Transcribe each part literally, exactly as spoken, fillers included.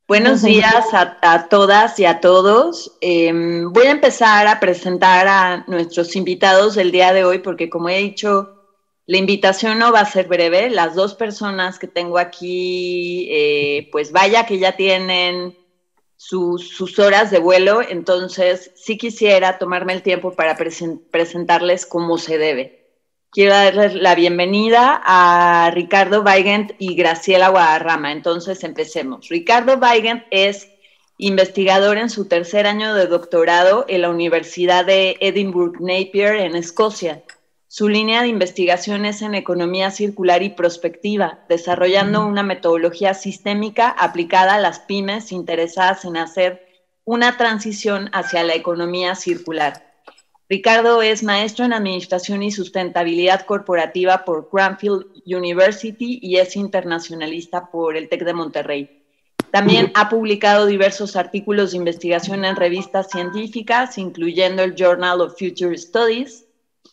Buenos días a, a todas y a todos. Eh, voy a empezar a presentar a nuestros invitados del día de hoy porque, como he dicho, la invitación no va a ser breve. Las dos personas que tengo aquí, eh, pues vaya que ya tienen sus, sus horas de vuelo, entonces sí quisiera tomarme el tiempo para presen- presentarles cómo se debe. Quiero darles la bienvenida a Ricardo Weigand y Graciela Guadarrama. Entonces, empecemos. Ricardo Weigand es investigador en su tercer año de doctorado en la Universidad de Edinburgh Napier, en Escocia. Su línea de investigación es en economía circular y prospectiva, desarrollando una metodología sistémica aplicada a las pymes interesadas en hacer una transición hacia la economía circular. Ricardo es maestro en Administración y Sustentabilidad Corporativa por Cranfield University y es internacionalista por el TEC de Monterrey. También ha publicado diversos artículos de investigación en revistas científicas, incluyendo el Journal of Future Studies,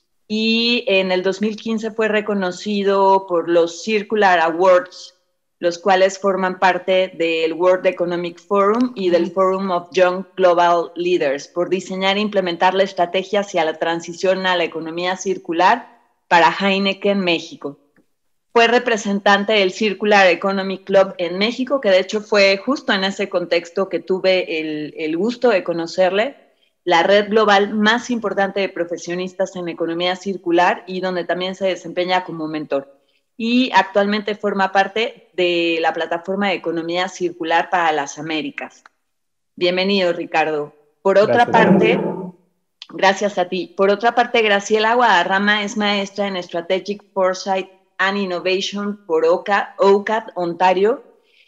y en el dos mil quince fue reconocido por los Circular Awards, los cuales forman parte del World Economic Forum y del Forum of Young Global Leaders, por diseñar e implementar la estrategia hacia la transición a la economía circular para Heineken México. Fue representante del Circular Economy Club en México, que de hecho fue justo en ese contexto que tuve el, el gusto de conocerle, la red global más importante de profesionistas en economía circular y donde también se desempeña como mentor. Y actualmente forma parte de la plataforma de economía circular para las Américas. Bienvenido, Ricardo. Por otra gracias, parte, gracias. gracias a ti. Por otra parte, Graciela Guadarrama es maestra en Strategic Foresight and Innovation por O C A D, Ontario,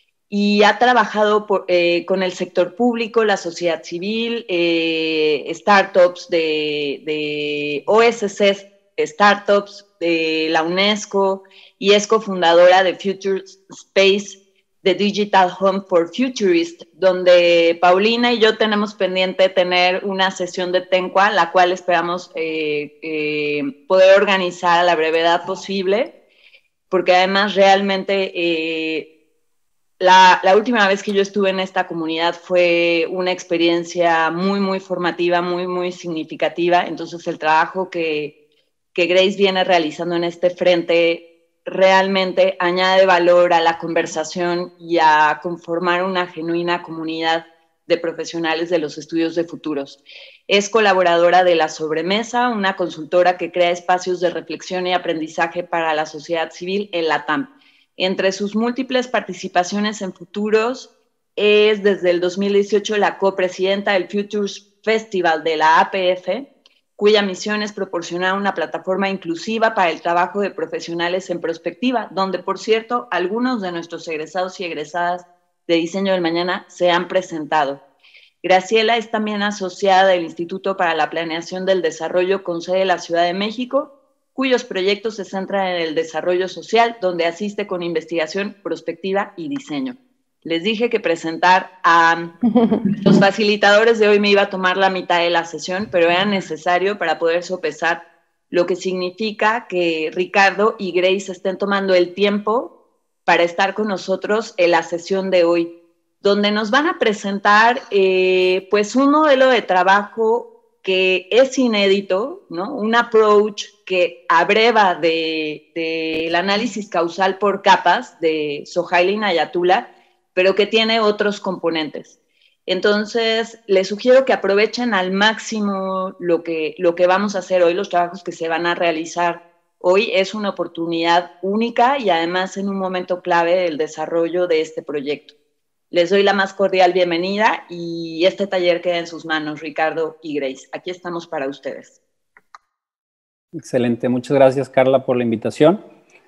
y ha trabajado por, eh, con el sector público, la sociedad civil, eh, startups de, de O S C Startups, de la UNESCO, y es cofundadora de Future Space, The Digital Home for Futurists, donde Paulina y yo tenemos pendiente tener una sesión de Tencua, la cual esperamos eh, eh, poder organizar a la brevedad posible, porque además realmente eh, la, la última vez que yo estuve en esta comunidad fue una experiencia muy, muy formativa, muy, muy significativa. Entonces el trabajo que, que Grace viene realizando en este frente realmente añade valor a la conversación y a conformar una genuina comunidad de profesionales de los estudios de futuros. Es colaboradora de La Sobremesa, una consultora que crea espacios de reflexión y aprendizaje para la sociedad civil en la T A M. Entre sus múltiples participaciones en futuros, es desde el dos mil dieciocho la copresidenta del Futures Festival de la A P F, cuya misión es proporcionar una plataforma inclusiva para el trabajo de profesionales en prospectiva, donde, por cierto, algunos de nuestros egresados y egresadas de Diseño del Mañana se han presentado. Graciela es también asociada del Instituto para la Planeación del Desarrollo con sede en la Ciudad de México, cuyos proyectos se centran en el desarrollo social, donde asiste con investigación, prospectiva y diseño. Les dije que presentar a los facilitadores de hoy me iba a tomar la mitad de la sesión, pero era necesario para poder sopesar lo que significa que Ricardo y Grace estén tomando el tiempo para estar con nosotros en la sesión de hoy, donde nos van a presentar eh, pues un modelo de trabajo que es inédito, ¿no? Un approach que abreva del de, de análisis causal por capas de Sohail y Nayatullah, pero que tiene otros componentes. Entonces, les sugiero que aprovechen al máximo lo que, lo que vamos a hacer hoy, los trabajos que se van a realizar hoy. Es una oportunidad única y además en un momento clave del desarrollo de este proyecto. Les doy la más cordial bienvenida y este taller queda en sus manos, Ricardo y Grace. Aquí estamos para ustedes. Excelente, muchas gracias, Carla, por la invitación.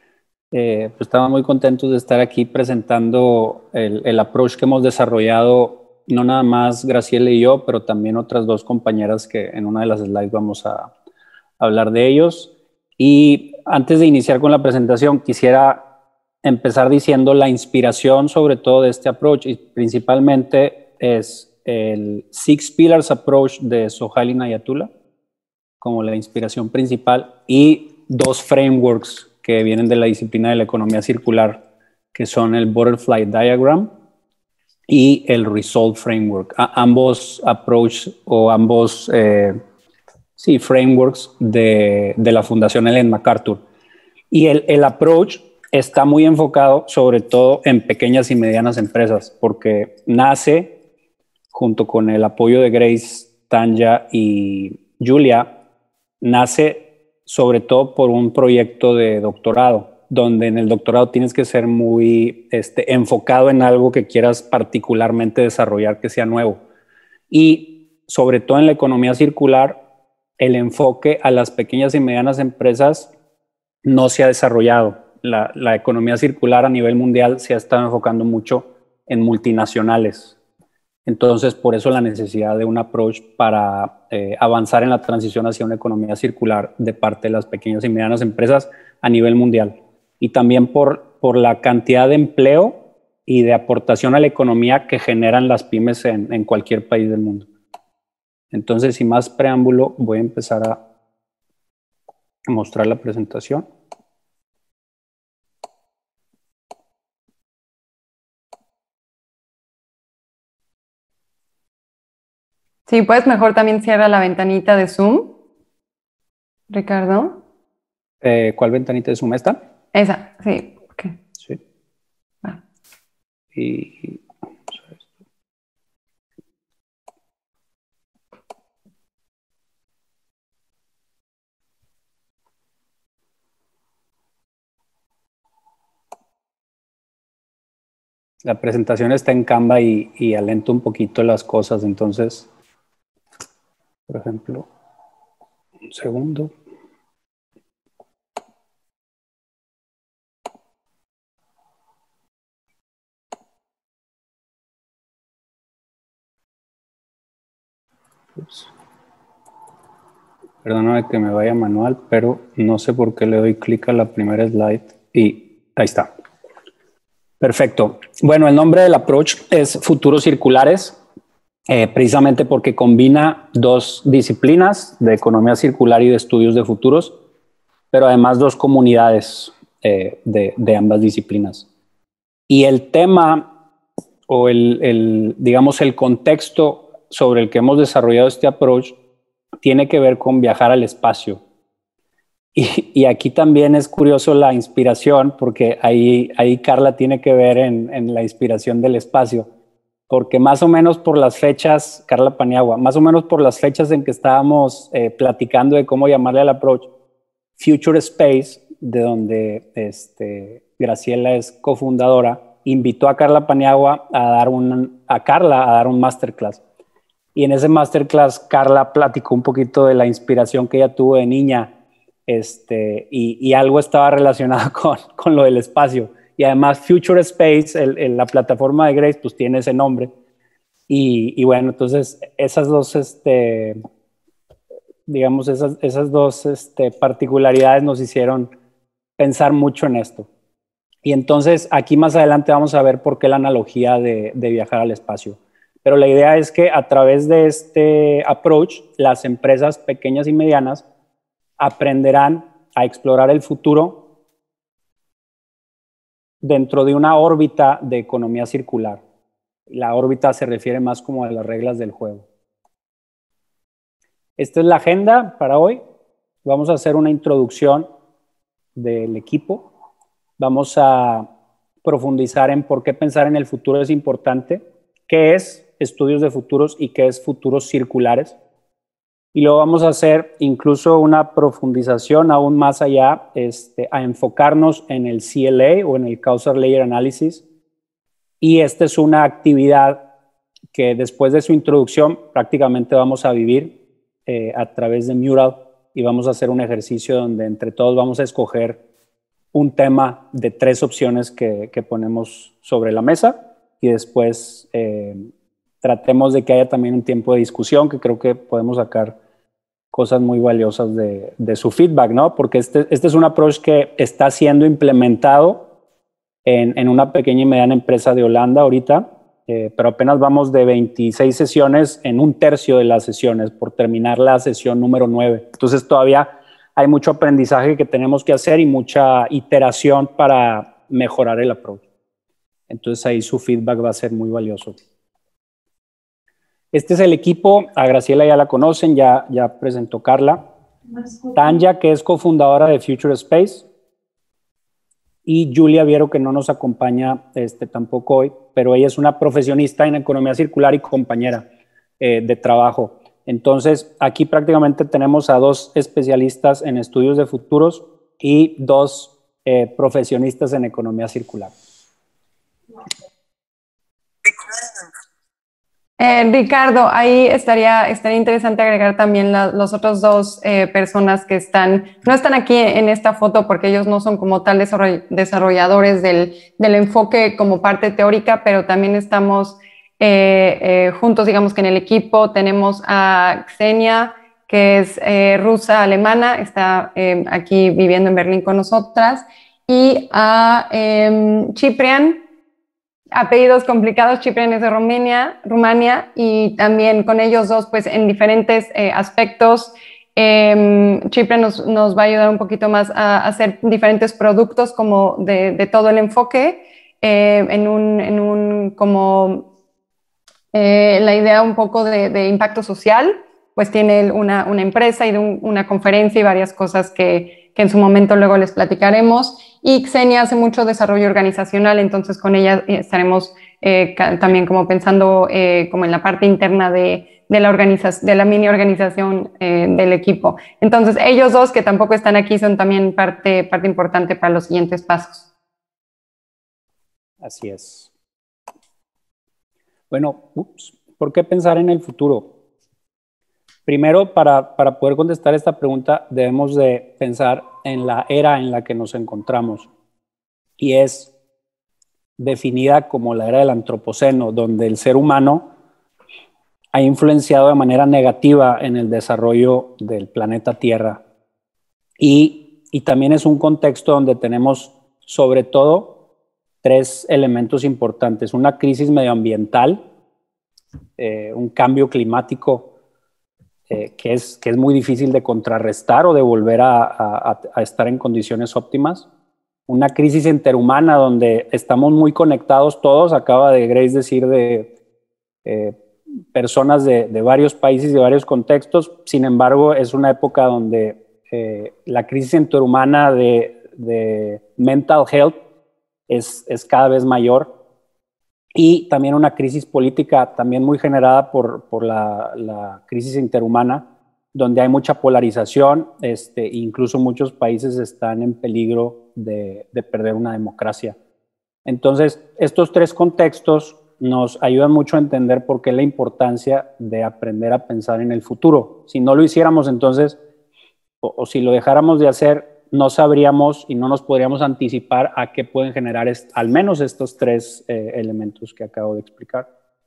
Eh, pues estamos muy contentos de estar aquí presentando el, el approach que hemos desarrollado, no nada más Graciela y yo, pero también otras dos compañeras que en una de las slides vamos a, a hablar de ellos. Y antes de iniciar con la presentación, quisiera empezar diciendo la inspiración sobre todo de este approach, y principalmente es el Six Pillars Approach de Sohail y Nayatullah como la inspiración principal, y dos frameworks que vienen de la disciplina de la economía circular, que son el Butterfly Diagram y el Resolve Framework. A, ambos approach o ambos eh, sí, frameworks de, de la Fundación Ellen MacArthur. Y el, el approach está muy enfocado sobre todo en pequeñas y medianas empresas, porque nace junto con el apoyo de Grace, Tanya y Julia, nace sobre todo por un proyecto de doctorado, donde en el doctorado tienes que ser muy este, enfocado en algo que quieras particularmente desarrollar que sea nuevo. Y sobre todo en la economía circular, el enfoque a las pequeñas y medianas empresas no se ha desarrollado. La, la economía circular a nivel mundial se ha estado enfocando mucho en multinacionales. Entonces, por eso la necesidad de un approach para eh, avanzar en la transición hacia una economía circular de parte de las pequeñas y medianas empresas a nivel mundial. Y también por, por la cantidad de empleo y de aportación a la economía que generan las pymes en, en cualquier país del mundo. Entonces, sin más preámbulo, voy a empezar a mostrar la presentación. Sí, pues mejor también cierra la ventanita de Zoom, Ricardo. Eh, ¿Cuál ventanita de Zoom está? Esa, sí. Okay. Sí. Ah. Y... La presentación está en Canva y, y alenta un poquito las cosas, entonces, por ejemplo, un segundo. Ups. Perdóname que me vaya manual, pero no sé por qué le doy clic a la primera slide y ahí está. Perfecto. Bueno, el nombre del approach es Futuros Circulares, eh, precisamente porque combina dos disciplinas de economía circular y de estudios de futuros, pero además dos comunidades eh, de, de ambas disciplinas. Y el tema o el, el, digamos, el contexto sobre el que hemos desarrollado este approach tiene que ver con viajar al espacio. Y, y aquí también es curioso la inspiración, porque ahí, ahí Carla tiene que ver en, en la inspiración del espacio, porque más o menos por las fechas, Carla Paniagua, más o menos por las fechas en que estábamos eh, platicando de cómo llamarle al approach, Future Space, de donde este, Graciela es cofundadora, invitó a Carla Paniagua a dar un, a Carla a dar un masterclass. Y en ese masterclass Carla platicó un poquito de la inspiración que ella tuvo de niña, este, y, y algo estaba relacionado con, con lo del espacio. Y además Future Space, el, el, la plataforma de Grace, pues tiene ese nombre. Y, y bueno, entonces esas dos, este, digamos, esas, esas dos este, particularidades nos hicieron pensar mucho en esto. Y entonces aquí más adelante vamos a ver por qué la analogía de, de viajar al espacio. Pero la idea es que a través de este approach, las empresas pequeñas y medianas aprenderán a explorar el futuro dentro de una órbita de economía circular. La órbita se refiere más como a las reglas del juego. Esta es la agenda para hoy. Vamos a hacer una introducción del equipo. Vamos a profundizar en por qué pensar en el futuro es importante, qué es estudios de futuros y qué es futuros circulares. Y luego vamos a hacer incluso una profundización aún más allá, este, a enfocarnos en el C L A o en el Causal Layer Analysis. Y esta es una actividad que después de su introducción prácticamente vamos a vivir eh, a través de Mural, y vamos a hacer un ejercicio donde entre todos vamos a escoger un tema de tres opciones que, que ponemos sobre la mesa y después eh, tratemos de que haya también un tiempo de discusión, que creo que podemos sacar cosas muy valiosas de, de su feedback, ¿no? Porque este, este es un approach que está siendo implementado en, en una pequeña y mediana empresa de Holanda ahorita, eh, pero apenas vamos de veintiséis sesiones en un tercio de las sesiones por terminar la sesión número nueve. Entonces todavía hay mucho aprendizaje que tenemos que hacer y mucha iteración para mejorar el approach. Entonces ahí su feedback va a ser muy valioso. Este es el equipo. A Graciela ya la conocen, ya, ya presentó Carla. Tanya, que es cofundadora de Future Space. Y Julia Viero, que no nos acompaña este, tampoco hoy, pero ella es una profesionista en economía circular y compañera eh, de trabajo. Entonces, aquí prácticamente tenemos a dos especialistas en estudios de futuros y dos eh, profesionistas en economía circular. Eh, Ricardo, ahí estaría, estaría interesante agregar también la, los otros dos eh, personas que están, no están aquí en esta foto porque ellos no son como tal desarrolladores del, del enfoque como parte teórica, pero también estamos eh, eh, juntos, digamos que en el equipo tenemos a Xenia, que es eh, rusa alemana, está eh, aquí viviendo en Berlín con nosotras, y a eh, Ciprian, apellidos complicados. Ciprian es de Rumania, Rumania, y también con ellos dos, pues en diferentes eh, aspectos. Eh, Ciprian nos, nos va a ayudar un poquito más a hacer diferentes productos como de, de todo el enfoque, eh, en un, en un como eh, la idea un poco de, de impacto social, pues tiene una, una empresa y de un, una conferencia y varias cosas que, que en su momento luego les platicaremos. Y Xenia hace mucho desarrollo organizacional, entonces con ella estaremos eh, también como pensando eh, como en la parte interna de, de, la, organización, de la mini organización eh, del equipo. Entonces ellos dos, que tampoco están aquí, son también parte, parte importante para los siguientes pasos. Así es. Bueno, ups, ¿por qué pensar en el futuro? Primero, para, para poder contestar esta pregunta, debemos de pensar en la era en la que nos encontramos, y es definida como la era del antropoceno, donde el ser humano ha influenciado de manera negativa en el desarrollo del planeta Tierra. Y, y también es un contexto donde tenemos sobre todo tres elementos importantes: una crisis medioambiental, eh, un cambio climático Eh, que, es, que es muy difícil de contrarrestar o de volver a, a, a estar en condiciones óptimas. Una crisis interhumana donde estamos muy conectados todos. Acaba de Grace decir de eh, personas de, de varios países y de varios contextos. Sin embargo, es una época donde eh, la crisis interhumana de, de mental health es, es cada vez mayor. Y también una crisis política también muy generada por, por la, la crisis interhumana, donde hay mucha polarización, este, incluso muchos países están en peligro de, de perder una democracia. Entonces, estos tres contextos nos ayudan mucho a entender por qué la importancia de aprender a pensar en el futuro. Si no lo hiciéramos, entonces, o, o si lo dejáramos de hacer, no sabríamos y no nos podríamos anticipar a qué pueden generar est- al menos estos tres eh, elementos que acabo de explicar.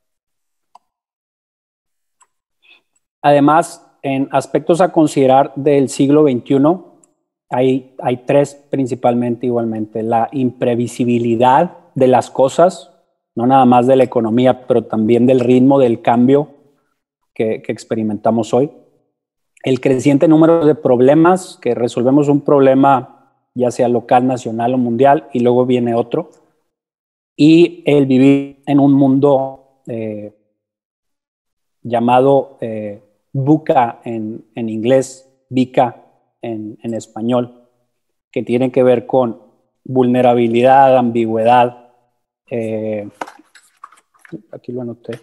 Además, en aspectos a considerar del siglo veintiuno, hay, hay tres principalmente igualmente: la imprevisibilidad de las cosas, no nada más de la economía, pero también del ritmo del cambio que, que experimentamos hoy. El creciente número de problemas, que resolvemos un problema ya sea local, nacional o mundial, y luego viene otro. Y el vivir en un mundo eh, llamado eh, VUCA en, en inglés, VICA en, en español, que tiene que ver con vulnerabilidad, ambigüedad, eh, aquí lo anoté,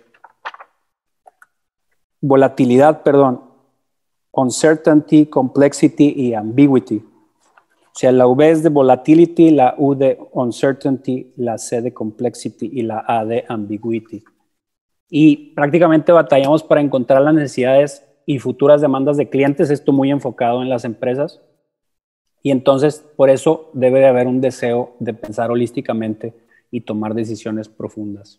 volatilidad, perdón, uncertainty, complexity y ambiguity. O sea, la V es de volatility, la U de uncertainty, la C de complexity y la A de ambiguity. Y prácticamente batallamos para encontrar las necesidades y futuras demandas de clientes, esto muy enfocado en las empresas. Y entonces, por eso debe de haber un deseo de pensar holísticamente y tomar decisiones profundas.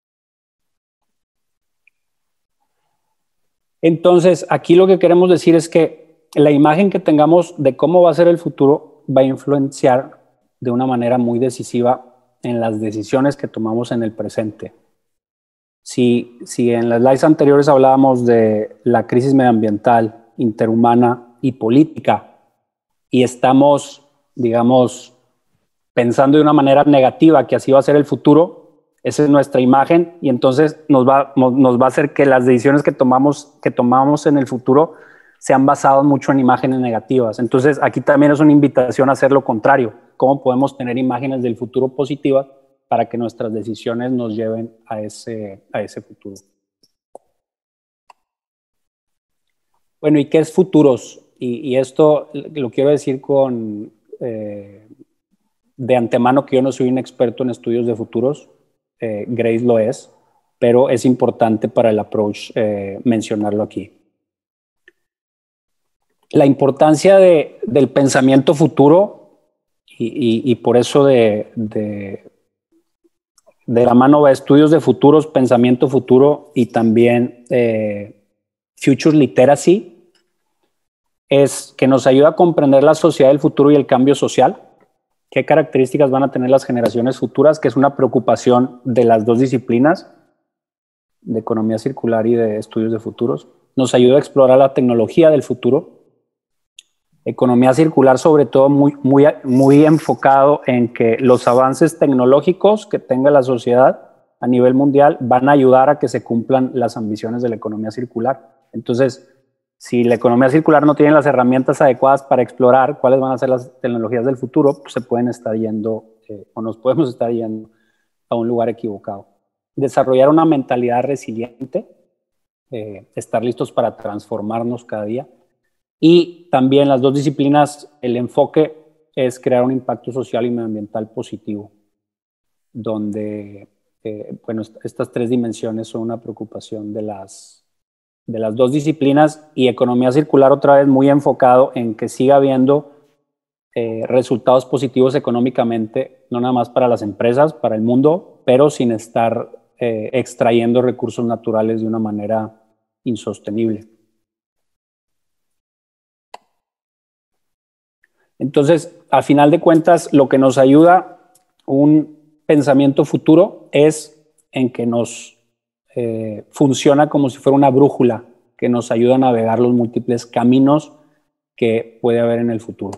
Entonces, aquí lo que queremos decir es que la imagen que tengamos de cómo va a ser el futuro va a influenciar de una manera muy decisiva en las decisiones que tomamos en el presente. Si, si en las slides anteriores hablábamos de la crisis medioambiental, interhumana y política, y estamos, digamos, pensando de una manera negativa que así va a ser el futuro, Esa es nuestra imagen y entonces nos va, nos va a hacer que las decisiones que tomamos, que tomamos en el futuro sean basadas mucho en imágenes negativas. Entonces aquí también es una invitación a hacer lo contrario. ¿Cómo podemos tener imágenes del futuro positivas para que nuestras decisiones nos lleven a ese, a ese futuro? Bueno, ¿y qué es futuros? Y, y esto lo quiero decir con, eh, de antemano, que yo no soy un experto en estudios de futuros. Eh, Grace lo es, pero es importante para el approach eh, mencionarlo aquí. La importancia de, del pensamiento futuro y, y, y por eso de, de, de la mano va estudios de futuros, pensamiento futuro y también eh, Future Literacy, es que nos ayuda a comprender la sociedad del futuro y el cambio social. ¿Qué características van a tener las generaciones futuras? Que es una preocupación de las dos disciplinas, de economía circular y de estudios de futuros. Nos ayuda a explorar la tecnología del futuro. Economía circular, sobre todo, muy, muy, muy enfocado en que los avances tecnológicos que tenga la sociedad a nivel mundial van a ayudar a que se cumplan las ambiciones de la economía circular. Entonces, si la economía circular no tiene las herramientas adecuadas para explorar cuáles van a ser las tecnologías del futuro, pues se pueden estar yendo eh, o nos podemos estar yendo a un lugar equivocado. Desarrollar una mentalidad resiliente, eh, estar listos para transformarnos cada día. Y también las dos disciplinas, el enfoque es crear un impacto social y medioambiental positivo, donde, eh, bueno, estas tres dimensiones son una preocupación de las, de las dos disciplinas, y economía circular otra vez muy enfocado en que siga habiendo eh, resultados positivos económicamente, no nada más para las empresas, para el mundo, pero sin estar eh, extrayendo recursos naturales de una manera insostenible. Entonces, a final de cuentas, lo que nos ayuda un pensamiento futuro es en que nos eh, funciona como si fuera una brújula que nos ayuda a navegar los múltiples caminos que puede haber en el futuro.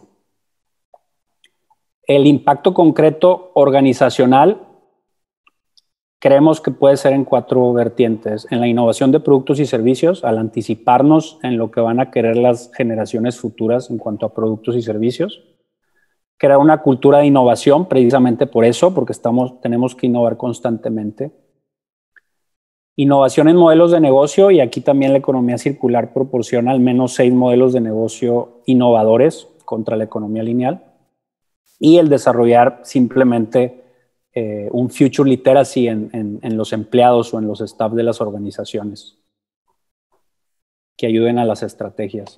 El impacto concreto organizacional creemos que puede ser en cuatro vertientes. En la innovación de productos y servicios, al anticiparnos en lo que van a querer las generaciones futuras en cuanto a productos y servicios. Crear una cultura de innovación, precisamente por eso, porque estamos, tenemos que innovar constantemente. Innovación en modelos de negocio, y aquí también la economía circular proporciona al menos seis modelos de negocio innovadores contra la economía lineal. Y el desarrollar simplemente Eh, un future literacy en, en, en los empleados o en los staff de las organizaciones que ayuden a las estrategias.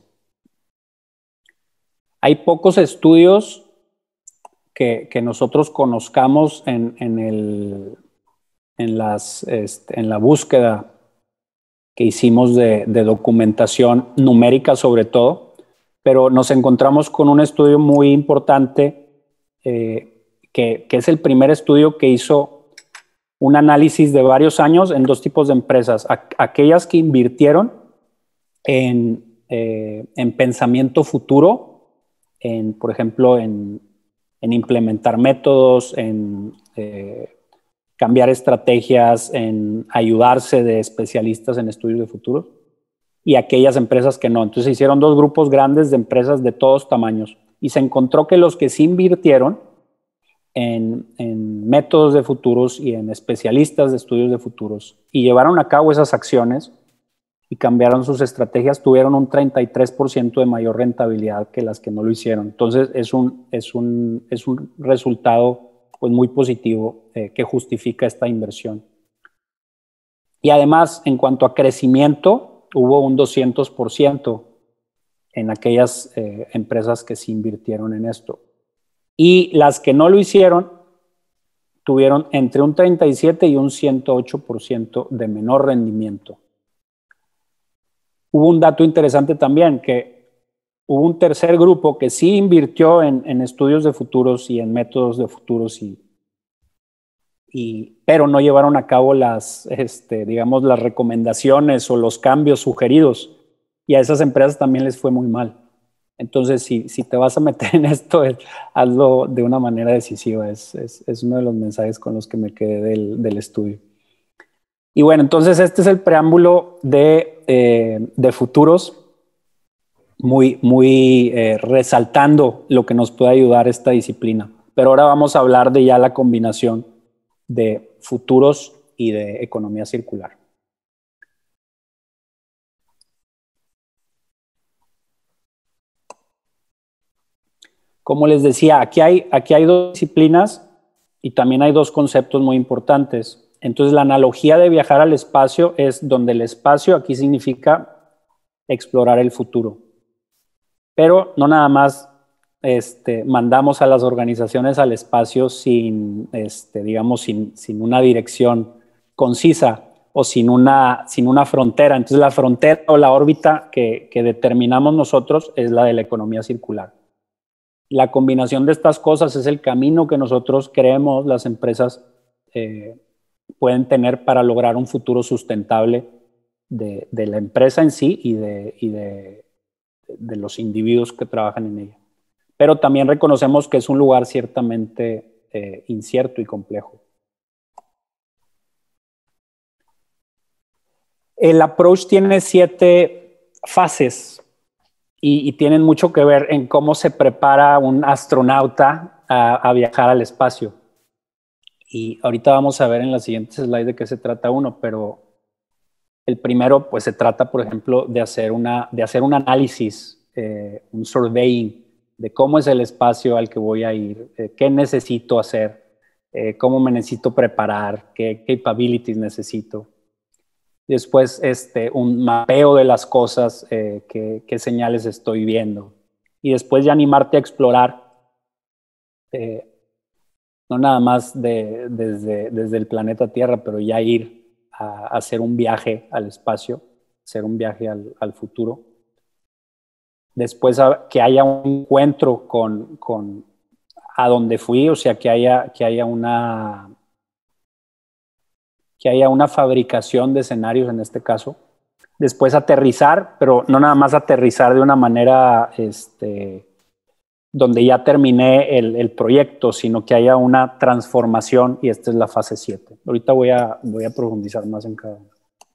Hay pocos estudios que, que nosotros conozcamos en, en, el, en, las, este, en la búsqueda que hicimos de, de documentación numérica sobre todo, pero nos encontramos con un estudio muy importante eh, que, que es el primer estudio que hizo un análisis de varios años en dos tipos de empresas. Aquellas que invirtieron en, eh, en pensamiento futuro, en, por ejemplo, en, en implementar métodos, en eh, cambiar estrategias, en ayudarse de especialistas en estudios de futuro, y aquellas empresas que no. Entonces se hicieron dos grupos grandes de empresas de todos tamaños y se encontró que los que sí invirtieron En, en métodos de futuros y en especialistas de estudios de futuros y llevaron a cabo esas acciones y cambiaron sus estrategias, tuvieron un treinta y tres por ciento de mayor rentabilidad que las que no lo hicieron. Entonces es un, es un, es un resultado pues, muy positivo eh, que justifica esta inversión. Y además, en cuanto a crecimiento, hubo un doscientos por ciento en aquellas eh, empresas que sí invirtieron en esto. Y las que no lo hicieron tuvieron entre un treinta y siete y un ciento ocho por ciento de menor rendimiento. Hubo un dato interesante también, que hubo un tercer grupo que sí invirtió en, en estudios de futuros y en métodos de futuros, y, y, pero no llevaron a cabo las, este, digamos, las recomendaciones o los cambios sugeridos, y a esas empresas también les fue muy mal. Entonces, si, si te vas a meter en esto, es, hazlo de una manera decisiva. Es, es, es uno de los mensajes con los que me quedé del, del estudio. Y bueno, entonces este es el preámbulo de, eh, de futuros, muy, muy eh, resaltando lo que nos puede ayudar esta disciplina. Pero ahora vamos a hablar de ya la combinación de futuros y de economía circular. Como les decía, aquí hay, aquí hay dos disciplinas y también hay dos conceptos muy importantes. Entonces, la analogía de viajar al espacio es donde el espacio aquí significa explorar el futuro. Pero no nada más este, mandamos a las organizaciones al espacio sin, este, digamos, sin, sin una dirección concisa o sin una, sin una frontera. Entonces, la frontera o la órbita que, que determinamos nosotros es la de la economía circular. La combinación de estas cosas es el camino que nosotros creemos las empresas eh, pueden tener para lograr un futuro sustentable de, de la empresa en sí y, de, y de, de los individuos que trabajan en ella. Pero también reconocemos que es un lugar ciertamente eh, incierto y complejo. El approach tiene siete fases. Y, y tienen mucho que ver en cómo se prepara un astronauta a, a viajar al espacio. Y ahorita vamos a ver en la siguiente slide de qué se trata uno, pero el primero, pues se trata, por ejemplo, de hacer, una, de hacer un análisis, eh, un surveying de cómo es el espacio al que voy a ir, eh, qué necesito hacer, eh, cómo me necesito preparar, qué capabilities necesito. Después, este, un mapeo de las cosas, eh, qué, qué señales estoy viendo. Y después ya animarte a explorar, eh, no nada más de, desde, desde el planeta Tierra, pero ya ir a, a hacer un viaje al espacio, hacer un viaje al, al futuro. Después a, que haya un encuentro con, con a donde fui, o sea, que haya, que haya una... que haya una fabricación de escenarios en este caso. Después aterrizar, pero no nada más aterrizar de una manera este, donde ya terminé el, el proyecto, sino que haya una transformación y esta es la fase siete. Ahorita voy a, voy a profundizar más en cada uno.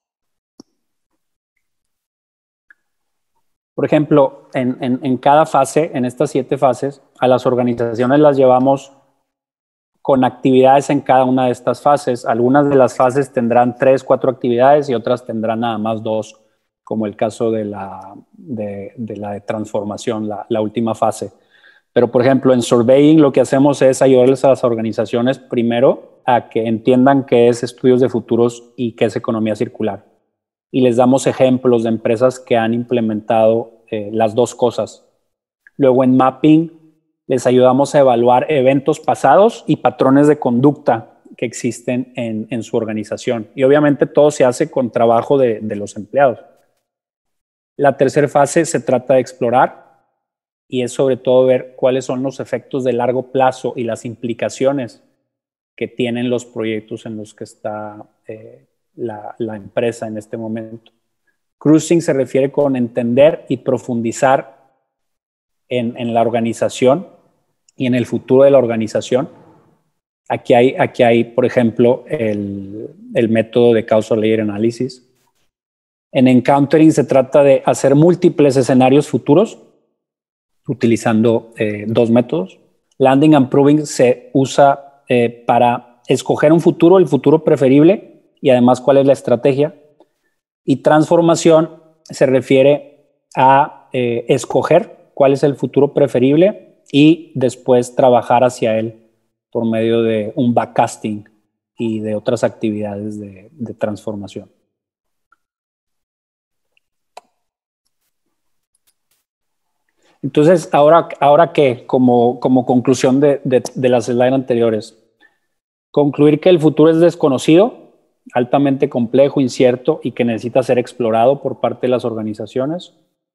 Por ejemplo, en, en, en cada fase, en estas siete fases, a las organizaciones las llevamos con actividades en cada una de estas fases. Algunas de las fases tendrán tres, cuatro actividades y otras tendrán nada más dos, como el caso de la de, de, la de transformación, la, la última fase. Pero, por ejemplo, en Surveying lo que hacemos es ayudarles a las organizaciones primero a que entiendan qué es estudios de futuros y qué es economía circular. Y les damos ejemplos de empresas que han implementado eh, las dos cosas. Luego en Mapping les ayudamos a evaluar eventos pasados y patrones de conducta que existen en, en su organización. Y obviamente todo se hace con trabajo de, de los empleados. La tercera fase se trata de explorar y es sobre todo ver cuáles son los efectos de largo plazo y las implicaciones que tienen los proyectos en los que está eh, la, la empresa en este momento. Cruising se refiere con entender y profundizar en, en la organización y en el futuro de la organización. Aquí hay, aquí hay por ejemplo, el, el método de Causal Layer Analysis. En Encountering se trata de hacer múltiples escenarios futuros utilizando eh, dos métodos. Landing and Proving se usa eh, para escoger un futuro, el futuro preferible y además cuál es la estrategia. Y transformación se refiere a eh, escoger cuál es el futuro preferible y después trabajar hacia él por medio de un backcasting y de otras actividades de, de transformación. Entonces, ahora, ahora qué, como, como conclusión de, de, de las slides anteriores, concluir que el futuro es desconocido, altamente complejo, incierto y que necesita ser explorado por parte de las organizaciones.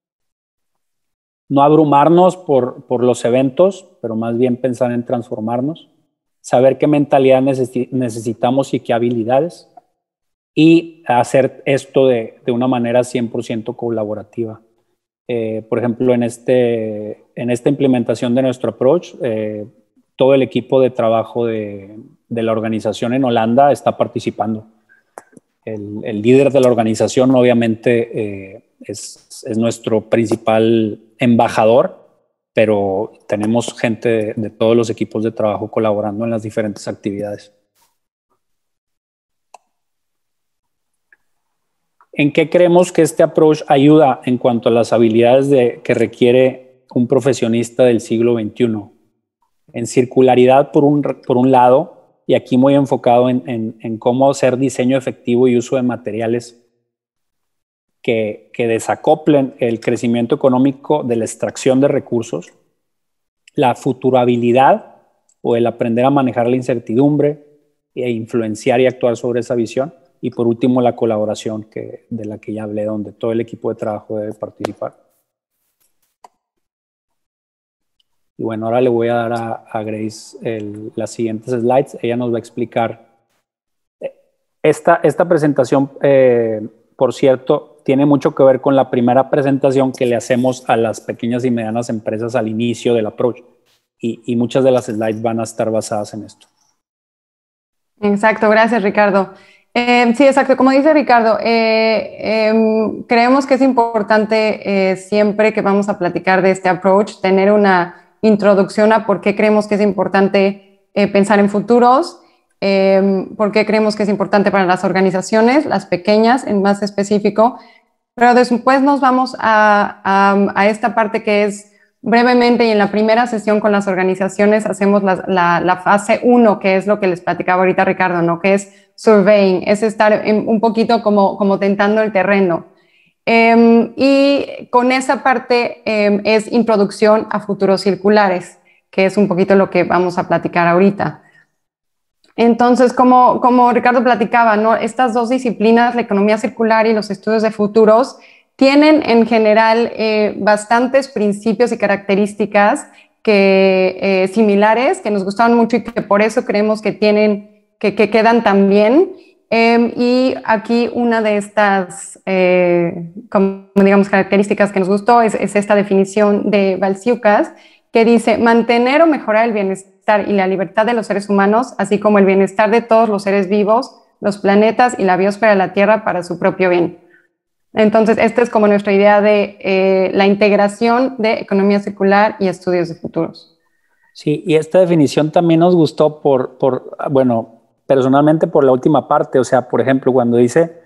No abrumarnos por, por los eventos, pero más bien pensar en transformarnos. Saber qué mentalidad necesi- necesitamos y qué habilidades. Y hacer esto de, de una manera cien por ciento colaborativa. Eh, por ejemplo, en, este, en esta implementación de nuestro approach, eh, todo el equipo de trabajo de, de la organización en Holanda está participando. El, el líder de la organización obviamente eh, es, es nuestro principal embajador, pero tenemos gente de, de todos los equipos de trabajo colaborando en las diferentes actividades. ¿En qué creemos que este approach ayuda en cuanto a las habilidades de, que requiere un profesionista del siglo veintiuno? En circularidad por un, por un lado, y aquí muy enfocado en, en, en cómo hacer diseño efectivo y uso de materiales que, que desacoplen el crecimiento económico de la extracción de recursos, la futurabilidad o el aprender a manejar la incertidumbre e influenciar y actuar sobre esa visión. Y por último, la colaboración que, de la que ya hablé, donde todo el equipo de trabajo debe participar. Y bueno, ahora le voy a dar a, a Grace el, las siguientes slides. Ella nos va a explicar. Esta, esta presentación, eh, por cierto, tiene mucho que ver con la primera presentación que le hacemos a las pequeñas y medianas empresas al inicio del approach. Y, y muchas de las slides van a estar basadas en esto. Exacto, gracias, Ricardo. Eh, sí, exacto. Como dice Ricardo, eh, eh, creemos que es importante eh, siempre que vamos a platicar de este approach, tener una introducción a por qué creemos que es importante eh, pensar en futuros, eh, por qué creemos que es importante para las organizaciones, las pequeñas en más específico, pero después nos vamos a, a, a esta parte que es brevemente, y en la primera sesión con las organizaciones hacemos la, la, la fase uno, que es lo que les platicaba ahorita Ricardo, ¿no? Que es surveying, es estar en, un poquito como, como tentando el terreno. Eh, y con esa parte eh, es introducción a futuros circulares, que es un poquito lo que vamos a platicar ahorita. Entonces, como, como Ricardo platicaba, ¿no? Estas dos disciplinas, la economía circular y los estudios de futuros, tienen en general eh, bastantes principios y características que, eh, similares que nos gustaban mucho y que por eso creemos que, tienen, que, que quedan tan bien. Eh, y aquí una de estas, eh, como digamos, características que nos gustó es, es esta definición de Balciukas, que dice mantener o mejorar el bienestar y la libertad de los seres humanos, así como el bienestar de todos los seres vivos, los planetas y la biosfera de la Tierra para su propio bien. Entonces, esta es como nuestra idea de eh, la integración de economía circular y estudios de futuros. Sí, y esta definición también nos gustó por, por bueno, personalmente por la última parte. O sea, por ejemplo, cuando dice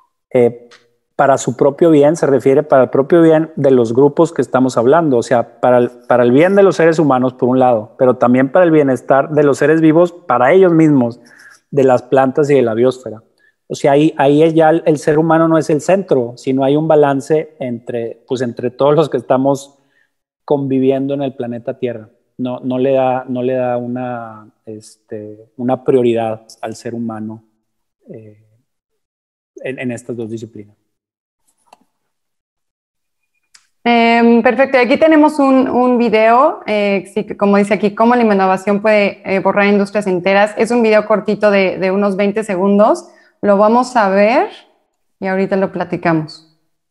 eh, para su propio bien, se refiere para el propio bien de los grupos que estamos hablando. O sea, para el, para el bien de los seres humanos, por un lado, pero también para el bienestar de los seres vivos, para ellos mismos, de las plantas y de la biosfera. O sea, ahí, ahí ya el, el ser humano no es el centro, sino hay un balance entre, pues, entre todos los que estamos conviviendo en el planeta Tierra. No, no le da, no le da una, este, una prioridad al ser humano eh, en, en estas dos disciplinas. Eh, perfecto, aquí tenemos un, un video, eh, sí, como dice aquí, cómo la innovación puede eh, borrar industrias enteras. Es un video cortito de, de unos veinte segundos. Lo vamos a ver y ahorita lo platicamos.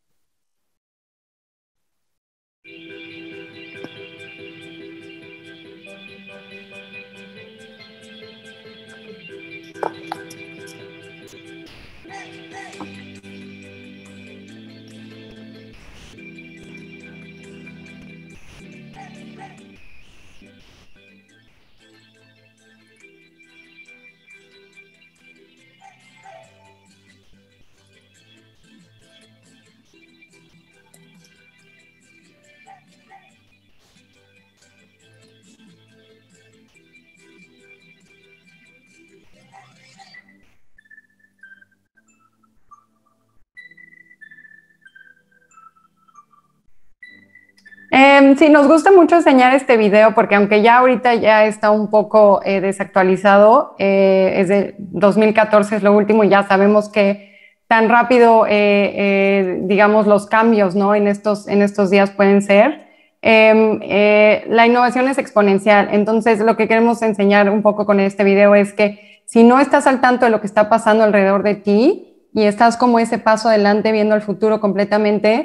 Eh, sí, nos gusta mucho enseñar este video porque aunque ya ahorita ya está un poco eh, desactualizado, eh, es de dos mil catorce, es lo último, y ya sabemos que tan rápido, eh, eh, digamos, los cambios, ¿no? en, estos, en estos días pueden ser. Eh, eh, la innovación es exponencial, entonces lo que queremos enseñar un poco con este video es que si no estás al tanto de lo que está pasando alrededor de ti y estás como ese paso adelante viendo el futuro completamente,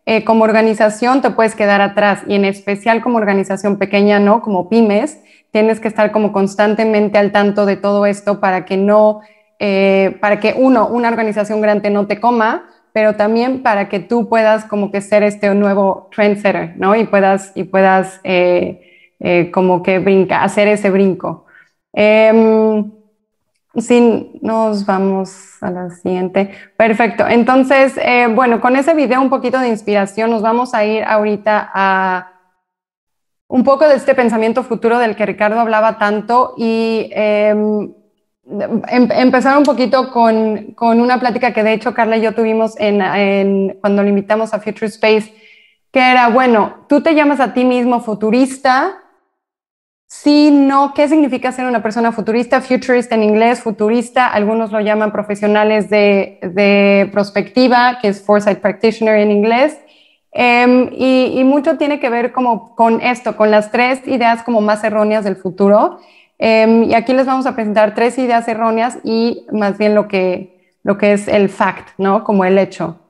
eh, como organización te puedes quedar atrás, y en especial como organización pequeña, ¿no? Como pymes, tienes que estar como constantemente al tanto de todo esto para que no, eh, para que uno, una organización grande no te coma, pero también para que tú puedas como que ser este nuevo trendsetter, ¿no? Y puedas, y puedas eh, eh, como que brinca, hacer ese brinco. Eh, sí, nos vamos a la siguiente. Perfecto. Entonces, eh, bueno, con ese video un poquito de inspiración, nos vamos a ir ahorita a un poco de este pensamiento futuro del que Ricardo hablaba tanto y eh, em, empezar un poquito con, con una plática que de hecho Carla y yo tuvimos en, en, cuando lo invitamos a Future Space, que era, bueno, tú te llamas a ti mismo futurista. Sí, no, ¿qué significa ser una persona futurista? Futurist en inglés, futurista, algunos lo llaman profesionales de, de prospectiva, que es Foresight Practitioner en inglés, um, y, y mucho tiene que ver como con esto, con las tres ideas como más erróneas del futuro, um, y aquí les vamos a presentar tres ideas erróneas y más bien lo que, lo que es el fact, ¿no? Como el hecho.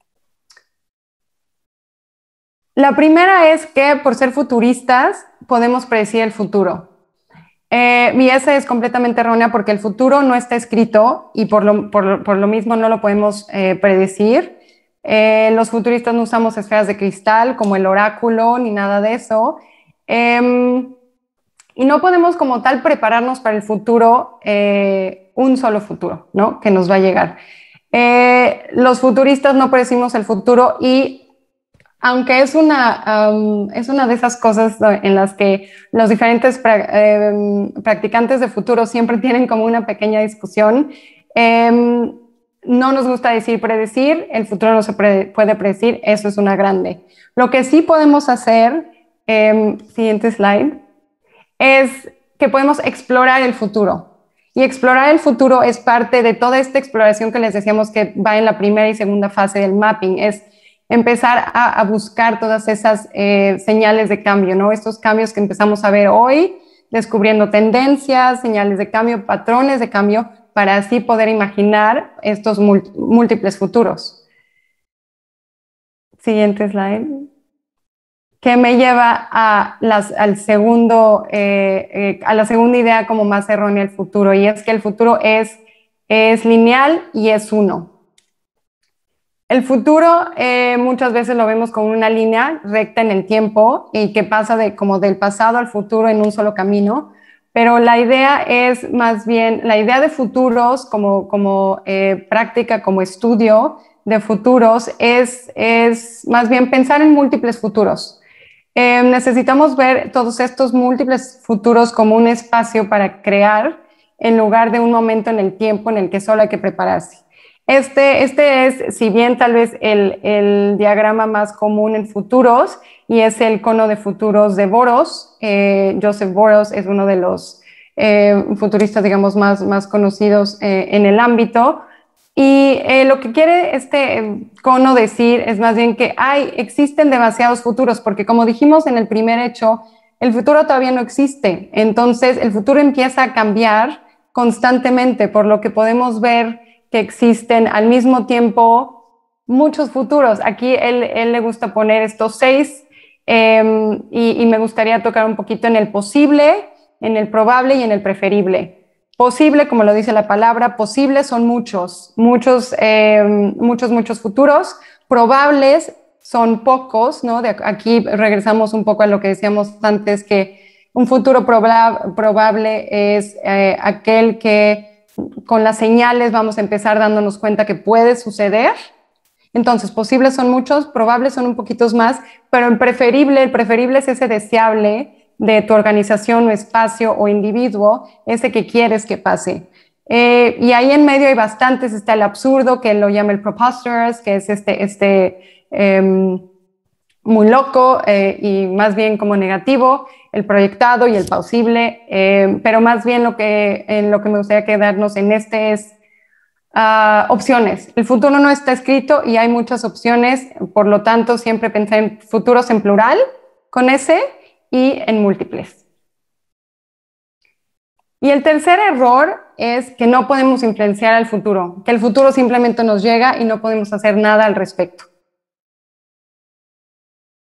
La primera es que por ser futuristas podemos predecir el futuro. Eh, y esa es completamente errónea porque el futuro no está escrito y por lo, por, por lo mismo no lo podemos eh, predecir. Eh, los futuristas no usamos esferas de cristal como el oráculo ni nada de eso. Eh, y no podemos como tal prepararnos para el futuro, eh, un solo futuro, ¿no? Que nos va a llegar. Eh, los futuristas no predecimos el futuro y aunque es una, um, es una de esas cosas en las que los diferentes pra, eh, practicantes de futuro siempre tienen como una pequeña discusión. Eh, no nos gusta decir predecir, el futuro no se pre puede predecir, eso es una grande. Lo que sí podemos hacer, eh, siguiente slide, es que podemos explorar el futuro. Y explorar el futuro es parte de toda esta exploración que les decíamos que va en la primera y segunda fase del mapping, es empezar a, a buscar todas esas eh, señales de cambio, ¿no? Estos cambios que empezamos a ver hoy, descubriendo tendencias, señales de cambio, patrones de cambio, para así poder imaginar estos múltiples futuros. Siguiente slide. Que me lleva a, las, al segundo, eh, eh, a la segunda idea como más errónea del futuro, y es que el futuro es, es lineal y es uno. El futuro eh, muchas veces lo vemos como una línea recta en el tiempo y que pasa de, como del pasado al futuro en un solo camino, pero la idea es más bien, la idea de futuros como, como eh, práctica, como estudio de futuros es, es más bien pensar en múltiples futuros. Eh, necesitamos ver todos estos múltiples futuros como un espacio para crear en lugar de un momento en el tiempo en el que solo hay que prepararse. Este, este es, si bien tal vez el, el diagrama más común en futuros, y es el cono de futuros de Boros. Eh, Joseph Boros es uno de los eh, futuristas, digamos, más, más conocidos eh, en el ámbito. Y eh, lo que quiere este cono decir es más bien que hay, existen demasiados futuros, porque como dijimos en el primer hecho, el futuro todavía no existe. Entonces, el futuro empieza a cambiar constantemente, por lo que podemos ver que existen al mismo tiempo muchos futuros. Aquí él, él le gusta poner estos seis eh, y, y me gustaría tocar un poquito en el posible, en el probable y en el preferible. Posible, como lo dice la palabra, posibles son muchos, muchos, eh, muchos, muchos futuros. Probables son pocos, ¿no? De aquí regresamos un poco a lo que decíamos antes, que un futuro proba probable es eh, aquel que con las señales vamos a empezar dándonos cuenta que puede suceder. Entonces, posibles son muchos, probables son un poquito más, pero el preferible, el preferible es ese deseable de tu organización o espacio o individuo, ese que quieres que pase. Eh, y ahí en medio hay bastantes, está el absurdo, que lo llama el preposterous, que es este, este eh, muy loco eh, y más bien como negativo, el proyectado y el plausible, eh, pero más bien lo que, en lo que me gustaría quedarnos en este es uh, opciones. El futuro no está escrito y hay muchas opciones, por lo tanto siempre pensé en futuros en plural, con ese, y en múltiples. Y el tercer error es que no podemos influenciar al futuro, que el futuro simplemente nos llega y no podemos hacer nada al respecto.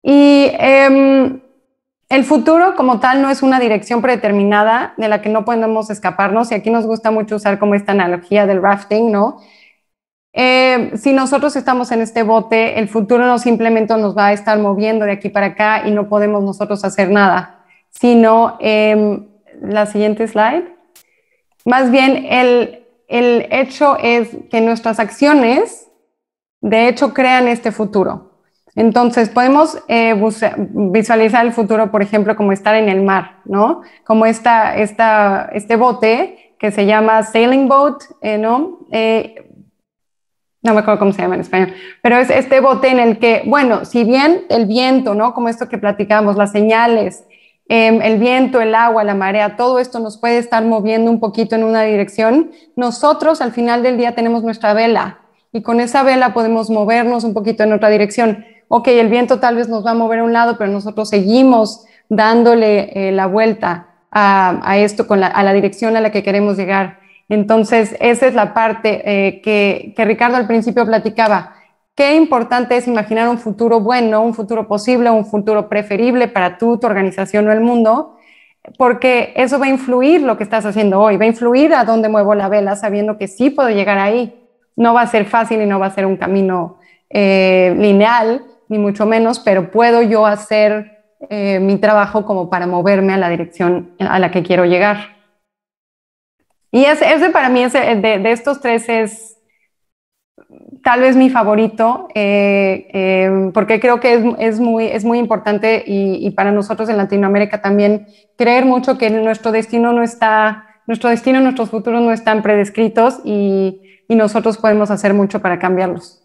Y eh, el futuro como tal no es una dirección predeterminada de la que no podemos escaparnos, y aquí nos gusta mucho usar como esta analogía del rafting, ¿no? Eh, si nosotros estamos en este bote, el futuro no simplemente nos va a estar moviendo de aquí para acá y no podemos nosotros hacer nada, sino, eh, la siguiente slide, más bien el, el hecho es que nuestras acciones de hecho crean este futuro. Entonces podemos eh, visualizar el futuro, por ejemplo, como estar en el mar, ¿no? Como esta, esta, este bote que se llama sailing boat, eh, ¿no? Eh, no me acuerdo cómo se llama en español, pero es este bote en el que, bueno, si bien el viento, ¿no? Como esto que platicamos, las señales, eh, el viento, el agua, la marea, todo esto nos puede estar moviendo un poquito en una dirección, nosotros al final del día tenemos nuestra vela y con esa vela podemos movernos un poquito en otra dirección. Ok, el viento tal vez nos va a mover a un lado, pero nosotros seguimos dándole eh, la vuelta a, a esto, con la, a la dirección a la que queremos llegar. Entonces, esa es la parte eh, que, que Ricardo al principio platicaba. Qué importante es imaginar un futuro bueno, un futuro posible, un futuro preferible para tú, tu organización o el mundo, porque eso va a influir lo que estás haciendo hoy, va a influir a dónde muevo la vela, sabiendo que sí puedo llegar ahí. No va a ser fácil y no va a ser un camino eh, lineal, ni mucho menos, pero puedo yo hacer eh, mi trabajo como para moverme a la dirección a la que quiero llegar. Y ese, ese para mí, ese, de, de estos tres, es tal vez mi favorito, eh, eh, porque creo que es, es, muy, es muy importante y, y para nosotros en Latinoamérica también creer mucho que nuestro destino no está, nuestro destino, nuestros futuros no están predescritos y, y nosotros podemos hacer mucho para cambiarlos.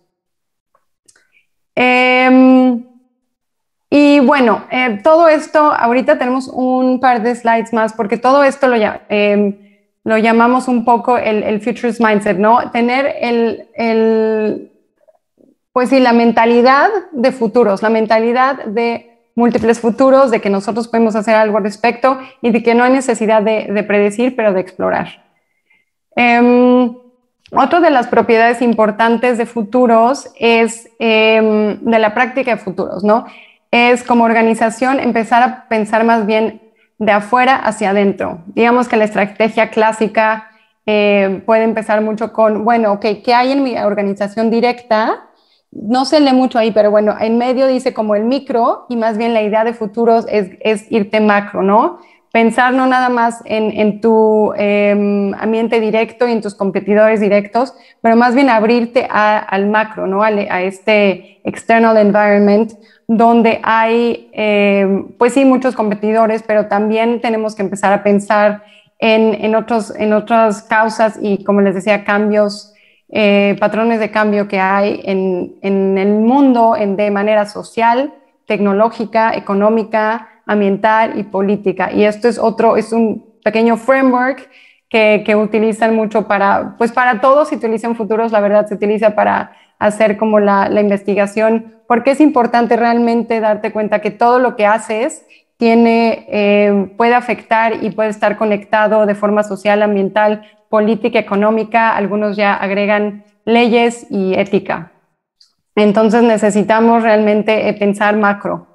Eh, y bueno, eh, todo esto, ahorita tenemos un par de slides más, porque todo esto lo, eh, lo llamamos un poco el, el Futures Mindset, ¿no? Tener el, el, pues sí, la mentalidad de futuros, la mentalidad de múltiples futuros, de que nosotros podemos hacer algo al respecto y de que no hay necesidad de, de predecir, pero de explorar. Eh, otra de las propiedades importantes de futuros es eh, de la práctica de futuros, ¿no? Es como organización empezar a pensar más bien de afuera hacia adentro. Digamos que la estrategia clásica eh, puede empezar mucho con, bueno, ok, ¿qué hay en mi organización directa? No se lee mucho ahí, pero bueno, en medio dice como el micro y más bien la idea de futuros es, es irte macro, ¿no? Pensar no nada más en, en tu eh, ambiente directo y en tus competidores directos, pero más bien abrirte a, al macro, ¿no? A, a este external environment donde hay, eh, pues sí, muchos competidores, pero también tenemos que empezar a pensar en, en, otros, en otras causas y, como les decía, cambios, eh, patrones de cambio que hay en, en el mundo en, de manera social, tecnológica, económica, ambiental y política. Y esto es otro, es un pequeño framework que, que utilizan mucho para, pues para todos, se utiliza en futuros, la verdad, se utiliza para hacer como la, la investigación, porque es importante realmente darte cuenta que todo lo que haces tiene, eh, puede afectar y puede estar conectado de forma social, ambiental, política, económica. Algunos ya agregan leyes y ética. Entonces necesitamos realmente eh, pensar macro.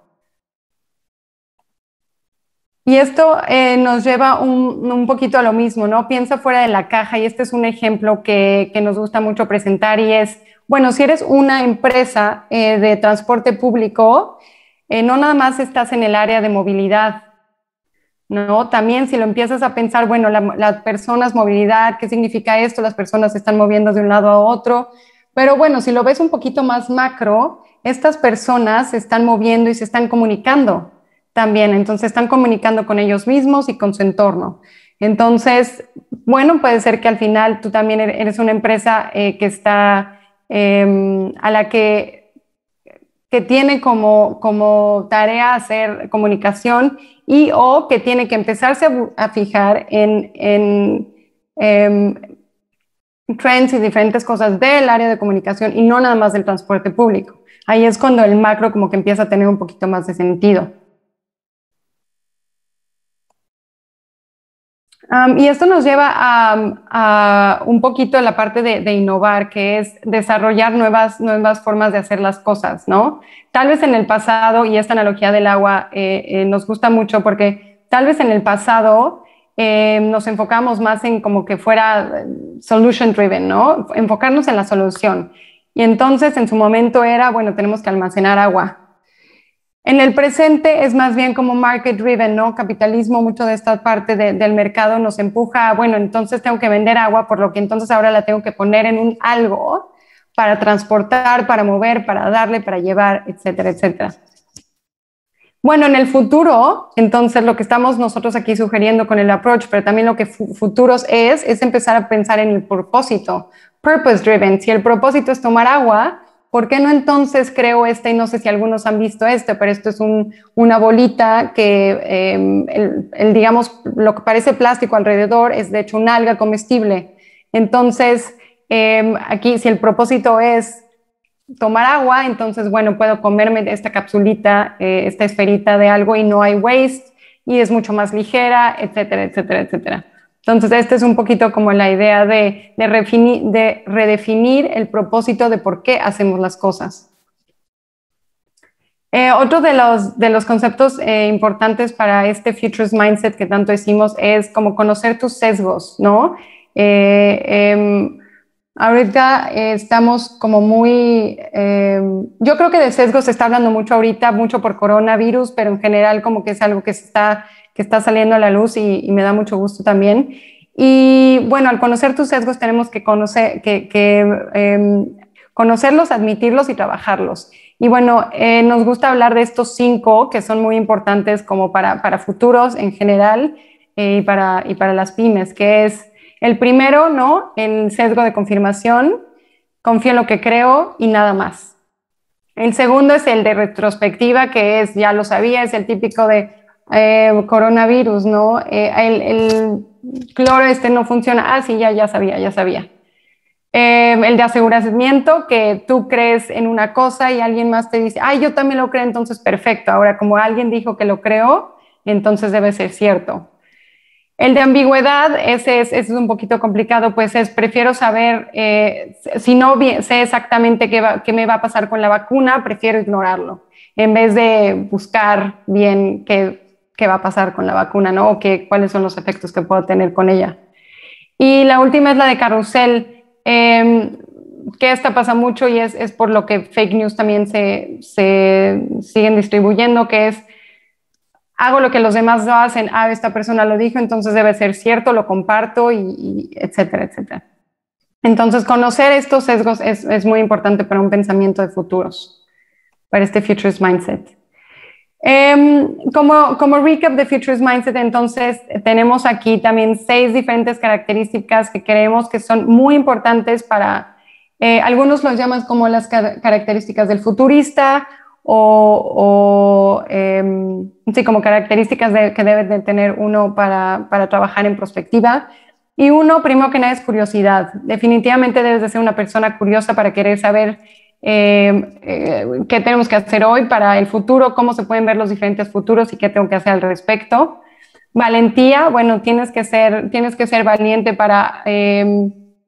Y esto eh, nos lleva un, un poquito a lo mismo, ¿no? Piensa fuera de la caja, y este es un ejemplo que, que nos gusta mucho presentar, y es, bueno, si eres una empresa eh, de transporte público, eh, no nada más estás en el área de movilidad, ¿no? También si lo empiezas a pensar, bueno, la, las personas, movilidad, ¿qué significa esto? Las personas se están moviendo de un lado a otro, pero bueno, si lo ves un poquito más macro, estas personas se están moviendo y se están comunicando también, entonces están comunicando con ellos mismos y con su entorno. Entonces, bueno, puede ser que al final tú también eres una empresa eh, que está, eh, a la que, que tiene como, como tarea hacer comunicación y o que tiene que empezarse a, a fijar en, en eh, trends y diferentes cosas del área de comunicación y no nada más del transporte público. Ahí es cuando el macro como que empieza a tener un poquito más de sentido. Um, y esto nos lleva a, a un poquito a la parte de, de innovar, que es desarrollar nuevas, nuevas formas de hacer las cosas, ¿no? Tal vez en el pasado, y esta analogía del agua eh, eh, nos gusta mucho porque tal vez en el pasado eh, nos enfocamos más en como que fuera solution driven, ¿no? Enfocarnos en la solución. Y entonces en su momento era, bueno, tenemos que almacenar agua. En el presente es más bien como market driven, ¿no? Capitalismo, mucho de esta parte de, del mercado nos empuja a, bueno, entonces tengo que vender agua, por lo que entonces ahora la tengo que poner en un algo para transportar, para mover, para darle, para llevar, etcétera, etcétera. Bueno, en el futuro, entonces lo que estamos nosotros aquí sugiriendo con el approach, pero también lo que futuros es, es empezar a pensar en el propósito, purpose driven. Si el propósito es tomar agua, ¿por qué no entonces creo esta? Y no sé si algunos han visto esto, pero esto es un, una bolita que, eh, el, el, digamos, lo que parece plástico alrededor es de hecho un alga comestible. Entonces, eh, aquí si el propósito es tomar agua, entonces, bueno, puedo comerme esta capsulita, eh, esta esferita de algo y no hay waste y es mucho más ligera, etcétera, etcétera, etcétera. Entonces, esta es un poquito como la idea de, de, redefinir, de redefinir el propósito de por qué hacemos las cosas. Eh, otro de los, de los conceptos eh, importantes para este Futures Mindset que tanto decimos es como conocer tus sesgos, ¿no? Eh, eh, ahorita eh, estamos como muy... Eh, yo creo que de sesgos se está hablando mucho ahorita, mucho por coronavirus, pero en general como que es algo que se está... que está saliendo a la luz y, y me da mucho gusto también. Y bueno, al conocer tus sesgos tenemos que, conocer, que, que eh, conocerlos, admitirlos y trabajarlos. Y bueno, eh, nos gusta hablar de estos cinco que son muy importantes como para, para futuros en general eh, y, para, y para las pymes, que es el primero, ¿no? El sesgo de confirmación, confío en lo que creo y nada más. El segundo es el de retrospectiva, que es, ya lo sabía, es el típico de Eh, coronavirus, ¿no? Eh, el, el cloro este no funciona. Ah, sí, ya, ya sabía, ya sabía. Eh, el de aseguramiento, que tú crees en una cosa y alguien más te dice, ay, yo también lo creo, entonces perfecto. Ahora, como alguien dijo que lo creo, entonces debe ser cierto. El de ambigüedad, ese es, ese es un poquito complicado, pues es, prefiero saber, eh, si no sé exactamente qué, va, qué me va a pasar con la vacuna, prefiero ignorarlo, en vez de buscar bien qué qué va a pasar con la vacuna, ¿no? O qué, cuáles son los efectos que puedo tener con ella. Y la última es la de carrusel, eh, que esta pasa mucho y es, es por lo que fake news también se, se siguen distribuyendo, que es, hago lo que los demás no hacen, ah, esta persona lo dijo, entonces debe ser cierto, lo comparto, y, y etcétera, etcétera. Entonces, conocer estos sesgos es, es muy importante para un pensamiento de futuros, para este Futures Mindset. Um, como, como recap de Futures Mindset, entonces tenemos aquí también seis diferentes características que creemos que son muy importantes para, eh, algunos los llaman como las car características del futurista o, o eh, sí, como características de, que debe de tener uno para, para trabajar en prospectiva. Y uno, primero que nada, es curiosidad. Definitivamente debes de ser una persona curiosa para querer saber Eh, eh, qué tenemos que hacer hoy para el futuro, cómo se pueden ver los diferentes futuros y qué tengo que hacer al respecto. Valentía, bueno, tienes que ser, tienes que ser valiente para, eh,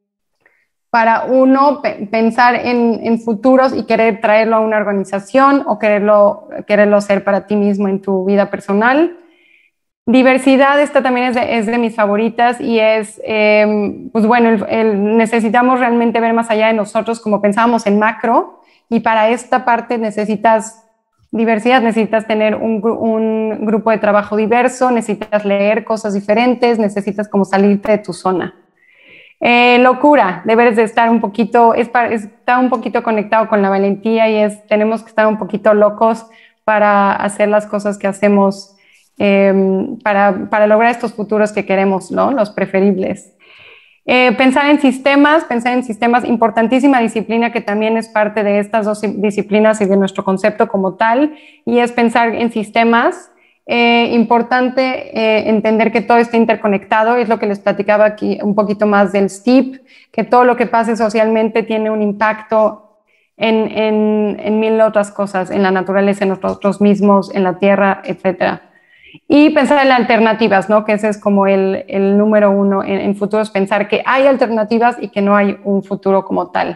para uno pe pensar en, en futuros y querer traerlo a una organización o quererlo, quererlo hacer para ti mismo en tu vida personal. Diversidad, esta también es de, es de mis favoritas y es, eh, pues bueno, el, el, necesitamos realmente ver más allá de nosotros como pensábamos en macro, y para esta parte necesitas diversidad, necesitas tener un, un grupo de trabajo diverso, necesitas leer cosas diferentes, necesitas como salirte de tu zona. Eh, locura, debes de estar un poquito, es para, está un poquito conectado con la valentía y es, tenemos que estar un poquito locos para hacer las cosas que hacemos. Eh, para, para lograr estos futuros que queremos, ¿no? Los preferibles. Eh, pensar en sistemas, pensar en sistemas, importantísima disciplina que también es parte de estas dos disciplinas y de nuestro concepto como tal, y es pensar en sistemas. Eh, importante eh, entender que todo está interconectado, es lo que les platicaba aquí un poquito más del STEEP, que todo lo que pase socialmente tiene un impacto en, en, en mil otras cosas, en la naturaleza, en nosotros mismos, en la tierra, etcétera. Y pensar en alternativas, ¿no? Que ese es como el, el número uno en, en futuros, pensar que hay alternativas y que no hay un futuro como tal.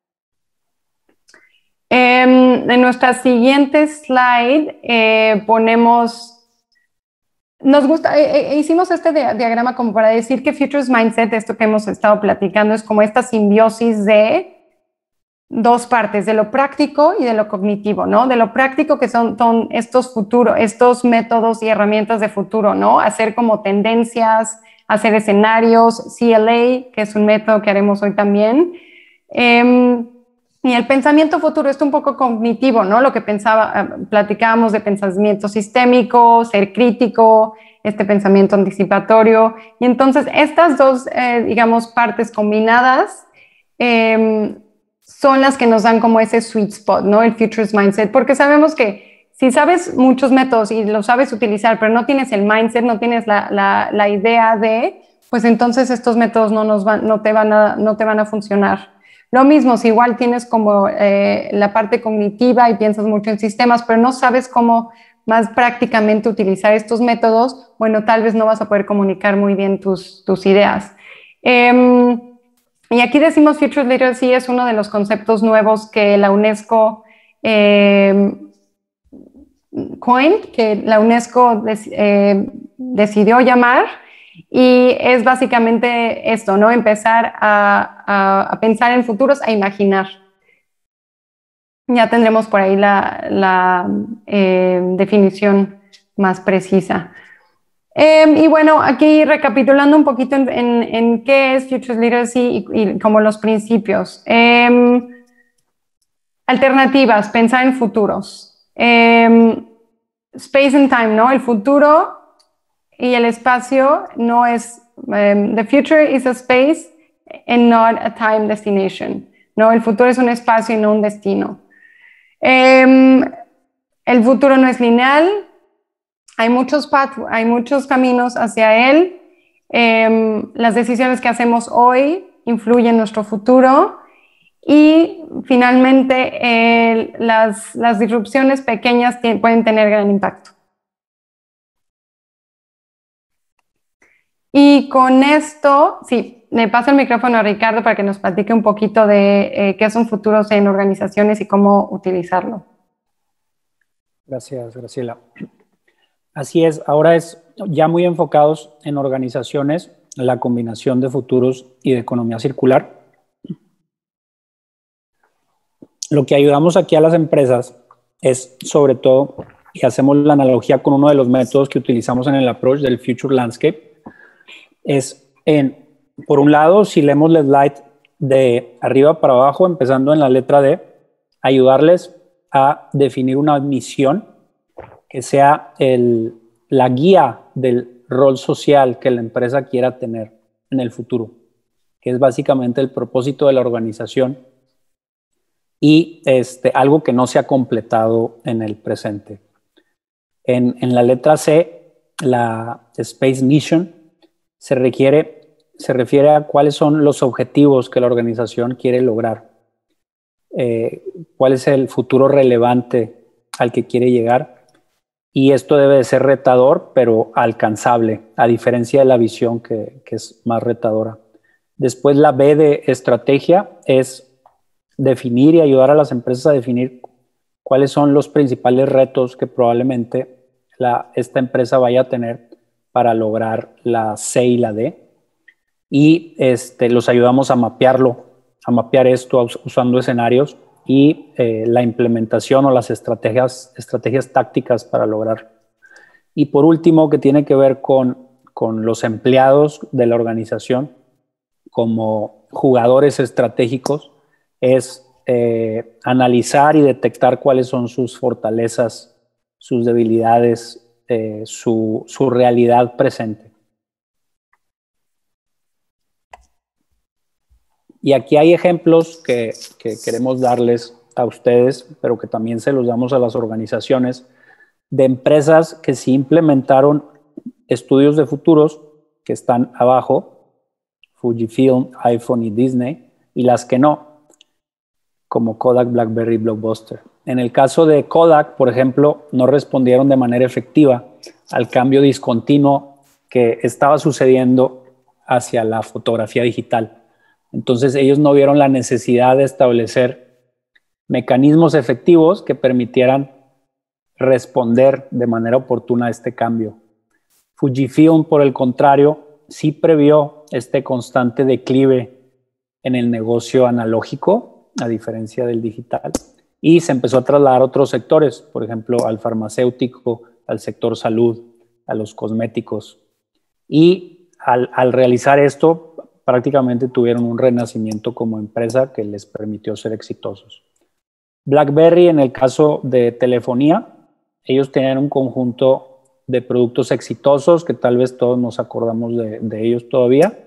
Eh, en nuestra siguiente slide eh, ponemos... Nos gusta, eh, eh, hicimos este diagrama como para decir que Futures Mindset, esto que hemos estado platicando, es como esta simbiosis de dos partes, de lo práctico y de lo cognitivo, ¿no? De lo práctico que son, son estos futuros, estos métodos y herramientas de futuro, ¿no? Hacer como tendencias, hacer escenarios, C L A, que es un método que haremos hoy también. Eh, y el pensamiento futuro es un poco cognitivo, ¿no? Lo que pensaba, platicábamos de pensamiento sistémico, ser crítico, este pensamiento anticipatorio. Y entonces estas dos, eh, digamos, partes combinadas eh, son las que nos dan como ese sweet spot, ¿no? El Futures Mindset, porque sabemos que si sabes muchos métodos y los sabes utilizar, pero no tienes el mindset, no tienes la, la, la idea de, pues entonces estos métodos no, nos van, no, te van a, no te van a funcionar. Lo mismo, si igual tienes como eh, la parte cognitiva y piensas mucho en sistemas, pero no sabes cómo más prácticamente utilizar estos métodos, bueno, tal vez no vas a poder comunicar muy bien tus, tus ideas. Eh, y aquí decimos Future Literacy es uno de los conceptos nuevos que la UNESCO eh, coined, que la UNESCO des, eh, decidió llamar. Y es básicamente esto, ¿no? Empezar a, a, a pensar en futuros, a imaginar. Ya tendremos por ahí la, la eh, definición más precisa. Eh, y bueno, aquí recapitulando un poquito en, en, en qué es Futures Literacy y, y como los principios. Eh, alternativas, pensar en futuros. Eh, space and time, ¿no? El futuro y el espacio no es, um, the future is a space and not a time destination, ¿no? El futuro es un espacio y no un destino. Um, el futuro no es lineal, hay muchos path, hay muchos caminos hacia él. Um, las decisiones que hacemos hoy influyen en nuestro futuro y finalmente eh, las, las disrupciones pequeñas pueden tener gran impacto. Y con esto, sí, le paso el micrófono a Ricardo para que nos platique un poquito de eh, qué son futuros en organizaciones y cómo utilizarlo. Gracias, Graciela. Así es, ahora es ya muy enfocados en organizaciones la combinación de futuros y de economía circular. Lo que ayudamos aquí a las empresas es sobre todo, y hacemos la analogía con uno de los métodos que utilizamos en el approach del Future Landscape, es en, por un lado, si leemos el slide de arriba para abajo, empezando en la letra D, ayudarles a definir una misión que sea el, la guía del rol social que la empresa quiera tener en el futuro, que es básicamente el propósito de la organización y este, algo que no se ha completado en el presente. En, en la letra C, la Space Mission, se, requiere, se refiere a cuáles son los objetivos que la organización quiere lograr, eh, cuál es el futuro relevante al que quiere llegar, y esto debe de ser retador, pero alcanzable, a diferencia de la visión que, que es más retadora. Después la B de estrategia es definir y ayudar a las empresas a definir cuáles son los principales retos que probablemente la, esta empresa vaya a tener para lograr la C y la D, y este, los ayudamos a mapearlo, a mapear esto usando escenarios y eh, la implementación o las estrategias, estrategias tácticas para lograrlo. Y por último, que tiene que ver con, con los empleados de la organización como jugadores estratégicos, es eh, analizar y detectar cuáles son sus fortalezas, sus debilidades, eh, su, su realidad presente. Y aquí hay ejemplos que, que queremos darles a ustedes, pero que también se los damos a las organizaciones, de empresas que sí implementaron estudios de futuros que están abajo, Fujifilm, iPhone y Disney, y las que no, como Kodak, BlackBerry, Blockbuster. En el caso de Kodak, por ejemplo, no respondieron de manera efectiva al cambio discontinuo que estaba sucediendo hacia la fotografía digital. Entonces ellos no vieron la necesidad de establecer mecanismos efectivos que permitieran responder de manera oportuna a este cambio. Fujifilm, por el contrario, sí previó este constante declive en el negocio analógico, a diferencia del digital, y se empezó a trasladar a otros sectores, por ejemplo, al farmacéutico, al sector salud, a los cosméticos. Y al, al realizar esto, prácticamente tuvieron un renacimiento como empresa que les permitió ser exitosos. BlackBerry, en el caso de telefonía, ellos tenían un conjunto de productos exitosos que tal vez todos nos acordamos de, de ellos todavía.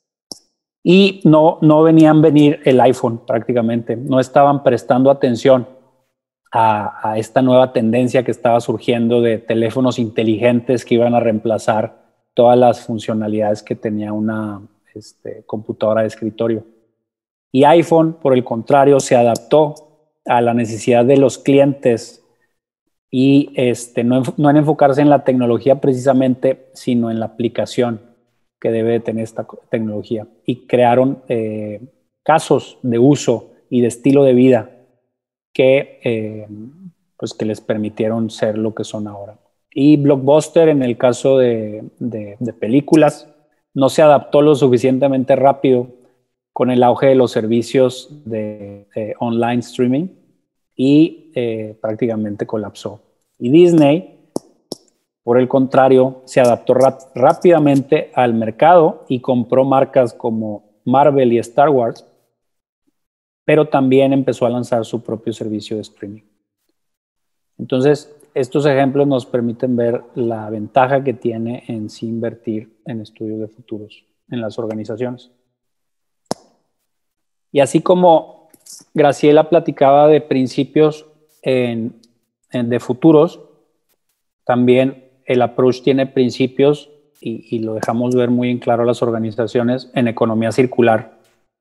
Y no, no venían venir el iPhone prácticamente, no estaban prestando atención a, a esta nueva tendencia que estaba surgiendo de teléfonos inteligentes que iban a reemplazar todas las funcionalidades que tenía una este, computadora de escritorio. Y iPhone, por el contrario, se adaptó a la necesidad de los clientes y este, no, no en enfocarse en la tecnología precisamente, sino en la aplicación que debe tener esta tecnología. Y crearon eh, casos de uso y de estilo de vida que, eh, pues que les permitieron ser lo que son ahora. Y Blockbuster, en el caso de, de, de películas, no se adaptó lo suficientemente rápido con el auge de los servicios de, de online streaming y eh, prácticamente colapsó. Y Disney, por el contrario, se adaptó rap- rápidamente al mercado y compró marcas como Marvel y Star Wars, pero también empezó a lanzar su propio servicio de streaming. Entonces, estos ejemplos nos permiten ver la ventaja que tiene en sí invertir en estudios de futuros en las organizaciones. Y así como Graciela platicaba de principios en, en, de futuros, también el approach tiene principios, y, y lo dejamos ver muy en claro a las organizaciones, en economía circular.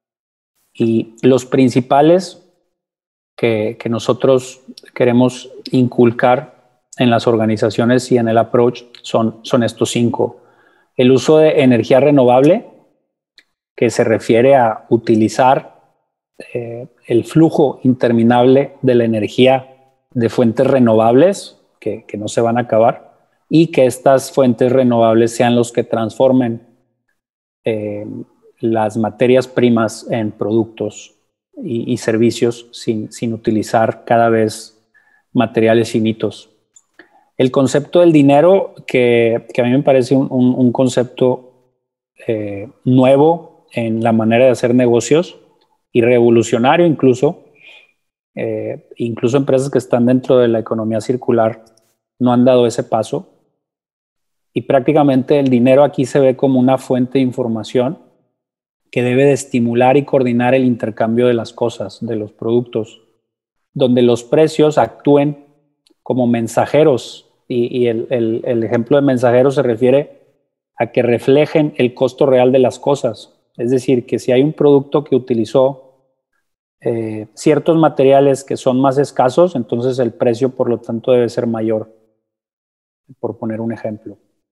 Y los principales que, que nosotros queremos inculcar en las organizaciones y en el approach son, son estos cinco. El uso de energía renovable, que se refiere a utilizar eh, el flujo interminable de la energía de fuentes renovables, que, que no se van a acabar, y que estas fuentes renovables sean los que transformen eh, las materias primas en productos y, y servicios sin, sin utilizar cada vez materiales finitos. El concepto del dinero, que, que a mí me parece un, un, un concepto eh, nuevo en la manera de hacer negocios y revolucionario incluso, eh, incluso empresas que están dentro de la economía circular no han dado ese paso. Y prácticamente el dinero aquí se ve como una fuente de información que debe de estimular y coordinar el intercambio de las cosas, de los productos, donde los precios actúen como mensajeros. Y, y el, el, el ejemplo de mensajeros se refiere a que reflejen el costo real de las cosas. Es decir, que si hay un producto que utilizó eh, ciertos materiales que son más escasos, entonces el precio, por lo tanto, debe ser mayor, por poner un ejemplo.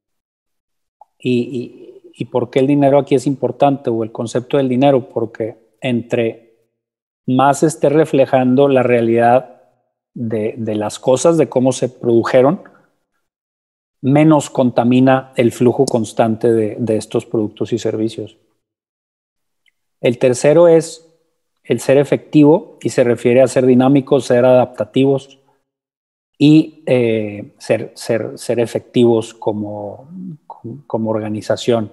Y, y, ¿Y por qué el dinero aquí es importante, o el concepto del dinero? Porque entre más esté reflejando la realidad de, de las cosas, de cómo se produjeron, menos contamina el flujo constante de, de estos productos y servicios. El tercero es el ser efectivo, y se refiere a ser dinámicos, ser adaptativos y eh, ser, ser, ser efectivos como, como organización.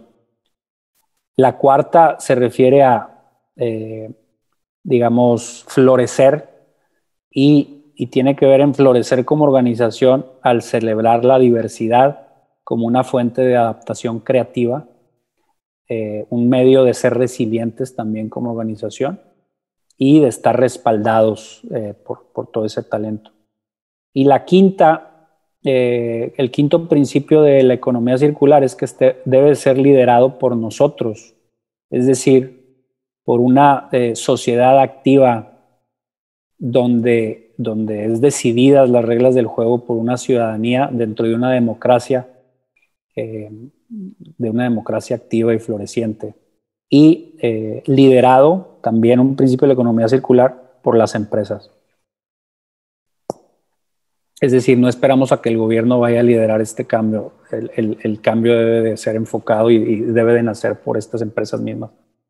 La cuarta se refiere a, eh, digamos, florecer y, y tiene que ver en florecer como organización al celebrar la diversidad como una fuente de adaptación creativa, eh, un medio de ser resilientes también como organización y de estar respaldados eh, por, por todo ese talento. Y la quinta, eh, el quinto principio de la economía circular es que este debe ser liderado por nosotros, es decir, por una eh, sociedad activa donde, donde es decididas las reglas del juego por una ciudadanía dentro de una democracia, eh, de una democracia activa y floreciente. Y eh, liderado también un principio de la economía circular por las empresas. Es decir, no esperamos a que el gobierno vaya a liderar este cambio. El, el, el cambio debe de ser enfocado y, y debe de nacer por estas empresas mismas.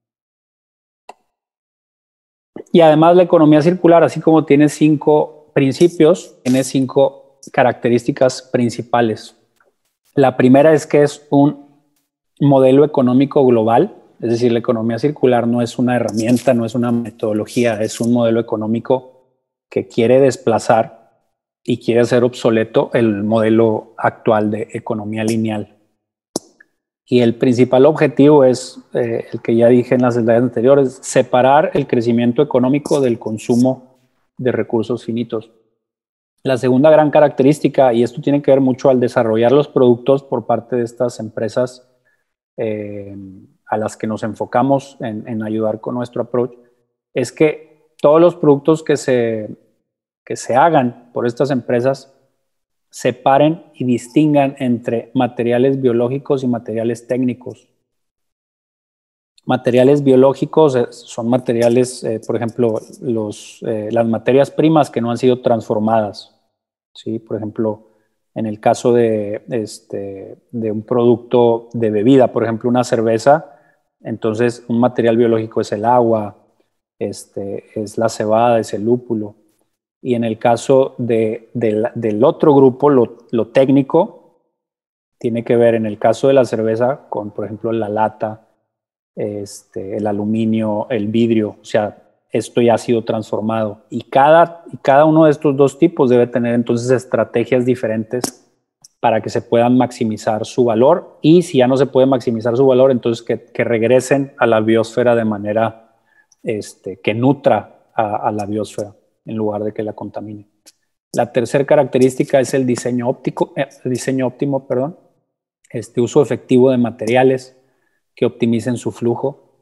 Y además la economía circular, así como tiene cinco principios, tiene cinco características principales. La primera es que es un modelo económico global, es decir, la economía circular no es una herramienta, no es una metodología, es un modelo económico que quiere desplazar y quiere hacer obsoleto el modelo actual de economía lineal. Y el principal objetivo es, eh, el que ya dije en las slides anteriores, separar el crecimiento económico del consumo de recursos finitos. La segunda gran característica, y esto tiene que ver mucho al desarrollar los productos por parte de estas empresas eh, a las que nos enfocamos en, en ayudar con nuestro approach, es que todos los productos que se, que se hagan por estas empresas separen y distingan entre materiales biológicos y materiales técnicos. Materiales biológicos son materiales, eh, por ejemplo, los, eh, las materias primas que no han sido transformadas, ¿sí? Por ejemplo, en el caso de, este, de un producto de bebida, por ejemplo, una cerveza, entonces un material biológico es el agua, este, es la cebada, es el lúpulo. Y en el caso de, de, del otro grupo, lo, lo técnico, tiene que ver en el caso de la cerveza con, por ejemplo, la lata, este, el aluminio, el vidrio. O sea, esto ya ha sido transformado. Y cada, y cada uno de estos dos tipos debe tener entonces estrategias diferentes para que se puedan maximizar su valor. Y si ya no se puede maximizar su valor, entonces que, que regresen a la biosfera de manera este, que nutra a, a la biosfera, en lugar de que la contamine. La tercera característica es el diseño óptico, eh, diseño óptimo, perdón, este uso efectivo de materiales que optimicen su flujo.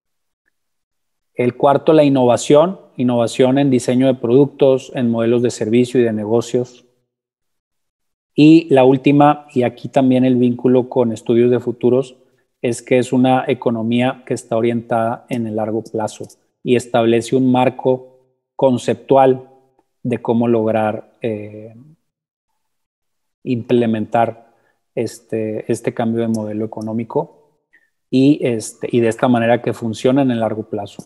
El cuarto, la innovación, innovación en diseño de productos, en modelos de servicio y de negocios. Y la última, y aquí también el vínculo con estudios de futuros, es que es una economía que está orientada en el largo plazo y establece un marco conceptual de cómo lograr eh, implementar este, este cambio de modelo económico y, este, y de esta manera que funcione en el largo plazo.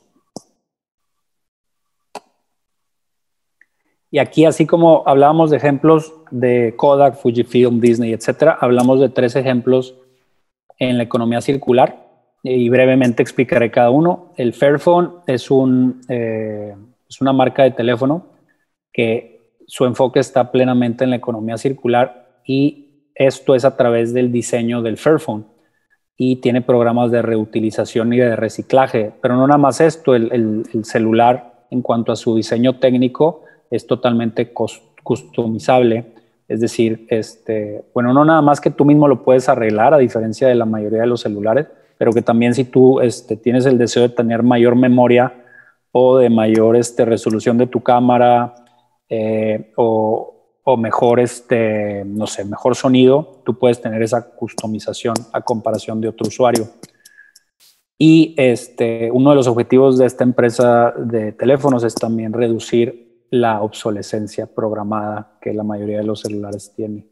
Y aquí, así como hablábamos de ejemplos de Kodak, Fujifilm, Disney, etcétera, hablamos de tres ejemplos en la economía circular y brevemente explicaré cada uno. El Fairphone es un... Eh, Es una marca de teléfono que su enfoque está plenamente en la economía circular y esto es a través del diseño del Fairphone y tiene programas de reutilización y de reciclaje. Pero no nada más esto, el, el, el celular en cuanto a su diseño técnico es totalmente customizable. Es decir, este, bueno, no nada más que tú mismo lo puedes arreglar a diferencia de la mayoría de los celulares, pero que también si tú este, tienes el deseo de tener mayor memoria o de mayor este, resolución de tu cámara eh, o, o mejor, este, no sé, mejor sonido, tú puedes tener esa customización a comparación de otro usuario. Y este, uno de los objetivos de esta empresa de teléfonos es también reducir la obsolescencia programada que la mayoría de los celulares tiene.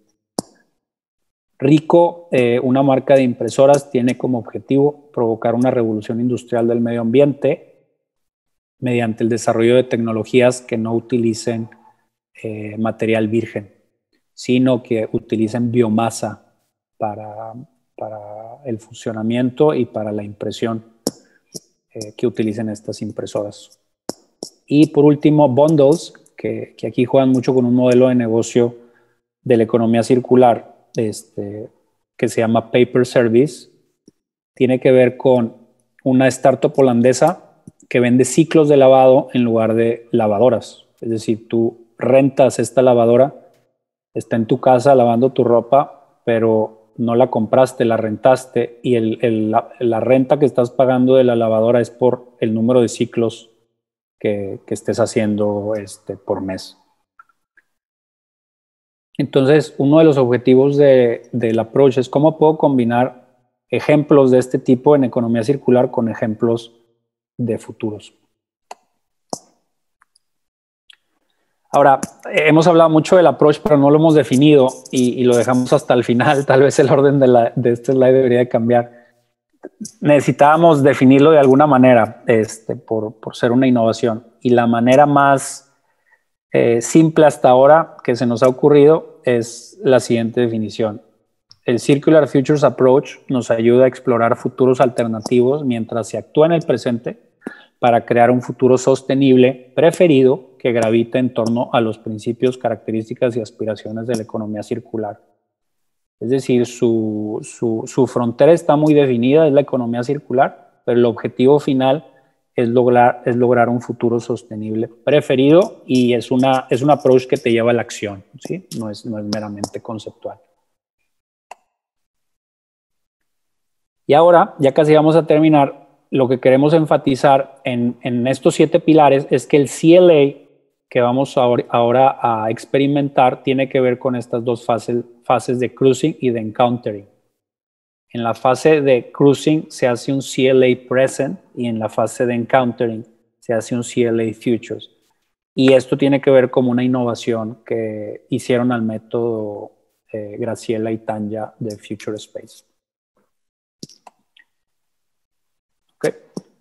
Ricoh, eh, una marca de impresoras, tiene como objetivo provocar una revolución industrial del medio ambiente mediante el desarrollo de tecnologías que no utilicen eh, material virgen, sino que utilicen biomasa para, para el funcionamiento y para la impresión eh, que utilicen estas impresoras. Y por último, bundles, que, que aquí juegan mucho con un modelo de negocio de la economía circular este, que se llama Paper Service. Tiene que ver con una startup holandesa que vende ciclos de lavado en lugar de lavadoras. Es decir, tú rentas esta lavadora, está en tu casa lavando tu ropa, pero no la compraste, la rentaste y el, el, la, la renta que estás pagando de la lavadora es por el número de ciclos que, que estés haciendo este, por mes. Entonces, uno de los objetivos de, del approach es cómo puedo combinar ejemplos de este tipo en economía circular con ejemplos de futuros. Ahora, hemos hablado mucho del approach, pero no lo hemos definido y, y lo dejamos hasta el final. Tal vez el orden de, la, de este slide debería de cambiar. Necesitábamos definirlo de alguna manera, este, por, por ser una innovación. Y la manera más eh, simple hasta ahora que se nos ha ocurrido es la siguiente definición. El Circular Futures Approach nos ayuda a explorar futuros alternativos mientras se actúa en el presente para crear un futuro sostenible preferido que gravita en torno a los principios, características y aspiraciones de la economía circular. Es decir, su, su, su frontera está muy definida, es la economía circular, pero el objetivo final es lograr, es lograr un futuro sostenible preferido y es, una, es un approach que te lleva a la acción, ¿sí? No es, no es meramente conceptual. Y ahora, ya casi vamos a terminar, lo que queremos enfatizar en, en estos siete pilares es que el C L A que vamos ahora, ahora a experimentar tiene que ver con estas dos fases, fases de cruising y de encountering. En la fase de cruising se hace un C L A present y en la fase de encountering se hace un C L A futures. Y esto tiene que ver con una innovación que hicieron al método eh, Graciela y Tanya de Future Space. Okay.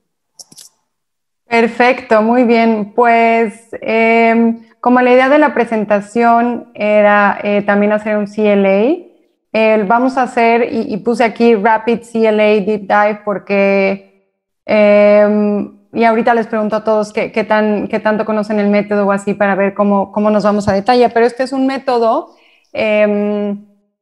Perfecto, muy bien. Pues eh, como la idea de la presentación era eh, también hacer un C L A, eh, vamos a hacer, y, y puse aquí Rapid C L A Deep Dive porque, eh, y ahorita les pregunto a todos qué, qué, tan, qué tanto conocen el método o así para ver cómo, cómo nos vamos a detalle, pero este es un método eh,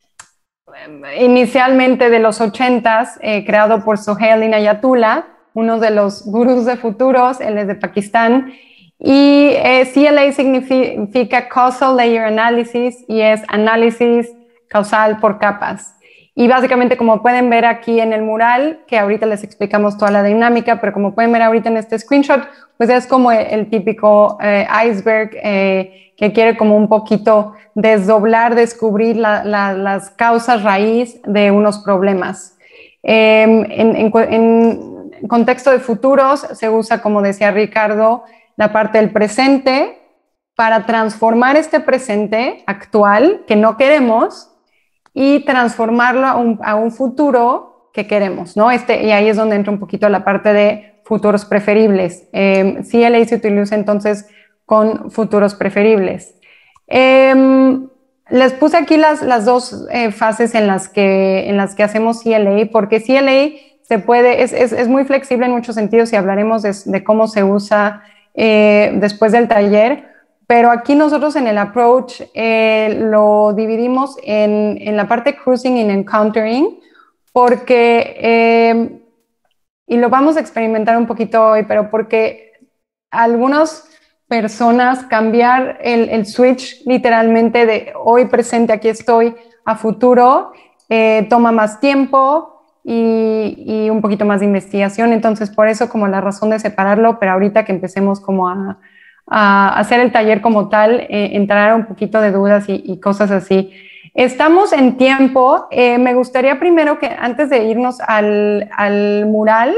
inicialmente de los ochentas, eh, creado por Sohail Inayatullah, uno de los gurús de futuros, él es de Pakistán, y eh, C L A significa Causal Layer Analysis y es análisis causal por capas. Y básicamente, como pueden ver aquí en el mural, que ahorita les explicamos toda la dinámica, pero como pueden ver ahorita en este screenshot, pues es como el, el típico eh, iceberg eh, que quiere como un poquito desdoblar, descubrir la, la, las causas raíz de unos problemas. Eh, en, en, en contexto de futuros se usa, como decía Ricardo, la parte del presente para transformar este presente actual que no queremos y transformarlo a un, a un futuro que queremos, ¿no? Este, y ahí es donde entra un poquito la parte de futuros preferibles. Eh, C L A se utiliza entonces con futuros preferibles. Eh, les puse aquí las, las dos eh, fases en las, que, en las que hacemos C L A, porque C L A se puede, es, es, es muy flexible en muchos sentidos y hablaremos de, de cómo se usa eh, después del taller. Pero aquí nosotros en el approach eh, lo dividimos en, en la parte cruising y en encountering, porque, eh, y lo vamos a experimentar un poquito hoy, pero porque algunas personas cambiar el, el switch literalmente de hoy presente, aquí estoy, a futuro, eh, toma más tiempo y, y un poquito más de investigación. Entonces, por eso como la razón de separarlo, pero ahorita que empecemos como a a hacer el taller como tal, eh, entrar un poquito de dudas y, y cosas así. Estamos en tiempo. Eh, me gustaría primero que antes de irnos al, al mural,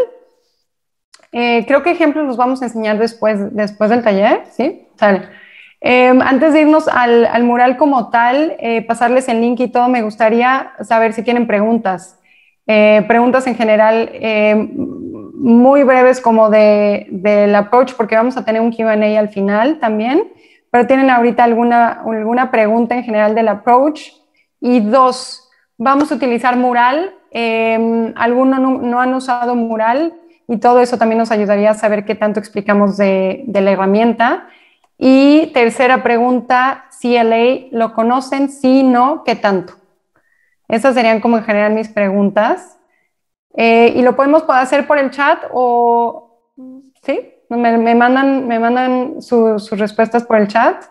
eh, creo que ejemplos los vamos a enseñar después, después del taller, ¿sí? Sale. Eh, antes de irnos al, al mural como tal, eh, pasarles el link y todo, me gustaría saber si tienen preguntas. Eh, preguntas en general eh, muy breves como de, del approach, porque vamos a tener un Q and A al final también, pero tienen ahorita alguna, alguna pregunta en general del approach. Y dos, vamos a utilizar mural, eh, algunos no, no han usado mural y todo eso también nos ayudaría a saber qué tanto explicamos de, de la herramienta. Y tercera pregunta, C L A, ¿lo conocen? Sí, no, ¿qué tanto? Esas serían como en general mis preguntas. Eh, y lo podemos hacer por el chat o, ¿sí? Me, me mandan, me mandan su, sus respuestas por el chat.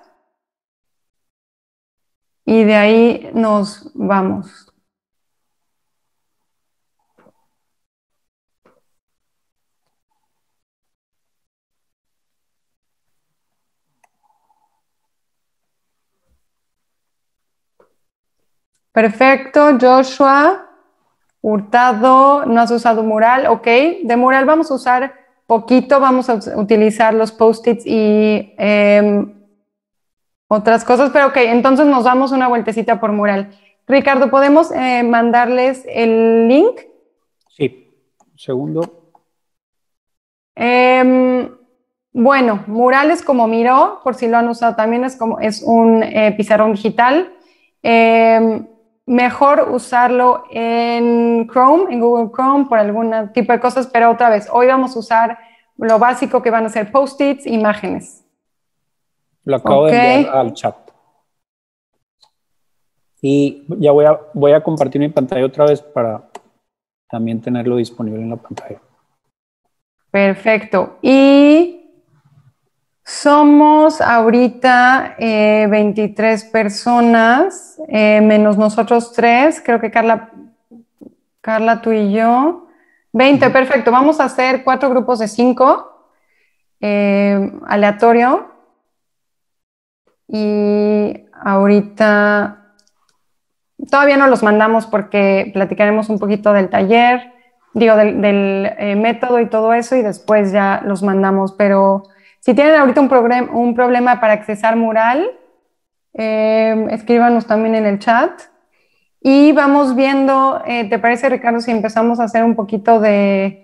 Y de ahí nos vamos. Perfecto, Joshua. Hurtado, no has usado mural, ok. De mural vamos a usar poquito, vamos a utilizar los post-its y eh, otras cosas, pero ok, entonces nos damos una vueltecita por mural. Ricardo, ¿podemos eh, mandarles el link? Sí, un segundo. Eh, bueno, murales como Miro, por si lo han usado también, es, como, es un eh, pizarrón digital. Eh, Mejor usarlo en Chrome, en Google Chrome, por algún tipo de cosas, pero otra vez, hoy vamos a usar lo básico que van a ser post-its, imágenes. Lo acabo Ok. de enviar al chat. Y ya voy a, voy a compartir mi pantalla otra vez para también tenerlo disponible en la pantalla. Perfecto. Y somos ahorita eh, veintitrés personas, eh, menos nosotros tres, creo que Carla, Carla, tú y yo. veinte, uh-huh. Perfecto. Vamos a hacer cuatro grupos de cinco, eh, aleatorio. Y ahorita todavía no los mandamos porque platicaremos un poquito del taller, digo, del, del eh, método y todo eso, y después ya los mandamos. Pero si tienen ahorita un, problem, un problema para accesar mural, eh, escríbanos también en el chat. Y vamos viendo, eh, ¿te parece, Ricardo, si empezamos a hacer un poquito de,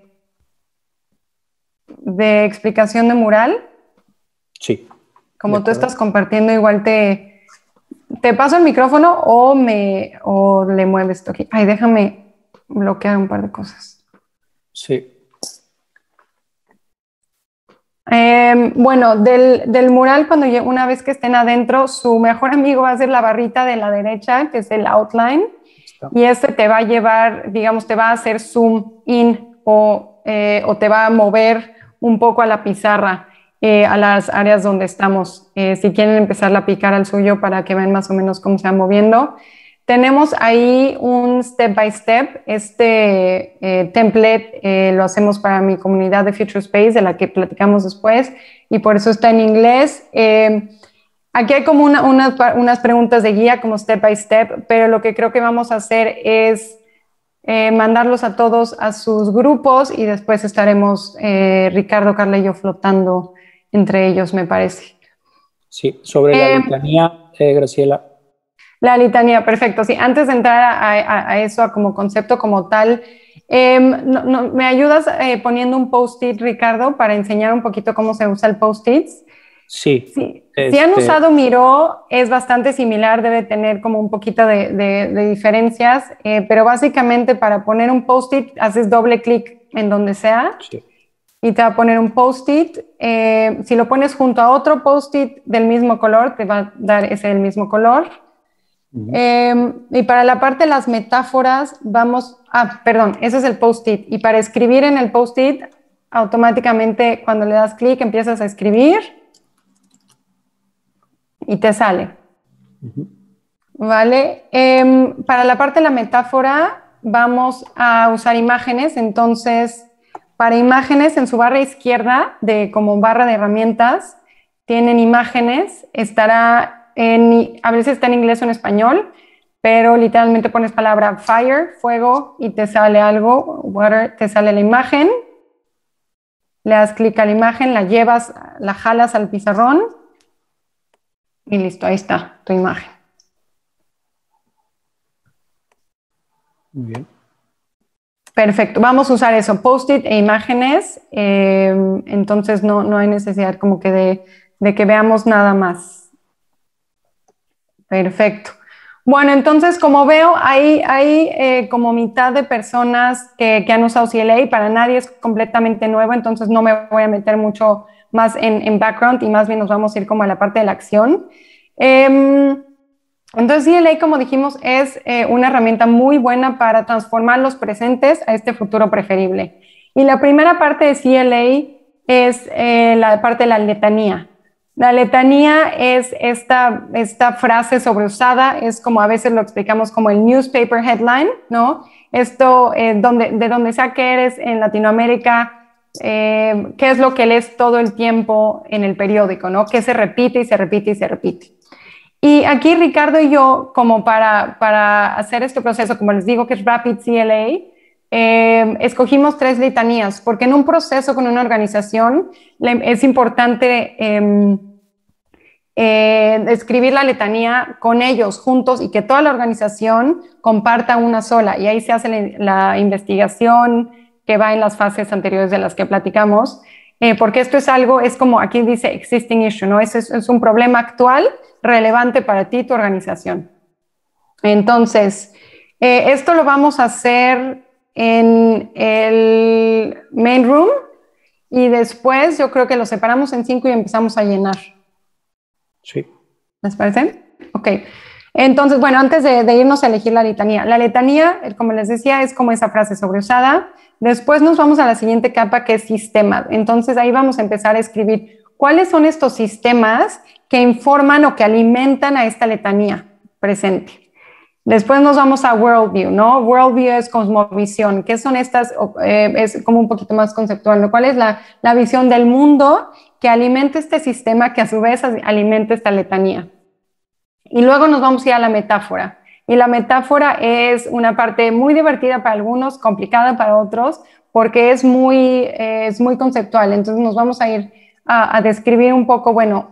de explicación de mural? Sí. Como tú estás compartiendo, igual te, te paso el micrófono o, me, o le mueves esto aquí. Ay, déjame bloquear un par de cosas. Sí. Eh, bueno, del, del mural, cuando una vez que estén adentro, su mejor amigo va a ser la barrita de la derecha, que es el outline, Está. y este te va a llevar, digamos, te va a hacer zoom in o, eh, o te va a mover un poco a la pizarra, eh, a las áreas donde estamos. Eh, si quieren empezar a picar al suyo para que vean más o menos cómo se va moviendo. Tenemos ahí un step by step, este eh, template eh, lo hacemos para mi comunidad de Future Space, de la que platicamos después, y por eso está en inglés. Eh, aquí hay como una, una, unas preguntas de guía como step by step, pero lo que creo que vamos a hacer es eh, mandarlos a todos a sus grupos y después estaremos eh, Ricardo, Carla y yo flotando entre ellos, me parece. Sí, sobre la eh, litanía, eh, Graciela. La litanía, perfecto. Sí, antes de entrar a, a, a eso, a como concepto como tal, eh, no, no, ¿me ayudas eh, poniendo un post-it, Ricardo, para enseñar un poquito cómo se usa el post-it? Sí. Sí. Este... Si han usado Miro, es bastante similar, debe tener como un poquito de, de, de diferencias, eh, pero básicamente para poner un post-it, haces doble clic en donde sea. Sí. Y te va a poner un post-it. Eh, si lo pones junto a otro post-it del mismo color, te va a dar ese del mismo color. Uh-huh. Eh, y para la parte de las metáforas, vamos, ah, perdón, ese es el post-it. Y para escribir en el post-it, automáticamente cuando le das clic empiezas a escribir y te sale. Uh-huh. ¿Vale? Eh, para la parte de la metáfora, vamos a usar imágenes. Entonces, para imágenes, en su barra izquierda, de como barra de herramientas, tienen imágenes, estará... En, a veces está en inglés o en español, pero literalmente pones palabra fire, fuego, y te sale algo, water, te sale la imagen, le das clic a la imagen, la llevas, la jalas al pizarrón, y listo, ahí está tu imagen. Muy bien. Perfecto, vamos a usar eso, post-it e imágenes, eh, entonces no, no hay necesidad como que de, de que veamos nada más. Perfecto. Bueno, entonces, como veo, hay, hay eh, como mitad de personas que, que han usado C L A. Para nadie es completamente nuevo, entonces no me voy a meter mucho más en, en background y más bien nos vamos a ir como a la parte de la acción. Eh, entonces, C L A, como dijimos, es eh, una herramienta muy buena para transformar los presentes a este futuro preferible. Y la primera parte de C L A es eh, la parte de la letanía. La letanía es esta, esta frase sobreusada, es como a veces lo explicamos como el newspaper headline, ¿no? Esto, eh, donde, de donde sea que eres en Latinoamérica, eh, ¿qué es lo que lees todo el tiempo en el periódico, ¿no? Que se repite y se repite y se repite. Y aquí Ricardo y yo, como para, para hacer este proceso, como les digo que es Rapid C L A, eh, escogimos tres litanías, porque en un proceso con una organización le, es importante eh, eh, escribir la letanía con ellos juntos y que toda la organización comparta una sola. Y ahí se hace la, la investigación que va en las fases anteriores de las que platicamos, eh, porque esto es algo, es como aquí dice existing issue, ¿no? Es, es, es un problema actual relevante para ti y tu organización. Entonces, eh, esto lo vamos a hacer en el main room y después yo creo que lo separamos en cinco y empezamos a llenar. Sí. ¿Les parece? Ok. Entonces, bueno, antes de, de irnos a elegir la letanía. La letanía, como les decía, es como esa frase sobreusada. Después nos vamos a la siguiente capa, que es sistema. Entonces, ahí vamos a empezar a escribir cuáles son estos sistemas que informan o que alimentan a esta letanía presente. Después nos vamos a worldview, ¿no? Worldview es cosmovisión. ¿Qué son estas? Eh, es como un poquito más conceptual, ¿no? ¿Cuál es la, la visión del mundo que alimenta este sistema, que a su vez alimenta esta letanía? Y luego nos vamos a ir a la metáfora. Y la metáfora es una parte muy divertida para algunos, complicada para otros, porque es muy, eh, es muy conceptual. Entonces nos vamos a ir a, a describir un poco, bueno,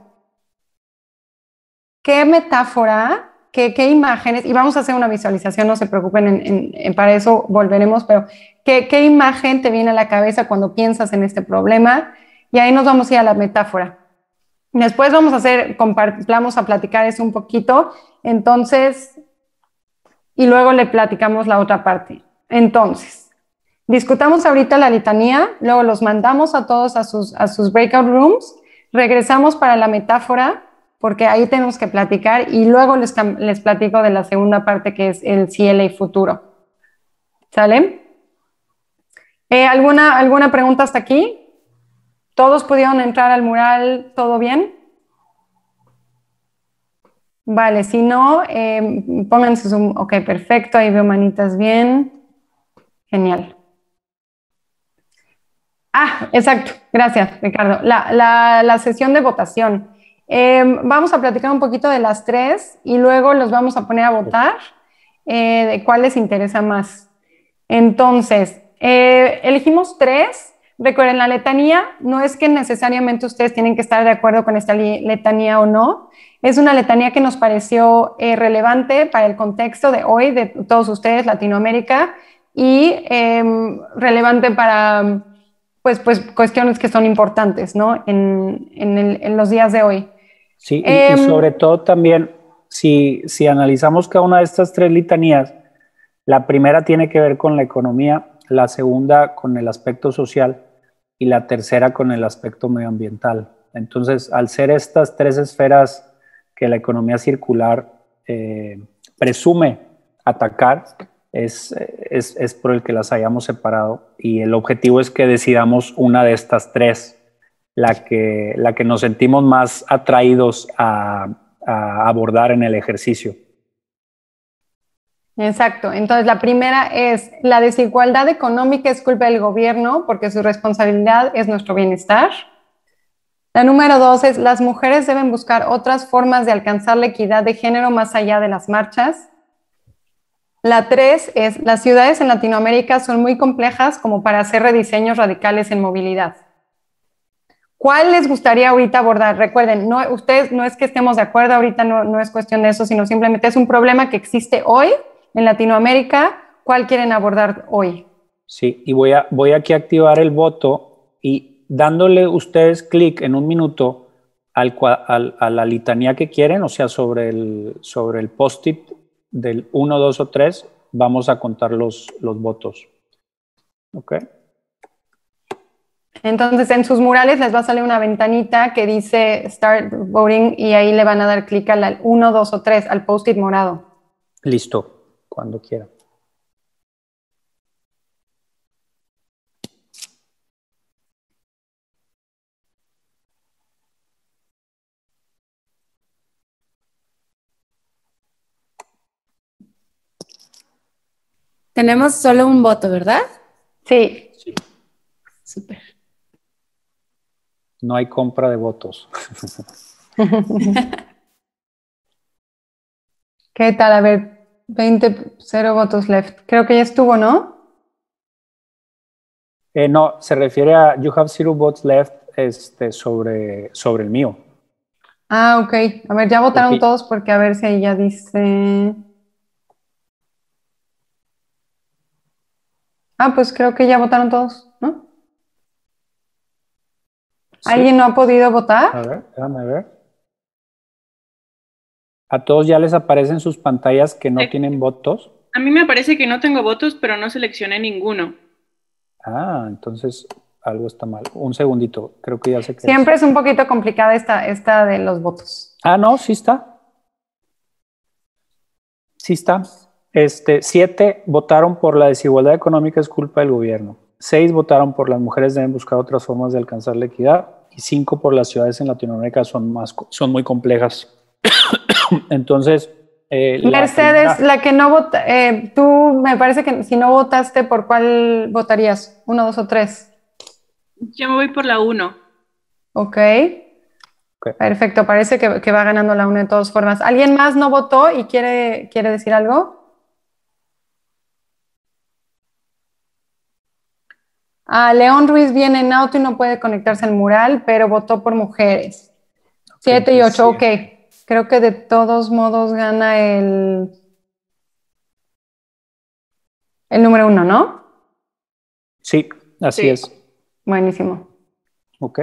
qué metáfora, qué, qué imágenes, y vamos a hacer una visualización, no se preocupen, en, en, en, para eso volveremos, pero ¿qué, qué imagen te viene a la cabeza cuando piensas en este problema? Y ahí nos vamos a ir a la metáfora. Después vamos a hacer, vamos a platicar eso un poquito, entonces, y luego le platicamos la otra parte. Entonces, discutamos ahorita la letanía, luego los mandamos a todos a sus, a sus breakout rooms, regresamos para la metáfora, porque ahí tenemos que platicar, y luego les, les platico de la segunda parte, que es el C L A futuro. ¿Sale? Eh, ¿alguna, ¿Alguna pregunta hasta aquí? ¿Todos pudieron entrar al mural? ¿Todo bien? Vale, si no, eh, pónganse zoom. Ok, perfecto, ahí veo manitas bien. Genial. Ah, exacto, gracias, Ricardo. La, la, la sesión de votación. Eh, vamos a platicar un poquito de las tres y luego los vamos a poner a votar eh, de cuál les interesa más. Entonces, eh, elegimos tres. Recuerden, la letanía no es que necesariamente ustedes tienen que estar de acuerdo con esta letanía o no. Es una letanía que nos pareció eh, relevante para el contexto de hoy, de todos ustedes, Latinoamérica, y eh, relevante para pues, pues, cuestiones que son importantes, ¿no? En, en, el, en los días de hoy. Sí, y, eh, y sobre todo también, si, si analizamos cada una de estas tres litanías, la primera tiene que ver con la economía, la segunda con el aspecto social y la tercera con el aspecto medioambiental. Entonces, al ser estas tres esferas que la economía circular eh, presume atacar, es, es, es por el que las hayamos separado, y el objetivo es que decidamos una de estas tres, la que, la que nos sentimos más atraídos a, a abordar en el ejercicio. Exacto. Entonces, la primera es: la desigualdad económica es culpa del gobierno porque su responsabilidad es nuestro bienestar. La número dos es: las mujeres deben buscar otras formas de alcanzar la equidad de género más allá de las marchas. La tres es: las ciudades en Latinoamérica son muy complejas como para hacer rediseños radicales en movilidad. ¿Cuál les gustaría ahorita abordar? Recuerden, no, ustedes no es que estemos de acuerdo ahorita, no, no es cuestión de eso, sino simplemente es un problema que existe hoy en Latinoamérica. ¿Cuál quieren abordar hoy? Sí, y voy, a, voy aquí a activar el voto, y dándole ustedes clic en un minuto al, al, a la litanía que quieren, o sea, sobre el, sobre el post-it del uno, dos o tres, vamos a contar los, los votos. ¿Ok? Entonces, en sus murales les va a salir una ventanita que dice Start Voting y ahí le van a dar clic al uno, dos o tres, al post-it morado. Listo, cuando quiera. Tenemos solo un voto, ¿verdad? Sí. Sí. Súper. No hay compra de votos. ¿Qué tal? A ver, veinte, cero votos left. Creo que ya estuvo, ¿no? Eh, no, se refiere a you have zero votes left este, sobre, sobre el mío. Ah, ok. A ver, ya votaron Porque- todos porque a ver si ahí ya dice... Ah, pues creo que ya votaron todos, ¿no? ¿Sí? ¿Alguien no ha podido A votar? ver, déjame ver. A todos ya les aparecen sus pantallas que no Sí. tienen votos. A mí me parece que no tengo votos, pero no seleccioné ninguno. Ah, entonces algo está mal. Un segundito, creo que ya sé qué es. Siempre es un poquito complicada esta, esta de los votos. Ah, no, sí está. Sí está. Este, siete votaron por la desigualdad económica es culpa del gobierno. Seis votaron por las mujeres deben buscar otras formas de alcanzar la equidad. Y cinco por las ciudades en Latinoamérica son, más, son muy complejas. Entonces, eh, la Mercedes, primera- la que no vota, eh, tú me parece que si no votaste, ¿por cuál votarías? ¿Uno, dos o tres? Yo me voy por la uno. Ok. Ok. Perfecto, parece que, que va ganando la una de todas formas. ¿Alguien más no votó y quiere, quiere decir algo? Ah, León Ruiz viene en auto y no puede conectarse al mural, pero votó por mujeres. Siete y entonces, ocho, sí. ok. Creo que de todos modos gana el, el número uno, ¿no? Sí, así Sí. es. Buenísimo. Ok.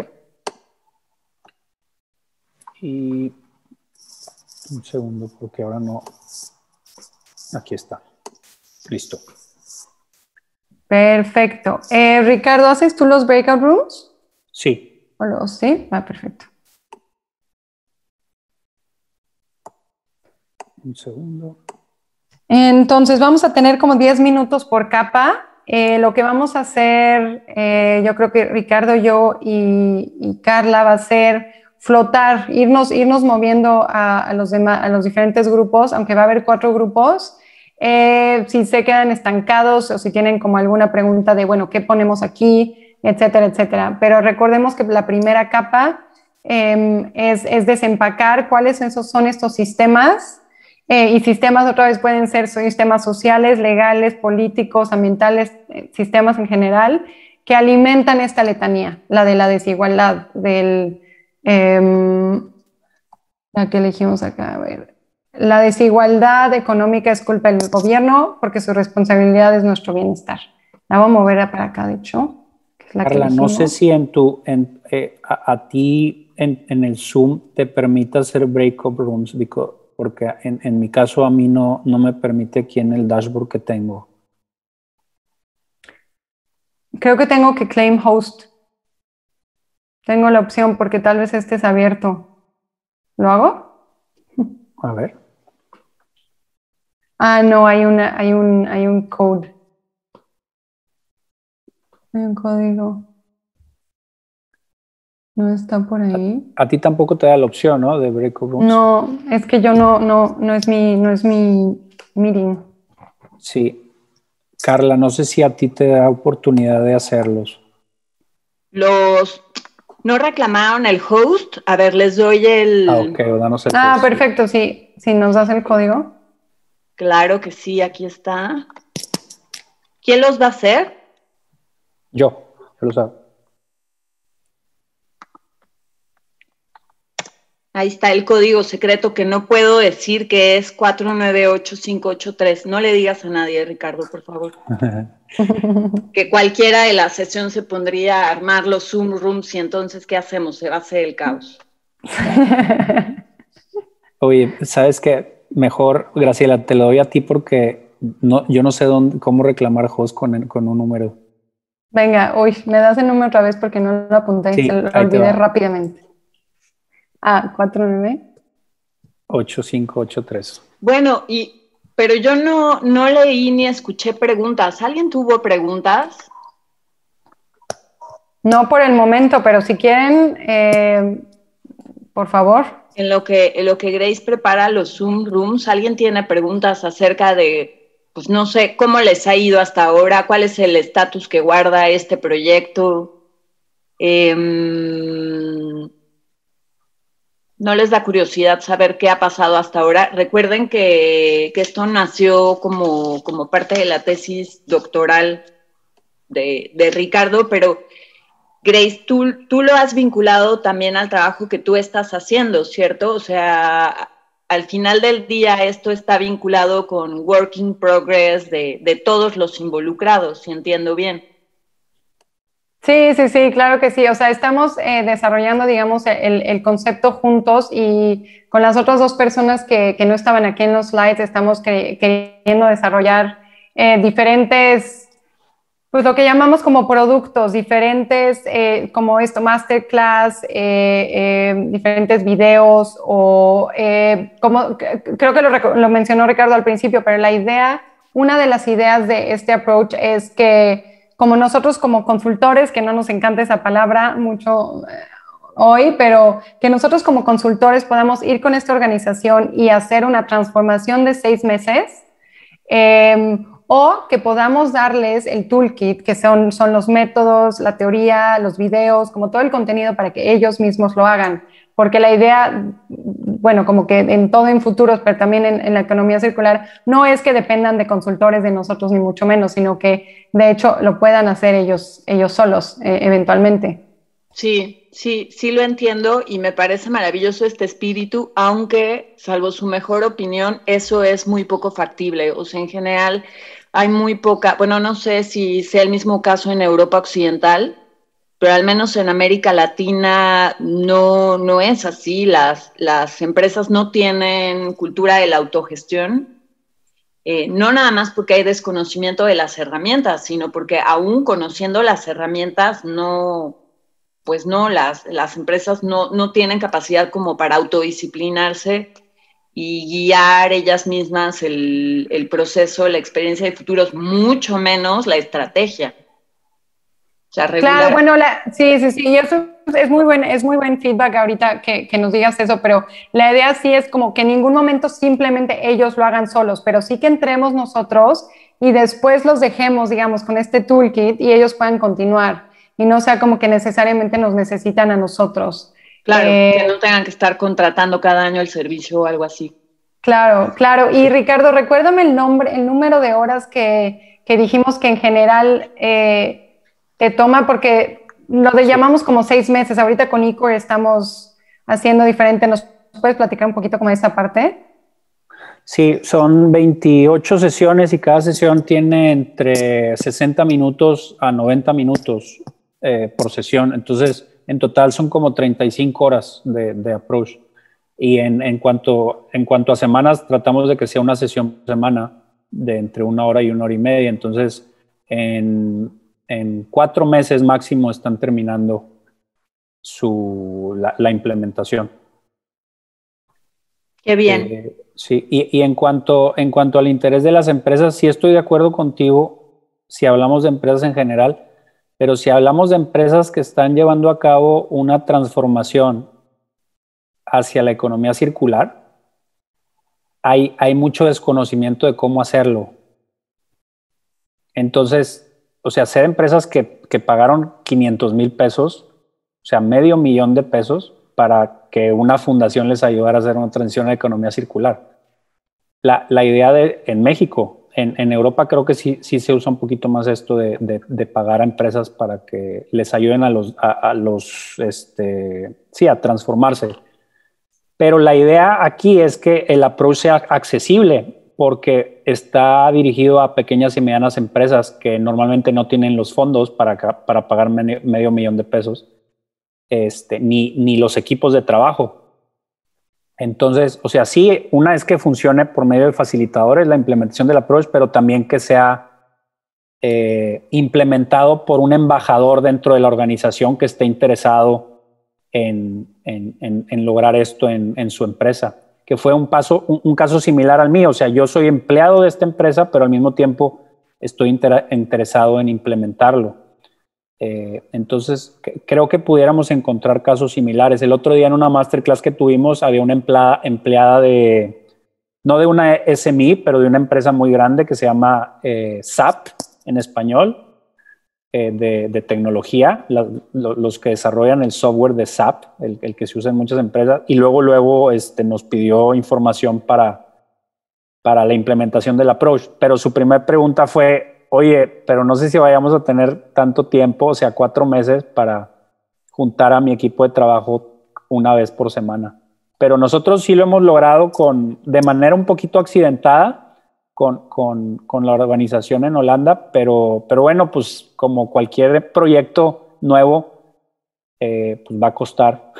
Y un segundo, porque ahora no. Aquí está. Listo. Perfecto. Eh, Ricardo, ¿haces tú los breakout rooms? Sí. ¿O los- sí? Va, perfecto. Un segundo. Entonces vamos a tener como diez minutos por capa. Eh, lo que vamos a hacer, eh, yo creo que Ricardo, yo y, y Carla va a ser flotar, irnos, irnos moviendo a, a los demás, a los diferentes grupos, aunque va a haber cuatro grupos. Eh, si se quedan estancados o si tienen como alguna pregunta de, bueno, ¿qué ponemos aquí? Etcétera, etcétera. Pero recordemos que la primera capa eh, es, es desempacar cuáles esos son estos sistemas. Eh, y sistemas otra vez pueden ser sistemas sociales, legales, políticos, ambientales, eh, sistemas en general, que alimentan esta letanía, la de la desigualdad, del... Eh, la que elegimos acá, a ver. La desigualdad económica es culpa del gobierno porque su responsabilidad es nuestro bienestar. La voy a mover para acá, de hecho. Que es la Carla, que no sé elegimos. si en tu, en, eh, a, a ti en, en el Zoom te permite hacer breakout rooms, because, porque en, en mi caso a mí no, no me permite aquí en el dashboard que tengo. Creo que tengo que claim host. Tengo la opción porque tal vez este es abierto. ¿Lo hago? A ver. Ah, no, hay una, hay un, hay un code. Hay un código. No está por ahí. A ti tampoco te da la opción, ¿no? De breakout rooms. No, es que yo no, no, no es mi, no es mi meeting. Sí. Carla, no sé si a ti te da oportunidad de hacerlos. Los no reclamaron el host. A ver, les doy el. Ah, ok, danos el Ah, host. perfecto, sí. Si nos das el código. Claro que sí, aquí está. ¿Quién los va a hacer? Yo, yo lo sabe. Ahí está el código secreto que no puedo decir que es cuatro nueve ocho cinco ocho tres. No le digas a nadie, Ricardo, por favor. Que cualquiera de la sesión se pondría a armar los Zoom rooms y entonces, ¿qué hacemos? Se va a hacer el caos. Oye, ¿sabes qué? Mejor, Graciela, te lo doy a ti porque no, yo no sé dónde, cómo reclamar host con, el- con un número. Venga, uy, me das el número otra vez porque no lo apunté, Sí, se lo ahí te olvidé va. rápidamente. Ah, cuatro nueve. ocho cinco ocho tres. Bueno, y pero yo no, no leí ni escuché preguntas. ¿Alguien tuvo preguntas? No por el momento, pero si quieren, eh, por favor. En lo que, en lo que Grace prepara los Zoom rooms, ¿alguien tiene preguntas acerca de, pues no sé, cómo les ha ido hasta ahora? ¿Cuál es el estatus que guarda este proyecto? Eh, ¿No les da curiosidad saber qué ha pasado hasta ahora? Recuerden que, que esto nació como, como parte de la tesis doctoral de, de Ricardo, pero Grace, tú, tú lo has vinculado también al trabajo que tú estás haciendo, ¿cierto? O sea, al final del día esto está vinculado con work in progress de, de todos los involucrados, si entiendo bien. Sí, sí, sí, claro que sí. O sea, estamos eh, desarrollando, digamos, el, el concepto juntos y con las otras dos personas que, que no estaban aquí en los slides, estamos que, queriendo desarrollar eh, diferentes, pues lo que llamamos como productos, diferentes, eh, como esto, masterclass, eh, eh, diferentes videos o eh, como, creo que lo, lo mencionó Ricardo al principio, pero la idea, una de las ideas de este approach es que como nosotros como consultores, que no nos encanta esa palabra mucho eh, hoy, pero que nosotros como consultores podamos ir con esta organización y hacer una transformación de seis meses, eh, o que podamos darles el toolkit, que son, son los métodos, la teoría, los videos, como todo el contenido para que ellos mismos lo hagan. Porque la idea, bueno, como que en todo en futuros, pero también en, en la economía circular, no es que dependan de consultores de nosotros, ni mucho menos, sino que de hecho lo puedan hacer ellos, ellos solos, eh, eventualmente. Sí, sí, sí lo entiendo y me parece maravilloso este espíritu, aunque, salvo su mejor opinión, eso es muy poco factible. O sea, en general hay muy poca, bueno, no sé si sea el mismo caso en Europa Occidental, pero al menos en América Latina no, no es así. Las, las empresas no tienen cultura de la autogestión, eh, no nada más porque hay desconocimiento de las herramientas, sino porque aún conociendo las herramientas, no, pues no, las, las empresas no, no tienen capacidad como para autodisciplinarse y guiar ellas mismas el, el proceso, la experiencia de futuros, mucho menos la estrategia. O sea, regular. Claro, bueno, la, sí, sí, sí, y eso es muy buen, es muy buen feedback ahorita que, que nos digas eso, pero la idea sí es como que en ningún momento simplemente ellos lo hagan solos, pero sí que entremos nosotros y después los dejemos, digamos, con este toolkit y ellos puedan continuar y no sea como que necesariamente nos necesitan a nosotros. Claro, eh, que no tengan que estar contratando cada año el servicio o algo así. Claro, claro. Y Ricardo, recuérdame el nombre, el número de horas que, que dijimos que en general eh, te toma, porque lo de llamamos como seis meses. Ahorita con Icor estamos haciendo diferente. ¿Nos puedes platicar un poquito como esa parte? Sí, son veintiocho sesiones y cada sesión tiene entre sesenta minutos a noventa minutos eh, por sesión. Entonces, en total son como treinta y cinco horas de, de approach. Y en, en, cuanto, en cuanto a semanas, tratamos de que sea una sesión por semana de entre una hora y una hora y media. Entonces, en, en cuatro meses máximo están terminando su, la, la implementación. Qué bien. Eh, sí, y, y en, cuanto, en cuanto al interés de las empresas, sí estoy de acuerdo contigo si hablamos de empresas en general, pero si hablamos de empresas que están llevando a cabo una transformación hacia la economía circular, hay, hay mucho desconocimiento de cómo hacerlo. Entonces, o sea, ser empresas que, que pagaron quinientos mil pesos, o sea, medio millón de pesos, para que una fundación les ayudara a hacer una transición a la economía circular. La, la idea de, en México, en, en Europa creo que sí, sí se usa un poquito más esto de, de, de pagar a empresas para que les ayuden a los, a, a los este, sí, a transformarse. Pero la idea aquí es que el approach sea accesible, porque está dirigido a pequeñas y medianas empresas que normalmente no tienen los fondos para, para pagar medio, medio millón de pesos, este, ni, ni los equipos de trabajo. Entonces, o sea, sí, una es que funcione por medio de facilitadores la implementación del approach, pero también que sea eh, implementado por un embajador dentro de la organización que esté interesado en, en, en, en lograr esto en, en su empresa, que fue un, paso, un, un caso similar al mío. O sea, yo soy empleado de esta empresa, pero al mismo tiempo estoy inter interesado en implementarlo. Eh, entonces, creo que pudiéramos encontrar casos similares. El otro día en una masterclass que tuvimos había una empleada, empleada de, no de una S M I, pero de una empresa muy grande que se llama eh, S A P en español. eh, de, de tecnología, la, lo, los que desarrollan el software de S A P, el, el que se usa en muchas empresas, y luego, luego este, nos pidió información para, para la implementación del approach. Pero su primera pregunta fue, oye, pero no sé si vayamos a tener tanto tiempo, o sea, cuatro meses para juntar a mi equipo de trabajo una vez por semana. Pero nosotros sí lo hemos logrado con, de manera un poquito accidentada, Con, con, con la organización en Holanda, pero, pero bueno, pues como cualquier proyecto nuevo, eh, pues va a costar.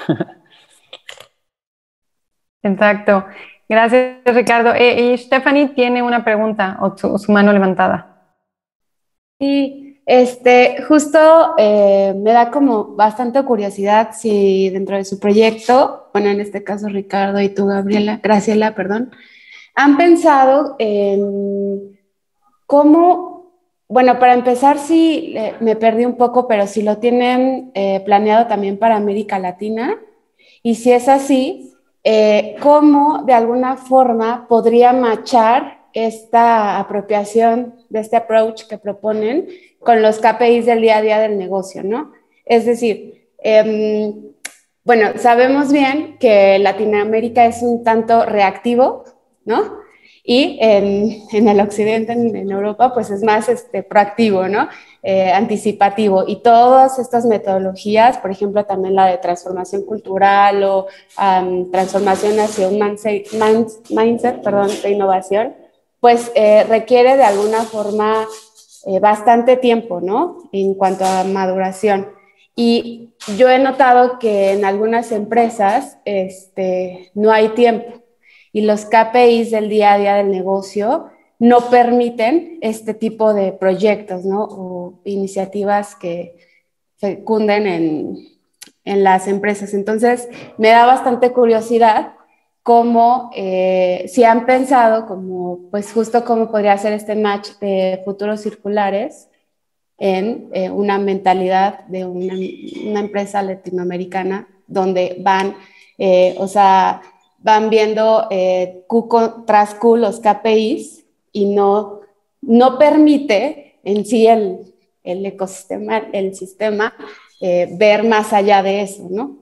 Exacto. Gracias, Ricardo. Eh, y Stephanie tiene una pregunta o su, su mano levantada. Sí, este, justo eh, me da como bastante curiosidad si dentro de su proyecto, bueno, en este caso Ricardo y tú, Gabriela, Graciela, perdón, han pensado en cómo, bueno, para empezar, sí, eh, me perdí un poco, pero si lo tienen eh, planeado también para América Latina, y si es así, eh, ¿cómo de alguna forma podría machar esta apropiación de este approach que proponen con los K P Is del día a día del negocio, ¿no? Es decir, eh, bueno, sabemos bien que Latinoamérica es un tanto reactivo, ¿no? Y en, en el occidente, en, en Europa, pues es más este, proactivo, ¿no? Eh, anticipativo. Y todas estas metodologías, por ejemplo, también la de transformación cultural o um, transformación hacia un mindset, mindset perdón, de innovación, pues eh, requiere de alguna forma eh, bastante tiempo, ¿no? En cuanto a maduración. Y yo he notado que en algunas empresas este, no hay tiempo. Y los K P Is del día a día del negocio no permiten este tipo de proyectos, ¿no? O iniciativas que fecunden en, en las empresas. Entonces, me da bastante curiosidad cómo, eh, si han pensado, como, pues justo cómo podría ser este match de futuros circulares en eh, una mentalidad de una, una empresa latinoamericana donde van, eh, o sea, van viendo eh, Q tras Q los K P Is y no, no permite en sí el, el ecosistema, el sistema, eh, ver más allá de eso, ¿no?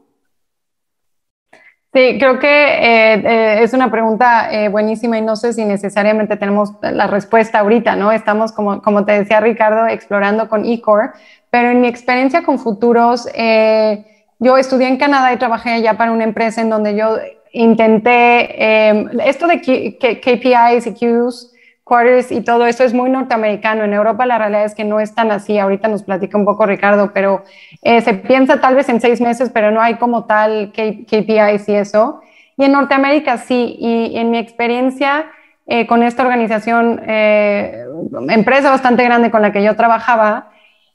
Sí, creo que eh, eh, es una pregunta eh, buenísima y no sé si necesariamente tenemos la respuesta ahorita, ¿no? Estamos, como, como te decía Ricardo, explorando con eCore, pero en mi experiencia con futuros, eh, yo estudié en Canadá y trabajé allá para una empresa en donde yo intenté, eh, esto de K P Is y Qs, quarters y todo eso es muy norteamericano. En Europa la realidad es que no es tan así. Ahorita nos platica un poco Ricardo, pero eh, se piensa tal vez en seis meses, pero no hay como tal K P Is y eso. Y en Norteamérica sí. Y en mi experiencia eh, con esta organización, eh, empresa bastante grande con la que yo trabajaba,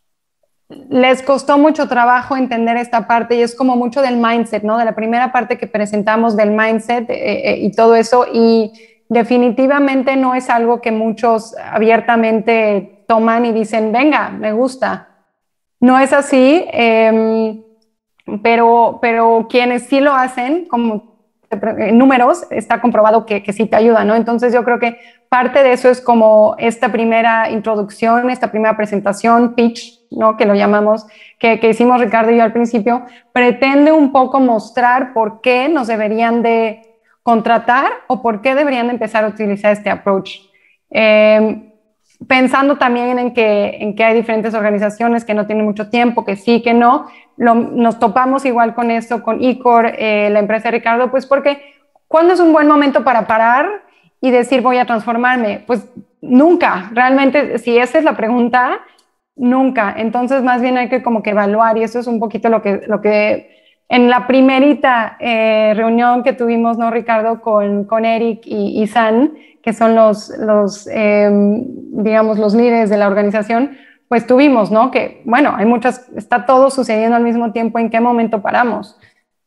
les costó mucho trabajo entender esta parte y es como mucho del mindset, ¿no? De la primera parte que presentamos del mindset eh, eh, y todo eso. Y definitivamente no es algo que muchos abiertamente toman y dicen, venga, me gusta. No es así, eh, pero, pero quienes sí lo hacen, como en números, está comprobado que, que sí te ayuda, ¿no? Entonces yo creo que parte de eso es como esta primera introducción, esta primera presentación, pitch, ¿no? Que lo llamamos, que, que hicimos Ricardo y yo al principio, pretende un poco mostrar por qué nos deberían de contratar o por qué deberían empezar a utilizar este approach. Eh, pensando también en que, en que hay diferentes organizaciones que no tienen mucho tiempo, que sí, que no, lo, nos topamos igual con esto, con eCore, eh, la empresa de Ricardo, pues porque ¿cuándo es un buen momento para parar y decir voy a transformarme? Pues nunca, realmente, si esa es la pregunta, nunca. Entonces más bien hay que como que evaluar y eso es un poquito lo que... Lo que en la primerita eh, reunión que tuvimos, ¿no, Ricardo? Con, con Eric y, y San, que son los, los eh, digamos, los líderes de la organización, pues tuvimos, ¿no? Que, bueno, hay muchas, está todo sucediendo al mismo tiempo, ¿en qué momento paramos?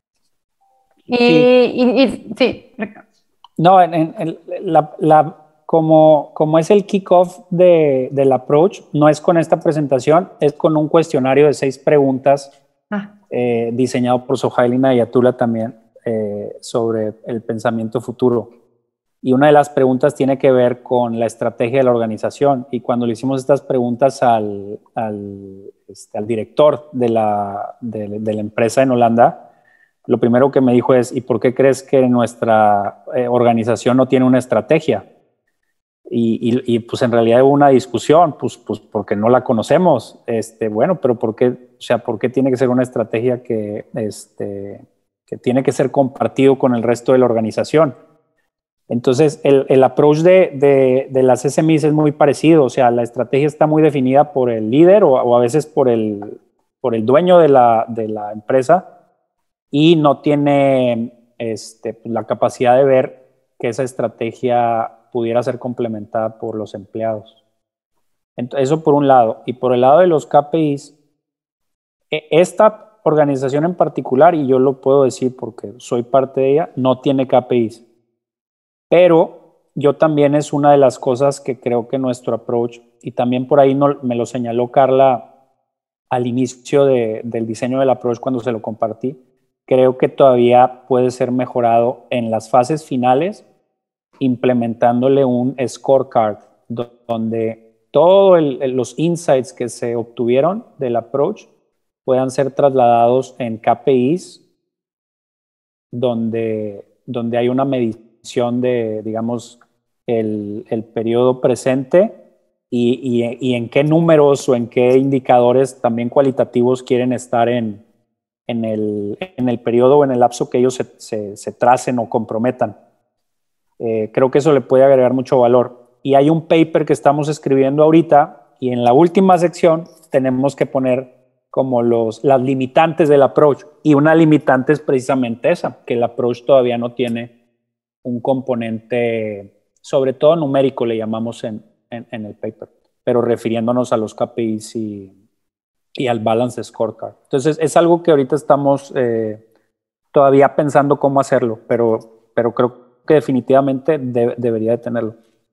Y sí, y, y, sí Ricardo. No, en, en, la, la, como, como es el kickoff de, del approach, no es con esta presentación, es con un cuestionario de seis preguntas ah. eh, diseñado por Sohail y Nayatullah también, eh, sobre el pensamiento futuro. Y una de las preguntas tiene que ver con la estrategia de la organización. Y cuando le hicimos estas preguntas al, al, este, al director de la, de, de la empresa en Holanda, lo primero que me dijo es, ¿y por qué crees que nuestra eh, organización no tiene una estrategia? Y, y, y pues en realidad hubo una discusión, pues, pues porque no la conocemos. Este, bueno, pero ¿por qué, o sea, ¿por qué tiene que ser una estrategia que, este, que tiene que ser compartido con el resto de la organización? Entonces, el, el approach de, de, de las S M Is es muy parecido, o sea, la estrategia está muy definida por el líder o, o a veces por el, por el dueño de la, de la empresa y no tiene este, la capacidad de ver que esa estrategia pudiera ser complementada por los empleados. Entonces, eso por un lado. Y por el lado de los K P Is, esta organización en particular, y yo lo puedo decir porque soy parte de ella, no tiene K P Is. Pero yo también es una de las cosas que creo que nuestro approach, y también por ahí no, me lo señaló Carla al inicio de, del diseño del approach cuando se lo compartí, creo que todavía puede ser mejorado en las fases finales, implementándole un scorecard donde todos los insights que se obtuvieron del approach puedan ser trasladados en K P Is donde, donde hay una medición de, digamos, el, el periodo presente y, y, y en qué números o en qué indicadores también cualitativos quieren estar en, en, el, en el periodo o en el lapso que ellos se, se, se tracen o comprometan. Eh, creo que eso le puede agregar mucho valor. Y hay un paper que estamos escribiendo ahorita y en la última sección tenemos que poner como los, las limitantes del approach. Y una limitante es precisamente esa, que el approach todavía no tiene un componente, sobre todo numérico, le llamamos en, en, en el paper, pero refiriéndonos a los K P Is y, y al Balance Scorecard. Entonces, es algo que ahorita estamos eh, todavía pensando cómo hacerlo, pero, pero creo que definitivamente de, debería de tenerlo.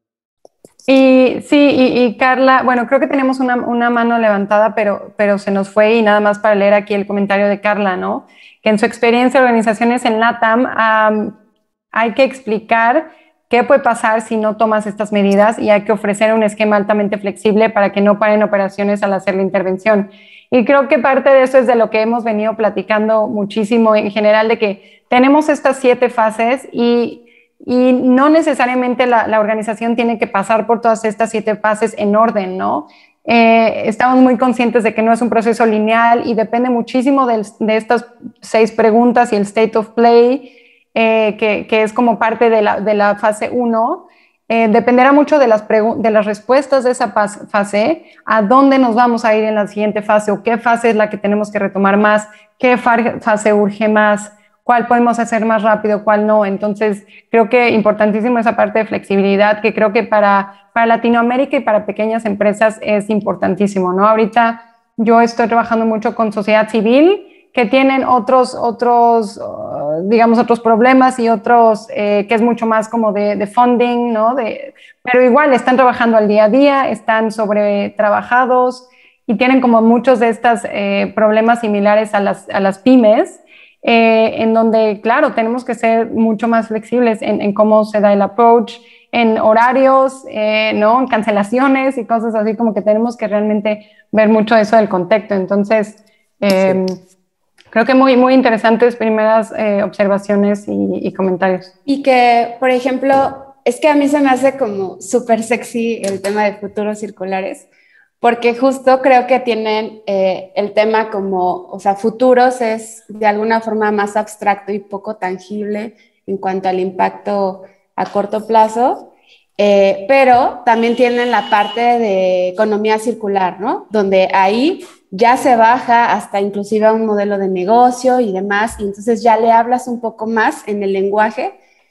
Y sí, y, y Carla, bueno, creo que tenemos una, una mano levantada, pero, pero se nos fue, y nada más para leer aquí el comentario de Carla, ¿no? Que en su experiencia de organizaciones en LATAM um, hay que explicar qué puede pasar si no tomas estas medidas y hay que ofrecer un esquema altamente flexible para que no paren operaciones al hacer la intervención. Y creo que parte de eso es de lo que hemos venido platicando muchísimo en general, de que tenemos estas siete fases y Y no necesariamente la, la organización tiene que pasar por todas estas siete fases en orden, ¿no? Eh, estamos muy conscientes de que no es un proceso lineal y depende muchísimo de, de estas seis preguntas y el state of play, eh, que, que es como parte de la, de la fase uno. Eh, dependerá mucho de las, de las respuestas de esa fase, a dónde nos vamos a ir en la siguiente fase o qué fase es la que tenemos que retomar más, qué fase urge más, cuál podemos hacer más rápido, cuál no. Entonces, creo que importantísimo esa parte de flexibilidad, que creo que para, para Latinoamérica y para pequeñas empresas es importantísimo, ¿no? Ahorita yo estoy trabajando mucho con sociedad civil, que tienen otros, otros uh, digamos, otros problemas y otros eh, que es mucho más como de, de funding, ¿no? De, pero igual están trabajando al día a día, están sobretrabajados y tienen como muchos de estos eh, problemas similares a las, a las pymes, Eh, en donde, claro, tenemos que ser mucho más flexibles en, en cómo se da el approach, en horarios, eh, ¿no? En cancelaciones y cosas así, como que tenemos que realmente ver mucho eso del contexto. Entonces, eh, sí. Creo que muy, muy interesantes primeras eh, observaciones y, y comentarios. Y que, por ejemplo, es que a mí se me hace como súper sexy el tema de futuros circulares, porque justo creo que tienen eh, el tema como, o sea, futuros es de alguna forma más abstracto y poco tangible en cuanto al impacto a corto plazo, eh, pero también tienen la parte de economía circular, ¿no? Donde ahí ya se baja hasta inclusive a un modelo de negocio y demás, y entonces ya le hablas un poco más en el lenguaje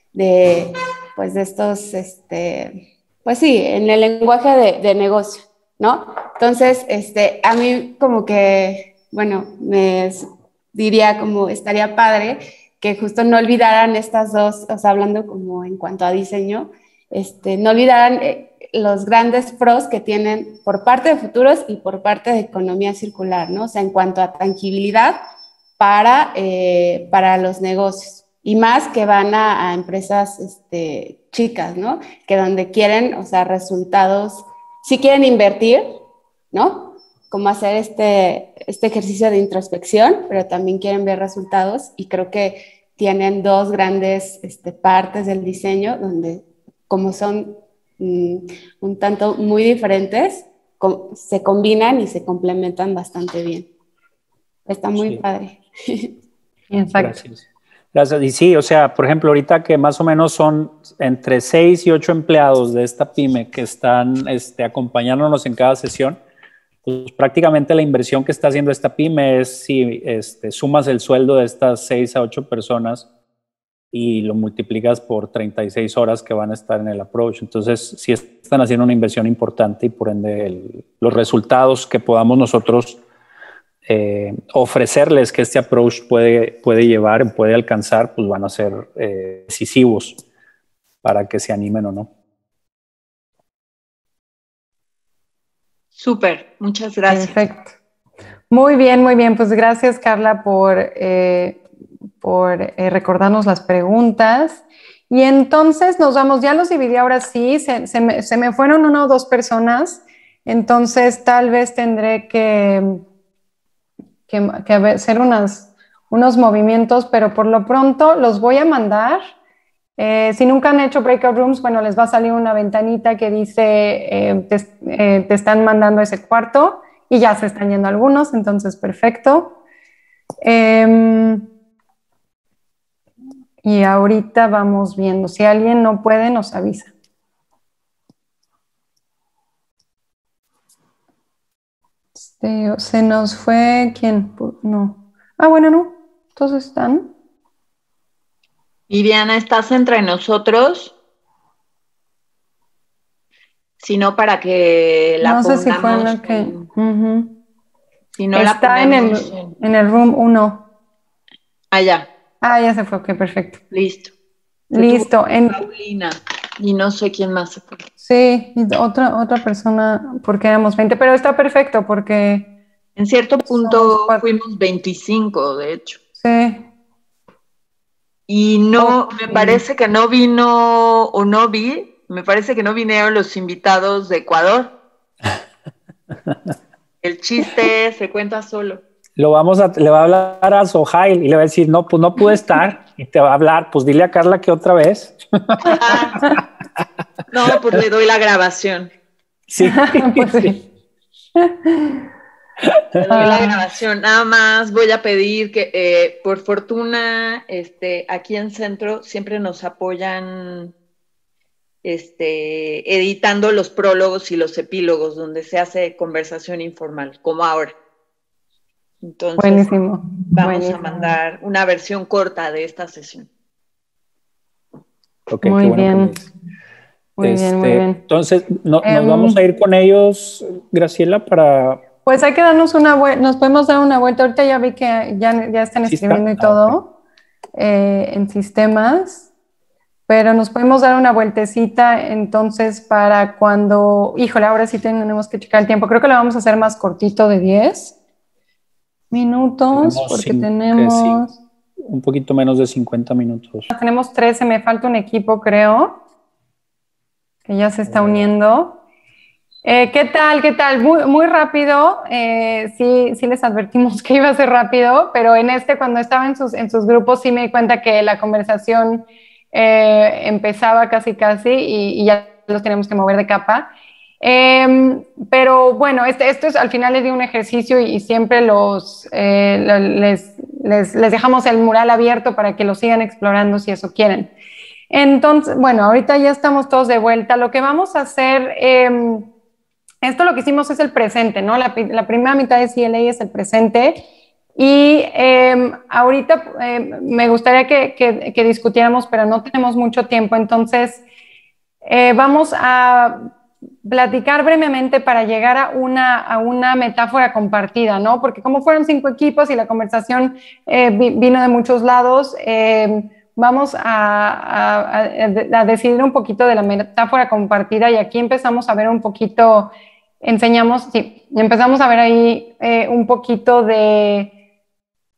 de, pues, de estos, este, pues sí, en el lenguaje de, de negocio, ¿no? Entonces, este, a mí como que, bueno, me diría como estaría padre que justo no olvidaran estas dos, o sea, hablando como en cuanto a diseño, este, no olvidaran eh, los grandes pros que tienen por parte de futuros y por parte de economía circular, ¿no? O sea, en cuanto a tangibilidad para, eh, para los negocios. y más que van a, a empresas este, chicas, ¿no? Que donde quieren, o sea, resultados, sí quieren invertir, ¿no? Como hacer este, este ejercicio de introspección, pero también quieren ver resultados y creo que tienen dos grandes este, partes del diseño donde como son mm, un tanto muy diferentes, com se combinan y se complementan bastante bien. Está muy sí. padre. Exacto. Gracias. Gracias. Y sí, o sea, por ejemplo, ahorita que más o menos son entre seis y ocho empleados de esta pyme que están este, acompañándonos en cada sesión, pues prácticamente la inversión que está haciendo esta pyme es si este, sumas el sueldo de estas seis a ocho personas y lo multiplicas por treinta y seis horas que van a estar en el approach. Entonces, sí están haciendo una inversión importante y por ende el, los resultados que podamos nosotros eh, ofrecerles que este approach puede, puede llevar, puede alcanzar, pues van a ser eh, decisivos para que se animen o no. Súper, muchas gracias. Perfecto. Muy bien, muy bien. Pues gracias, Carla, por, eh, por eh, recordarnos las preguntas. Y entonces nos vamos, ya los dividí ahora sí, se, se, me, se me fueron una o dos personas, entonces tal vez tendré que, que, que hacer unas, unos movimientos, pero por lo pronto los voy a mandar. Eh, si nunca han hecho breakout rooms, bueno, les va a salir una ventanita que dice eh, te, eh, te están mandando ese cuarto y ya se están yendo algunos, entonces perfecto. Eh, y ahorita vamos viendo, si alguien no puede nos avisa. Este, se nos fue, ¿quién? No. Ah, bueno, no, todos están. Viviana, ¿estás entre nosotros? Si no, para que la no pongamos. sé si fue en la que... Uh-huh. Si no está la ponemos en el, en el room uno. Ah, ya. Ah, ya se fue, ok, perfecto. Listo. Listo. En... Paulina. Y no sé quién más se fue. Sí, otra, otra persona, porque éramos veinte, pero está perfecto porque... En cierto punto fuimos veinticinco, de hecho. Sí. Y no, okay. Me parece que no vino, o no vi, me parece que no vinieron los invitados de Ecuador. El chiste se cuenta solo. Lo vamos a, le va a hablar a Sohail y le va a decir, no, pues no pude estar. Y te va a hablar, pues dile a Carla que otra vez. Ah, no, pues le doy la grabación. Sí. Pues sí. Le doy la grabación. Nada más voy a pedir que, eh, por fortuna, este, aquí en Centro siempre nos apoyan este, editando los prólogos y los epílogos, donde se hace conversación informal, como ahora. Entonces, buenísimo. Vamos buenísimo. a mandar una versión corta de esta sesión. Okay, muy, qué bueno bien. muy este, bien. Muy bien, Entonces, no, um, ¿nos vamos a ir con ellos, Graciela, para...? Pues hay que darnos una vuelta, nos podemos dar una vuelta. Ahorita ya vi que ya, ya están ¿Sí escribiendo está? y todo Ah, okay. eh, en sistemas. Pero nos podemos dar una vueltecita entonces para cuando, híjole, ahora sí tenemos que checar el tiempo. Creo que lo vamos a hacer más cortito de diez minutos tenemos porque cinco, tenemos... Sí, un poquito menos de cincuenta minutos. Tenemos trece, me falta un equipo creo, que ya se está uniendo. Eh, ¿Qué tal? ¿Qué tal? Muy, muy rápido. Eh, sí, sí les advertimos que iba a ser rápido, pero en este, cuando estaba en sus, en sus grupos, sí me di cuenta que la conversación eh, empezaba casi casi y, y ya los teníamos que mover de capa. Eh, pero bueno, este, esto es, al final les di un ejercicio y, y siempre los, eh, les, les, les dejamos el mural abierto para que lo sigan explorando si eso quieren. Entonces, bueno, ahorita ya estamos todos de vuelta. Lo que vamos a hacer... Eh, Esto lo que hicimos es el presente, ¿no? La, la primera mitad de C L A es el presente y eh, ahorita eh, me gustaría que, que, que discutiéramos, pero no tenemos mucho tiempo, entonces eh, vamos a platicar brevemente para llegar a una, a una metáfora compartida, ¿no? Porque como fueron cinco equipos y la conversación eh, vino de muchos lados, eh, vamos a, a, a decidir un poquito de la metáfora compartida y aquí empezamos a ver un poquito... Enseñamos, sí, empezamos a ver ahí eh, un poquito de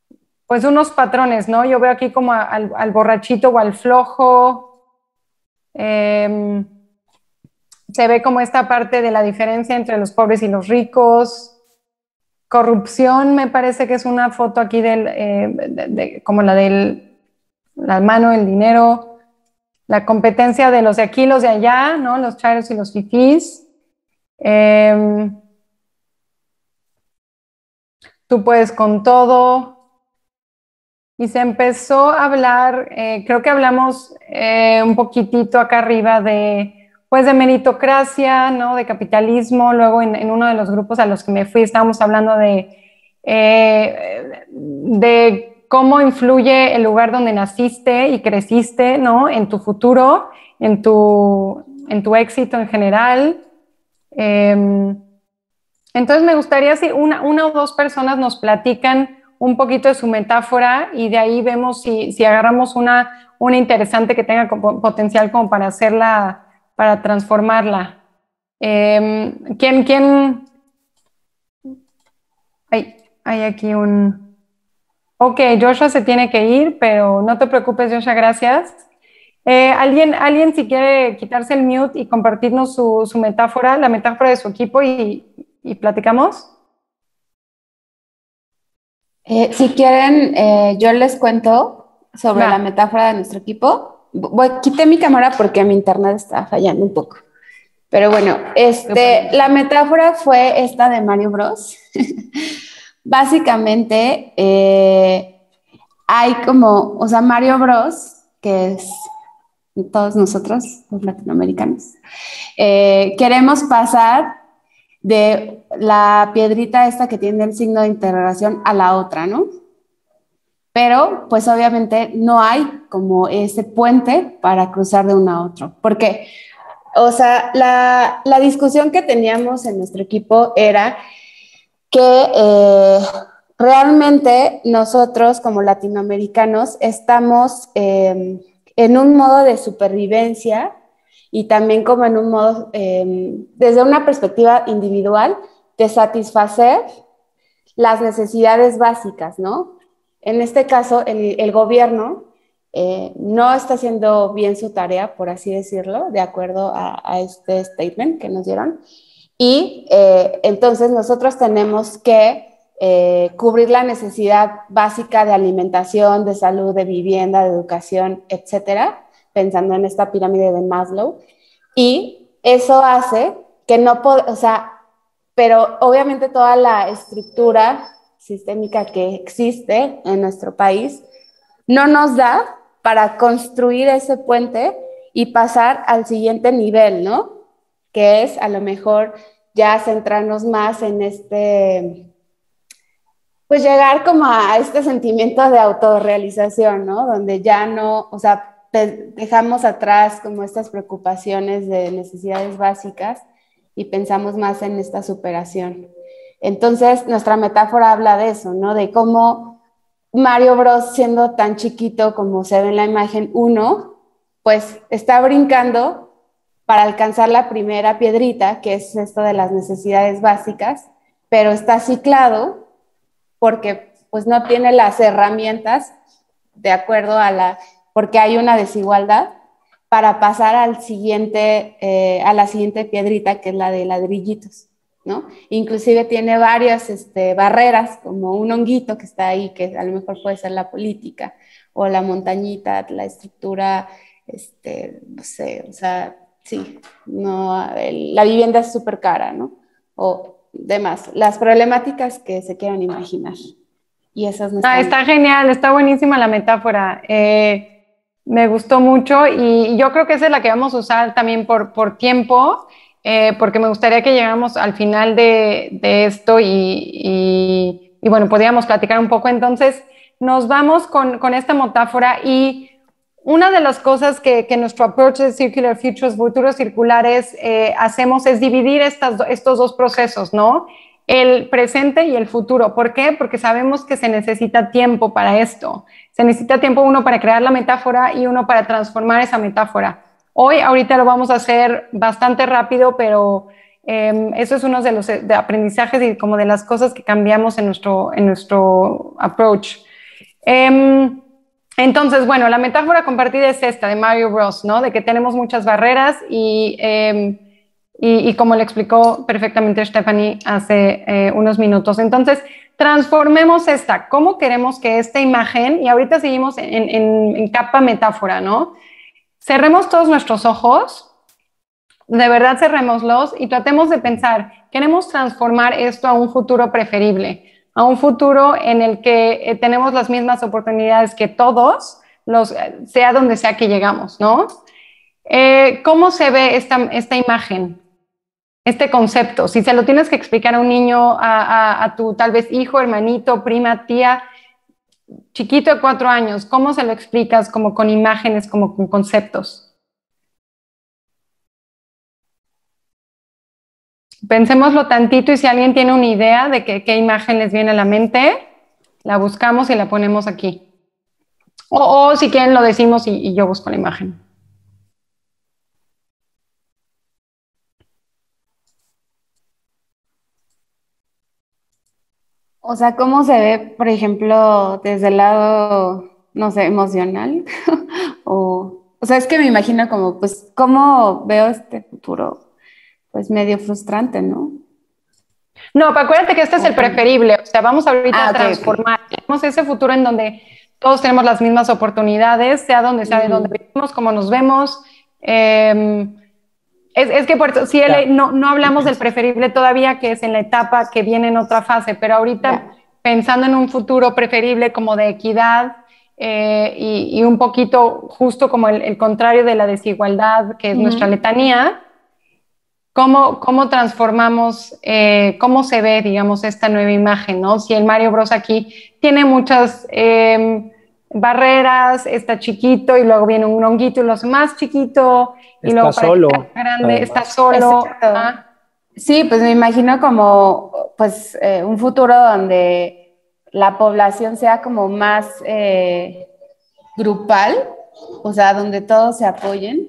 pues unos patrones, ¿no? Yo veo aquí como al, al borrachito o al flojo. Eh, se ve como esta parte de la diferencia entre los pobres y los ricos. Corrupción, me parece que es una foto aquí del, eh, de, de, como la del la mano, el dinero. La competencia de los de aquí, los de allá, ¿no? Los chairos y los fifís. Eh, tú puedes con todo. Y se empezó a hablar, eh, creo que hablamos eh, un poquitito acá arriba de, pues de meritocracia, ¿no? De capitalismo. Luego en, en uno de los grupos a los que me fui estábamos hablando de, eh, de cómo influye el lugar donde naciste y creciste, ¿no? En tu futuro, en tu, en tu éxito en general. Eh, entonces me gustaría si una, una o dos personas nos platican un poquito de su metáfora y de ahí vemos si, si agarramos una, una interesante que tenga potencial como para hacerla, para transformarla. Eh, ¿Quién? quién? Hay, hay aquí un... Ok, Joshua se tiene que ir, pero no te preocupes, Joshua, gracias. Eh, ¿alguien, ¿Alguien si quiere quitarse el mute y compartirnos su, su metáfora, la metáfora de su equipo y, y platicamos? Eh, si quieren, eh, yo les cuento sobre Va. la metáfora de nuestro equipo. Voy, quité mi cámara porque mi internet está fallando un poco. Pero bueno, este, la metáfora fue esta de Mario Bros. Básicamente, eh, hay como, o sea, Mario Bros, que es todos nosotros, los latinoamericanos, eh, queremos pasar de la piedrita esta que tiene el signo de interrogación a la otra, ¿no? Pero, pues obviamente no hay como ese puente para cruzar de uno a otro. Porque, o sea, la, la discusión que teníamos en nuestro equipo era que eh, realmente nosotros como latinoamericanos estamos eh, en un modo de supervivencia y también como en un modo, eh, desde una perspectiva individual, de satisfacer las necesidades básicas, ¿no? En este caso, el, el gobierno eh, no está haciendo bien su tarea, por así decirlo, de acuerdo a, a este statement que nos dieron. Y eh, entonces nosotros tenemos que eh, cubrir la necesidad básica de alimentación, de salud, de vivienda, de educación, etcétera, pensando en esta pirámide de Maslow, y eso hace que no, o sea, pero obviamente toda la estructura sistémica que existe en nuestro país no nos da para construir ese puente y pasar al siguiente nivel, ¿no? Que es a lo mejor ya centrarnos más en este, pues llegar como a este sentimiento de autorrealización, ¿no? Donde ya no, o sea, dejamos atrás como estas preocupaciones de necesidades básicas y pensamos más en esta superación. Entonces, nuestra metáfora habla de eso, ¿no? De cómo Mario Bros, siendo tan chiquito como se ve en la imagen uno, pues está brincando para alcanzar la primera piedrita, que es esto de las necesidades básicas, pero está ciclado porque pues no tiene las herramientas de acuerdo a la... porque hay una desigualdad para pasar al siguiente, eh, a la siguiente piedrita, que es la de ladrillitos, ¿no? Inclusive tiene varias este, barreras, como un honguito que está ahí, que a lo mejor puede ser la política, o la montañita, la estructura, este, no sé, o sea, sí, no, el, la vivienda es súper cara, ¿no? O demás, las problemáticas que se quieran imaginar. Y esas no están... Ah, está genial, está buenísima la metáfora. Eh, me gustó mucho y yo creo que esa es la que vamos a usar también por, por tiempo, eh, porque me gustaría que llegáramos al final de, de esto y, y, y bueno, podríamos platicar un poco. Entonces, nos vamos con, con esta metáfora y una de las cosas que, que nuestro approach de Circular Futures, futuros circulares, eh, hacemos es dividir estas, estos dos procesos, ¿no? El presente y el futuro. ¿Por qué? Porque sabemos que se necesita tiempo para esto. Se necesita tiempo uno para crear la metáfora y uno para transformar esa metáfora. Hoy, ahorita lo vamos a hacer bastante rápido, pero eh, eso es uno de los de aprendizajes y como de las cosas que cambiamos en nuestro, en nuestro approach. Em, entonces, bueno, la metáfora compartida es esta de Mario Bros, ¿no? De que tenemos muchas barreras y, eh, y, y como le explicó perfectamente Stephanie hace eh, unos minutos. Entonces, transformemos esta. ¿Cómo queremos que esta imagen, y ahorita seguimos en, en, en capa metáfora, ¿no? Cerremos todos nuestros ojos, de verdad cerrémoslos y tratemos de pensar, queremos transformar esto a un futuro preferible, a un futuro en el que eh, tenemos las mismas oportunidades que todos, los, sea donde sea que llegamos, ¿no? Eh, ¿Cómo se ve esta, esta imagen, este concepto? Si se lo tienes que explicar a un niño, a, a, a tu tal vez hijo, hermanito, prima, tía, chiquito de cuatro años, ¿cómo se lo explicas como con imágenes, como con conceptos? Pensémoslo tantito y si alguien tiene una idea de que, qué imagen les viene a la mente, la buscamos y la ponemos aquí. O, o si quieren lo decimos y, y yo busco la imagen. O sea, ¿cómo se ve, por ejemplo, desde el lado, no sé, emocional? o, o sea, es que me imagino como, pues, ¿cómo veo este futuro? Pues medio frustrante, ¿no? No, pero acuérdate que este es el preferible. O sea, vamos ahorita Ah, a okay, transformar. Okay. Tenemos ese futuro en donde todos tenemos las mismas oportunidades, sea donde sea, uh-huh. de donde vivimos, cómo nos vemos. Eh, es, es que por eso, si yeah. no, no hablamos del preferible todavía, que es en la etapa que viene en otra fase, pero ahorita yeah. pensando en un futuro preferible como de equidad eh, y, y un poquito justo como el, el contrario de la desigualdad, que es uh-huh. nuestra letanía. ¿Cómo, cómo transformamos, eh, cómo se ve, digamos, esta nueva imagen, ¿no? Si el Mario Bros aquí tiene muchas eh, barreras, está chiquito y luego viene un honguito y lo hace más chiquito y está luego solo, para que sea grande, además. Está solo. ¿Ah? Sí, pues me imagino como pues, eh, un futuro donde la población sea como más eh, grupal, o sea, donde todos se apoyen.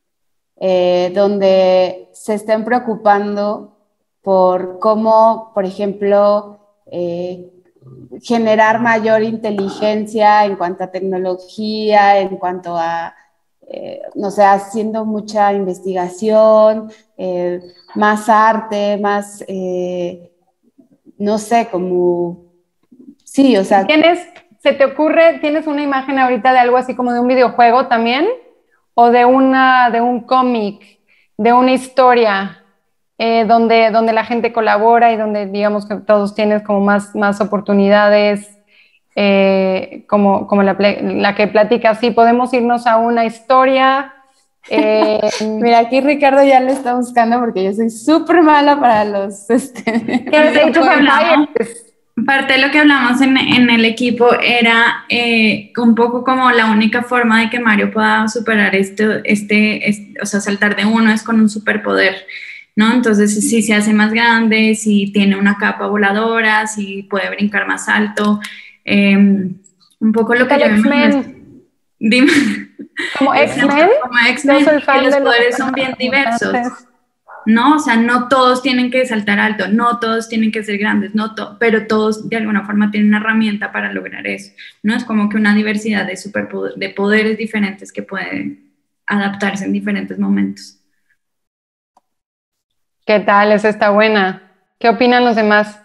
Eh, donde se estén preocupando por cómo, por ejemplo, eh, generar mayor inteligencia en cuanto a tecnología, en cuanto a, eh, no sé, haciendo mucha investigación, eh, más arte, más, eh, no sé, como, sí, o sea. ¿Tienes, se te ocurre, tienes una imagen ahorita de algo así como de un videojuego también? O de, una, de un cómic, de una historia eh, donde, donde la gente colabora y donde digamos que todos tienen como más, más oportunidades, eh, como, como la, la que platica. Sí, podemos irnos a una historia. Eh, Mira, aquí Ricardo ya lo está buscando porque yo soy súper mala para los... Este, Parte de lo que hablamos en, en el equipo era eh, un poco como la única forma de que Mario pueda superar esto, este, este, o sea, saltar de uno es con un superpoder, ¿no? Entonces, si se hace más grande, si tiene una capa voladora, si puede brincar más alto, eh, un poco lo que yo X-Men. Dime. Como X-Men. Como X-Men, que los poderes son bien diversos. No, o sea, no todos tienen que saltar alto, no todos tienen que ser grandes, no to pero todos de alguna forma tienen una herramienta para lograr eso, ¿no? Es como que una diversidad de, superpoder de poderes diferentes que pueden adaptarse en diferentes momentos. ¿Qué tal? Esa está buena. ¿Qué opinan los demás?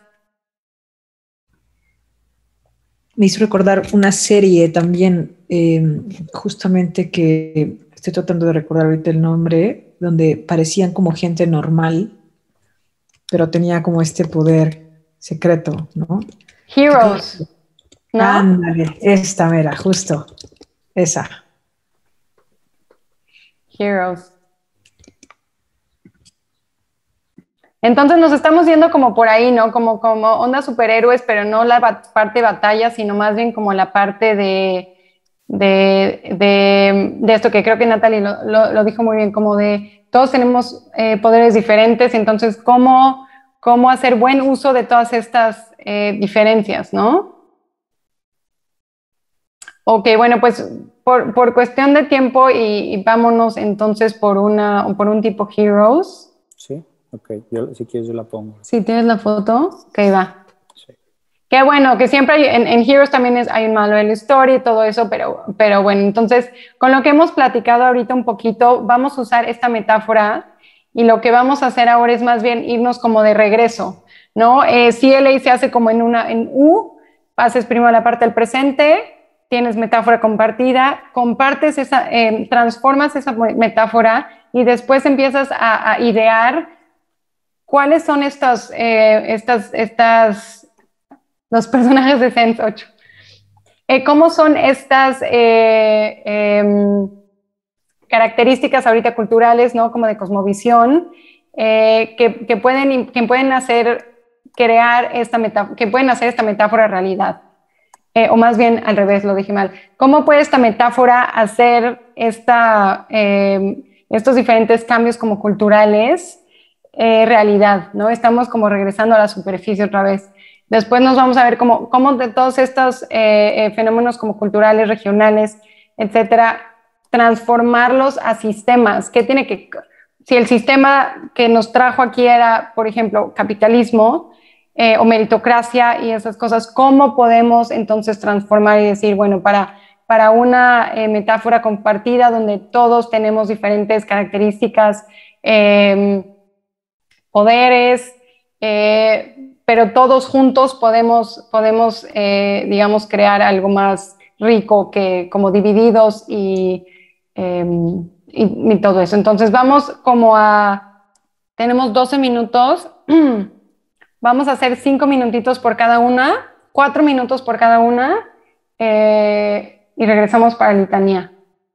Me hizo recordar una serie también, eh, justamente que estoy tratando de recordar ahorita el nombre, donde parecían como gente normal, pero tenía como este poder secreto, ¿no? Heroes, ¿no? Ándale, esta mera, justo, esa. Heroes. Entonces nos estamos yendo como por ahí, ¿no? Como, como onda superhéroes, pero no la parte de batalla, sino más bien como la parte de... De, de, de esto que creo que Natalie lo, lo, lo dijo muy bien, como de todos tenemos eh, poderes diferentes, entonces cómo, cómo hacer buen uso de todas estas eh, diferencias, ¿no? Ok, bueno, pues por, por cuestión de tiempo y, y vámonos entonces por, una, por un tipo Heroes. Sí, ok, yo, si quieres yo la pongo. ¿Sí tienes la foto? Ok, va. Sí. Qué bueno, que siempre hay, en, en Heroes también es, hay un malo de la historia y todo eso, pero, pero bueno, entonces con lo que hemos platicado ahorita un poquito, vamos a usar esta metáfora y lo que vamos a hacer ahora es más bien irnos como de regreso, ¿no? Eh, C L A se hace como en una, en U, pases primero a la parte del presente, tienes metáfora compartida, compartes esa, eh, transformas esa metáfora y después empiezas a, a idear cuáles son estas, eh, estas, estas los personajes de Sense ocho. Eh, ¿Cómo son estas eh, eh, características ahorita culturales, ¿no? Como de cosmovisión, eh, que, que, pueden, que pueden hacer crear esta metáfora, que pueden hacer esta metáfora realidad? Eh, o más bien al revés, lo dije mal. ¿Cómo puede esta metáfora hacer esta, eh, estos diferentes cambios como culturales eh, realidad, ¿no? Estamos como regresando a la superficie otra vez. Después nos vamos a ver cómo, cómo de todos estos eh, eh, fenómenos como culturales, regionales, etcétera, transformarlos a sistemas. ¿Qué tiene que...? Si el sistema que nos trajo aquí era, por ejemplo, capitalismo eh, o meritocracia y esas cosas, ¿cómo podemos entonces transformar y decir, bueno, para, para una eh, metáfora compartida donde todos tenemos diferentes características, eh, poderes, eh, pero todos juntos podemos, podemos eh, digamos, crear algo más rico que como divididos y, eh, y, y todo eso. Entonces vamos como a, tenemos doce minutos, vamos a hacer cinco minutitos por cada una, cuatro minutos por cada una eh, y regresamos para litanía.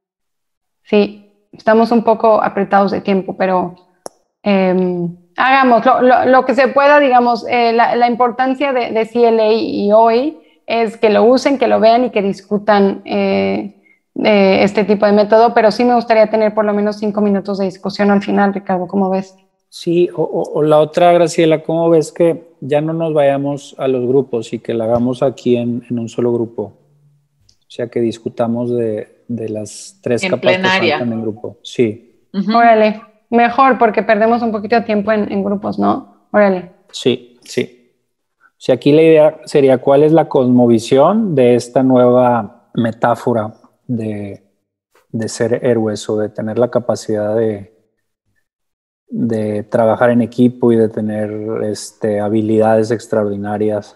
Sí, estamos un poco apretados de tiempo, pero... Eh, hagamos lo, lo, lo que se pueda, digamos, eh, la, la importancia de, de C L A y hoy es que lo usen, que lo vean y que discutan eh, eh, este tipo de método, pero sí me gustaría tener por lo menos cinco minutos de discusión al final, Ricardo, ¿cómo ves? Sí, o, o, o la otra, Graciela, ¿cómo ves que ya no nos vayamos a los grupos y que la hagamos aquí en, en un solo grupo? O sea, que discutamos de, de las tres en capas plenaria. que faltan en grupo. Sí. Uh-huh. Órale, mejor porque perdemos un poquito de tiempo en, en grupos, ¿no? Órale. Sí, sí. O sea, aquí la idea sería cuál es la cosmovisión de esta nueva metáfora de, de ser héroes o de tener la capacidad de, de trabajar en equipo y de tener este, habilidades extraordinarias.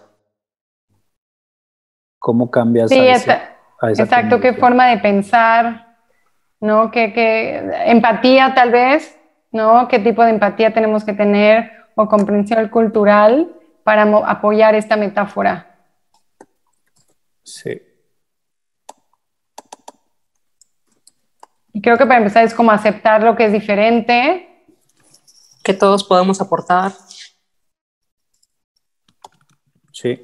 ¿Cómo cambias sí, a, esa, ese, a esa exacto, qué forma de pensar, ¿no? ¿Qué, qué empatía tal vez, ¿no? ¿Qué tipo de empatía tenemos que tener o comprensión cultural para apoyar esta metáfora? Sí. Y creo que para empezar es como aceptar lo que es diferente. Que todos podemos aportar. Sí.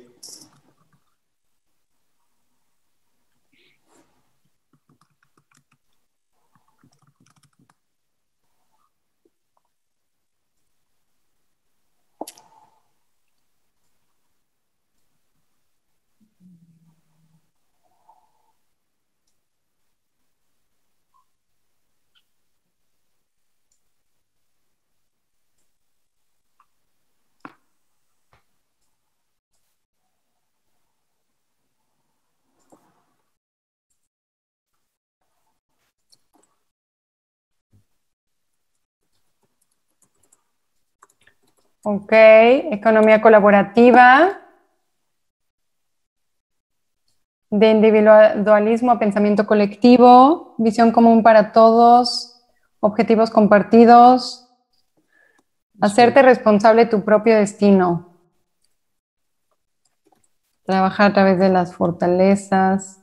Ok, economía colaborativa, de individualismo a pensamiento colectivo, visión común para todos, objetivos compartidos, hacerte sí. responsable de tu propio destino, trabajar a través de las fortalezas.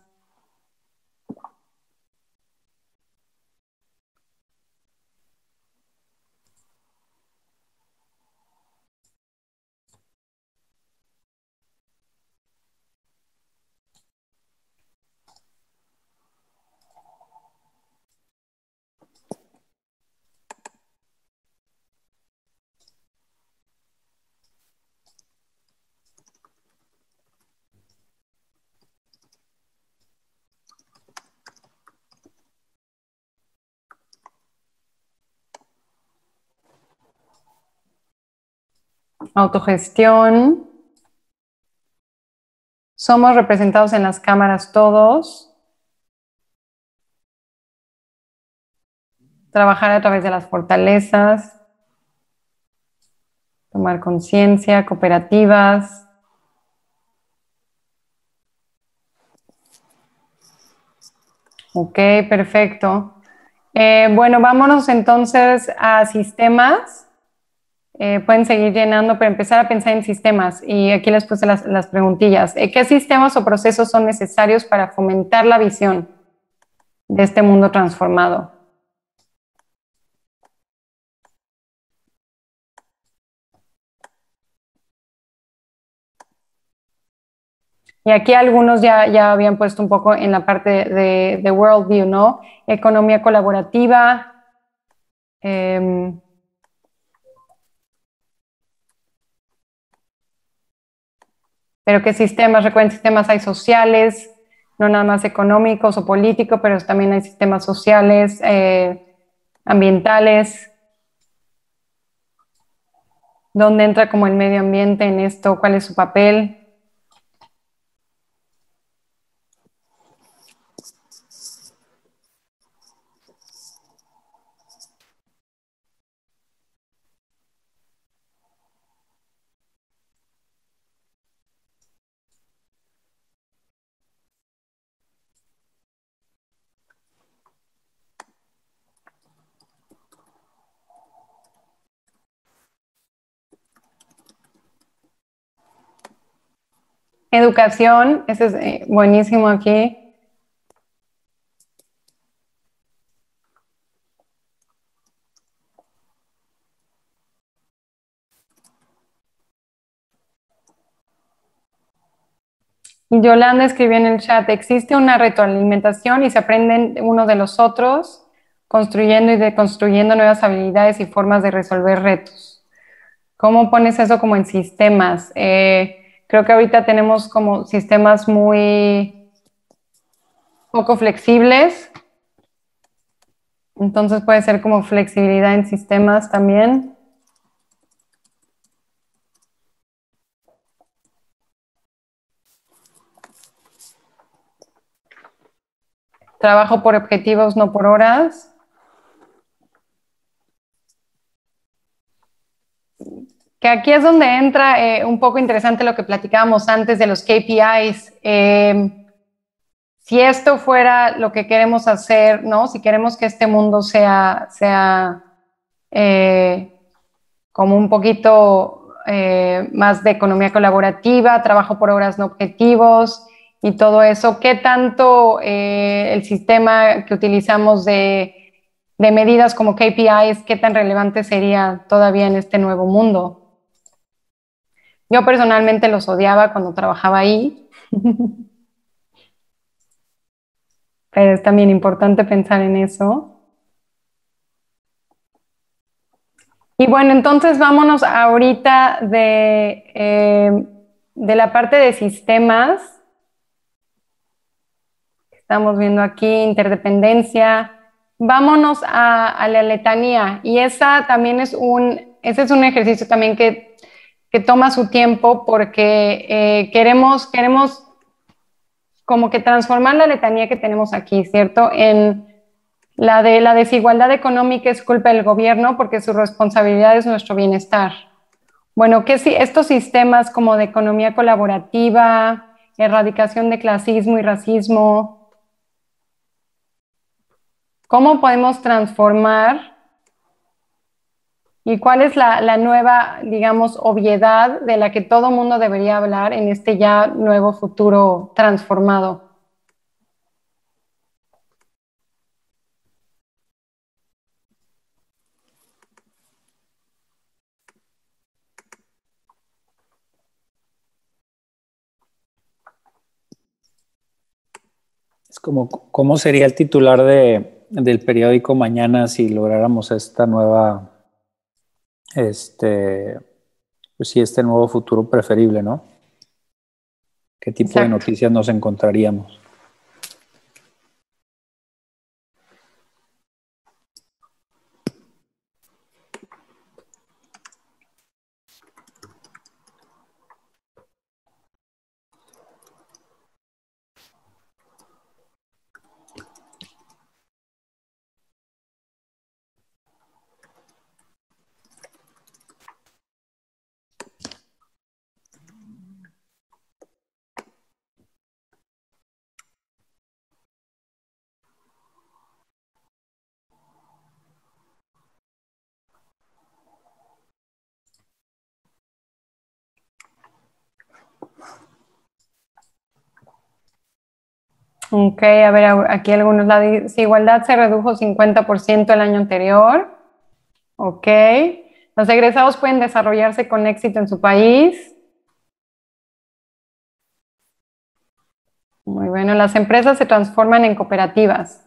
Autogestión. Somos representados en las cámaras todos. Trabajar a través de las fortalezas. Tomar conciencia, cooperativas. Ok, perfecto. Eh, bueno, vámonos entonces a sistemas. Eh, pueden seguir llenando, pero empezar a pensar en sistemas. Y aquí les puse las, las preguntillas. Eh, ¿Qué sistemas o procesos son necesarios para fomentar la visión de este mundo transformado? Y aquí algunos ya, ya habían puesto un poco en la parte de, de worldview, ¿no? Economía colaborativa. Eh, pero ¿qué sistemas? Recuerden, sistemas hay sociales, no nada más económicos o políticos, pero también hay sistemas sociales, eh, ambientales. ¿Dónde entra como el medio ambiente en esto? ¿Cuál es su papel? Educación, ese es eh, buenísimo aquí. Yolanda escribió en el chat, existe una retroalimentación y se aprenden uno de los otros, construyendo y deconstruyendo nuevas habilidades y formas de resolver retos. ¿Cómo pones eso como en sistemas? Eh, creo que ahorita tenemos como sistemas muy poco flexibles, entonces puede ser como flexibilidad en sistemas también. Trabajo por objetivos, no por horas. Que aquí es donde entra eh, un poco interesante lo que platicábamos antes de los K P Is. Eh, si esto fuera lo que queremos hacer, ¿no? Si queremos que este mundo sea, sea eh, como un poquito eh, más de economía colaborativa, trabajo por horas no objetivos y todo eso, ¿qué tanto eh, el sistema que utilizamos de, de medidas como K P Is, qué tan relevante sería todavía en este nuevo mundo? Yo personalmente los odiaba cuando trabajaba ahí, pero es también importante pensar en eso. Y bueno, entonces vámonos ahorita de, eh, de la parte de sistemas. Estamos viendo aquí interdependencia. Vámonos a, a la letanía. Y esa también es un, ese es un ejercicio también que, que toma su tiempo porque eh, queremos, queremos como que transformar la letanía que tenemos aquí, ¿cierto? En la de la desigualdad económica es culpa del gobierno porque su responsabilidad es nuestro bienestar. Bueno, que si estos sistemas como de economía colaborativa, erradicación de clasismo y racismo, ¿cómo podemos transformar y cuál es la, la nueva, digamos, obviedad de la que todo mundo debería hablar en este ya nuevo futuro transformado? Es como, ¿cómo sería el titular de, del periódico mañana si lográramos esta nueva, este, pues sí, este nuevo futuro preferible, ¿no? ¿Qué tipo Exacto. de noticias nos encontraríamos? Ok, a ver, aquí algunos. La desigualdad se redujo cincuenta por ciento el año anterior. Ok. Los egresados pueden desarrollarse con éxito en su país. Muy bueno. Las empresas se transforman en cooperativas.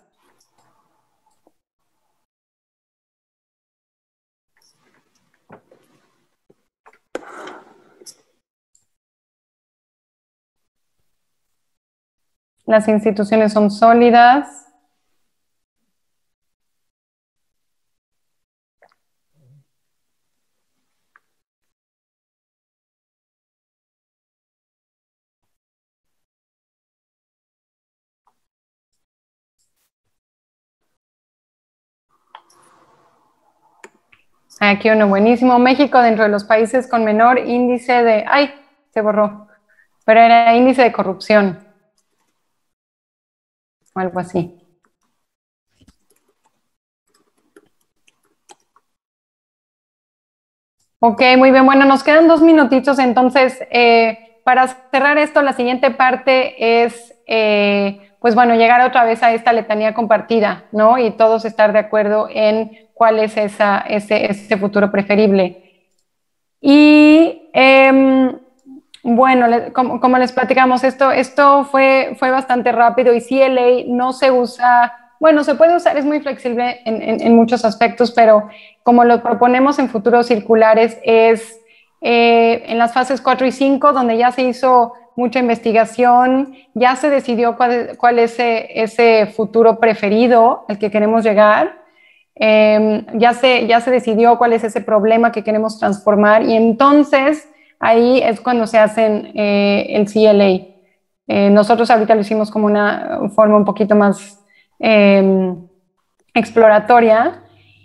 Las instituciones son sólidas. Aquí uno buenísimo. México dentro de los países con menor índice de... ¡Ay! Se borró. Pero era índice de corrupción. O algo así. Ok, muy bien. Bueno, nos quedan dos minutitos. Entonces, eh, para cerrar esto, la siguiente parte es, eh, pues bueno, llegar otra vez a esta letanía compartida, ¿no? Y todos estar de acuerdo en cuál es esa, ese, ese futuro preferible. Y eh, bueno, le, como, como les platicamos, esto, esto fue, fue bastante rápido y C L A no se usa, bueno, se puede usar, es muy flexible en, en, en muchos aspectos, pero como lo proponemos en futuros circulares es eh, en las fases cuatro y cinco, donde ya se hizo mucha investigación, ya se decidió cuál, cuál es ese, ese futuro preferido al que queremos llegar. Eh, ya, se, ya se decidió cuál es ese problema que queremos transformar y entonces ahí es cuando se hacen eh, el C L A. Eh, nosotros ahorita lo hicimos como una forma un poquito más eh, exploratoria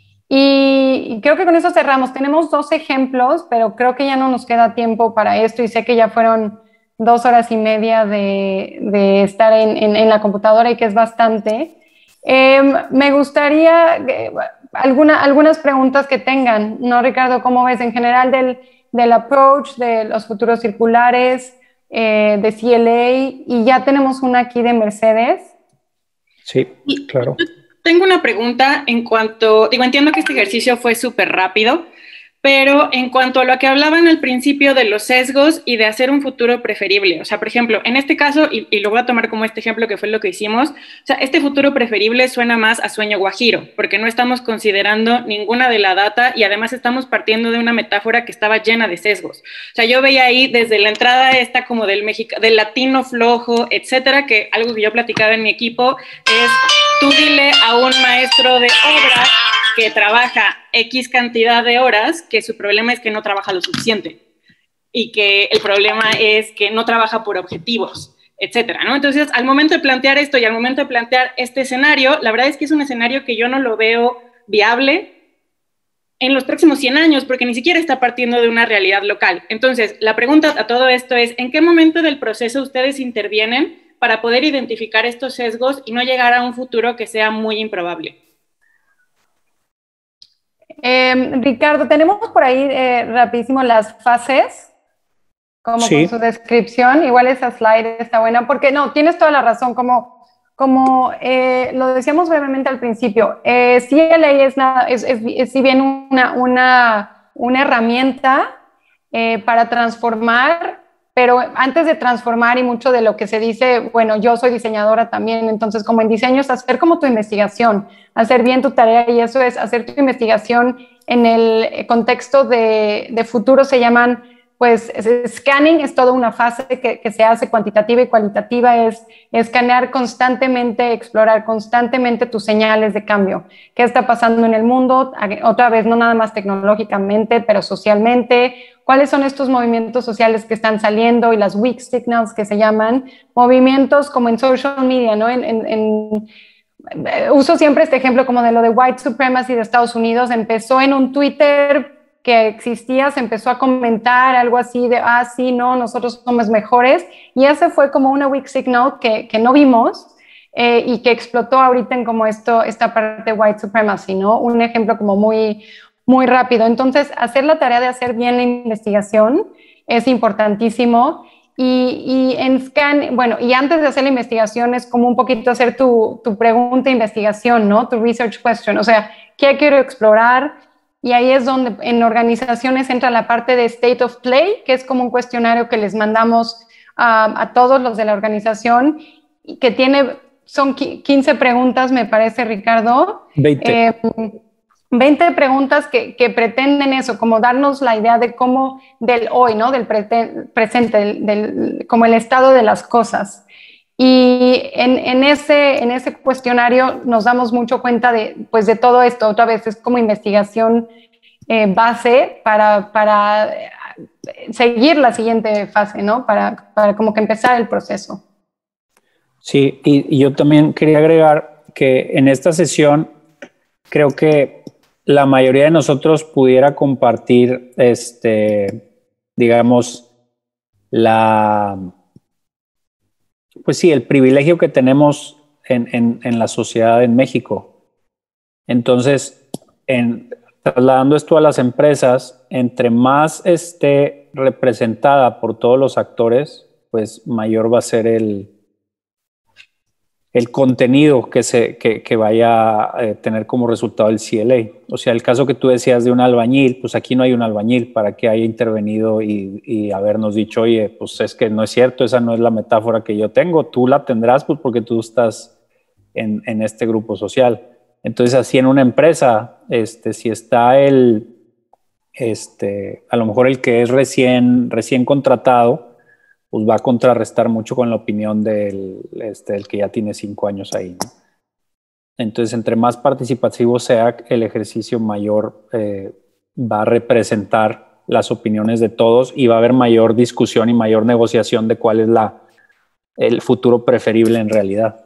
y, y creo que con eso cerramos. Tenemos dos ejemplos, pero creo que ya no nos queda tiempo para esto y sé que ya fueron dos horas y media de, de estar en, en, en la computadora y que es bastante. Eh, me gustaría eh, alguna, algunas preguntas que tengan, ¿no, Ricardo? ¿Cómo ves en general del, del approach, de los futuros circulares, eh, de C L A? Y ya tenemos una aquí de Mercedes. Sí, claro. Tengo una pregunta en cuanto, digo, entiendo que este ejercicio fue súper rápido, pero en cuanto a lo que hablaban al principio de los sesgos y de hacer un futuro preferible, o sea, por ejemplo, en este caso, y, y lo voy a tomar como este ejemplo que fue lo que hicimos, o sea, este futuro preferible suena más a sueño guajiro, porque no estamos considerando ninguna de la data y además estamos partiendo de una metáfora que estaba llena de sesgos. O sea, yo veía ahí desde la entrada esta como del, mexica, del latino flojo, etcétera, que algo que yo platicaba en mi equipo es, tú dile a un maestro de obra que trabaja X cantidad de horas, que su problema es que no trabaja lo suficiente y que el problema es que no trabaja por objetivos, etcétera, ¿no? Entonces, al momento de plantear esto y al momento de plantear este escenario, la verdad es que es un escenario que yo no lo veo viable en los próximos cien años, porque ni siquiera está partiendo de una realidad local. Entonces, la pregunta a todo esto es, ¿en qué momento del proceso ustedes intervienen para poder identificar estos sesgos y no llegar a un futuro que sea muy improbable? Eh, Ricardo, tenemos por ahí eh, rapidísimo las fases, como sí, con su descripción. Igual esa slide está buena, porque no, tienes toda la razón, como, como eh, lo decíamos brevemente al principio, eh, C L A es, nada, es, es, es si bien una, una, una herramienta eh, para transformar, pero antes de transformar y mucho de lo que se dice, bueno, yo soy diseñadora también, entonces como en diseño es hacer como tu investigación, hacer bien tu tarea y eso es hacer tu investigación en el contexto de, de futuro, se llaman, pues, scanning es toda una fase que, que se hace cuantitativa y cualitativa, es escanear constantemente, explorar constantemente tus señales de cambio. ¿Qué está pasando en el mundo? Otra vez, no nada más tecnológicamente, pero socialmente. ¿Cuáles son estos movimientos sociales que están saliendo y las weak signals que se llaman? Movimientos como en social media, ¿no? En, en, en, uso siempre este ejemplo como de lo de white supremacy de Estados Unidos. Empezó en un Twitter que existía, se empezó a comentar algo así de, ah, sí, no, nosotros somos mejores. Y ese fue como una weak signal que, que no vimos eh, y que explotó ahorita en como esto, esta parte de white supremacy, ¿no? Un ejemplo como muy... muy rápido. Entonces, hacer la tarea de hacer bien la investigación es importantísimo Y, y en Scan, bueno, y antes de hacer la investigación es como un poquito hacer tu, tu pregunta de investigación, ¿no? Tu research question, o sea, ¿qué quiero explorar? Y ahí es donde en organizaciones entra la parte de State of Play, que es como un cuestionario que les mandamos a, a todos los de la organización, y que tiene, son quince preguntas, me parece, Ricardo. veinte. Eh, veinte preguntas que, que pretenden eso, como darnos la idea de cómo, del hoy, ¿no? Del pre presente, del, del, como el estado de las cosas. Y en, en, ese, en ese cuestionario nos damos mucho cuenta de, pues, de todo esto. Otra vez es como investigación eh, base para, para seguir la siguiente fase, ¿no? Para, para como que empezar el proceso. Sí, y, y yo también quería agregar que en esta sesión creo que la mayoría de nosotros pudiera compartir, este, digamos, la, pues sí, el privilegio que tenemos en, en, en la sociedad en México. Entonces, en, trasladando esto a las empresas, entre más esté representada por todos los actores, pues mayor va a ser el, el contenido que, se, que, que vaya a eh, tener como resultado el C L A. O sea, el caso que tú decías de un albañil, pues aquí no hay un albañil para que haya intervenido y, y habernos dicho, oye, pues es que no es cierto, esa no es la metáfora que yo tengo, tú la tendrás pues porque tú estás en, en este grupo social. Entonces, así en una empresa, este, si está el, este, a lo mejor el que es recién, recién contratado, pues va a contrarrestar mucho con la opinión del, este, del que ya tiene cinco años ahí, ¿no? Entonces, entre más participativo sea el ejercicio, mayor eh, va a representar las opiniones de todos y va a haber mayor discusión y mayor negociación de cuál es la, el futuro preferible en realidad.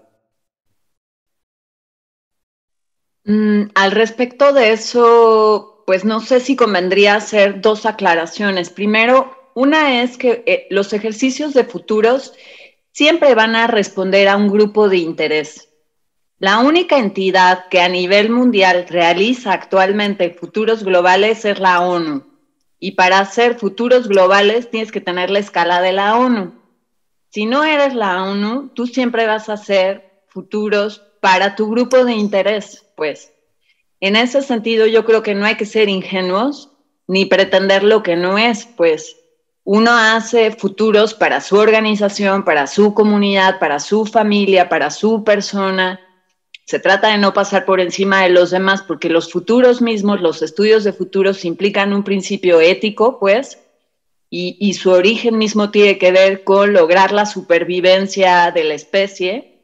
Mm, al respecto de eso, pues no sé si convendría hacer dos aclaraciones. Primero, una es que eh, los ejercicios de futuros siempre van a responder a un grupo de interés. La única entidad que a nivel mundial realiza actualmente futuros globales es la ONU. Y para hacer futuros globales tienes que tener la escala de la ONU. Si no eres la ONU, tú siempre vas a hacer futuros para tu grupo de interés, pues. En ese sentido, yo creo que no hay que ser ingenuos ni pretender lo que no es, pues. Uno hace futuros para su organización, para su comunidad, para su familia, para su persona. Se trata de no pasar por encima de los demás porque los futuros mismos, los estudios de futuros implican un principio ético, pues, y, y su origen mismo tiene que ver con lograr la supervivencia de la especie,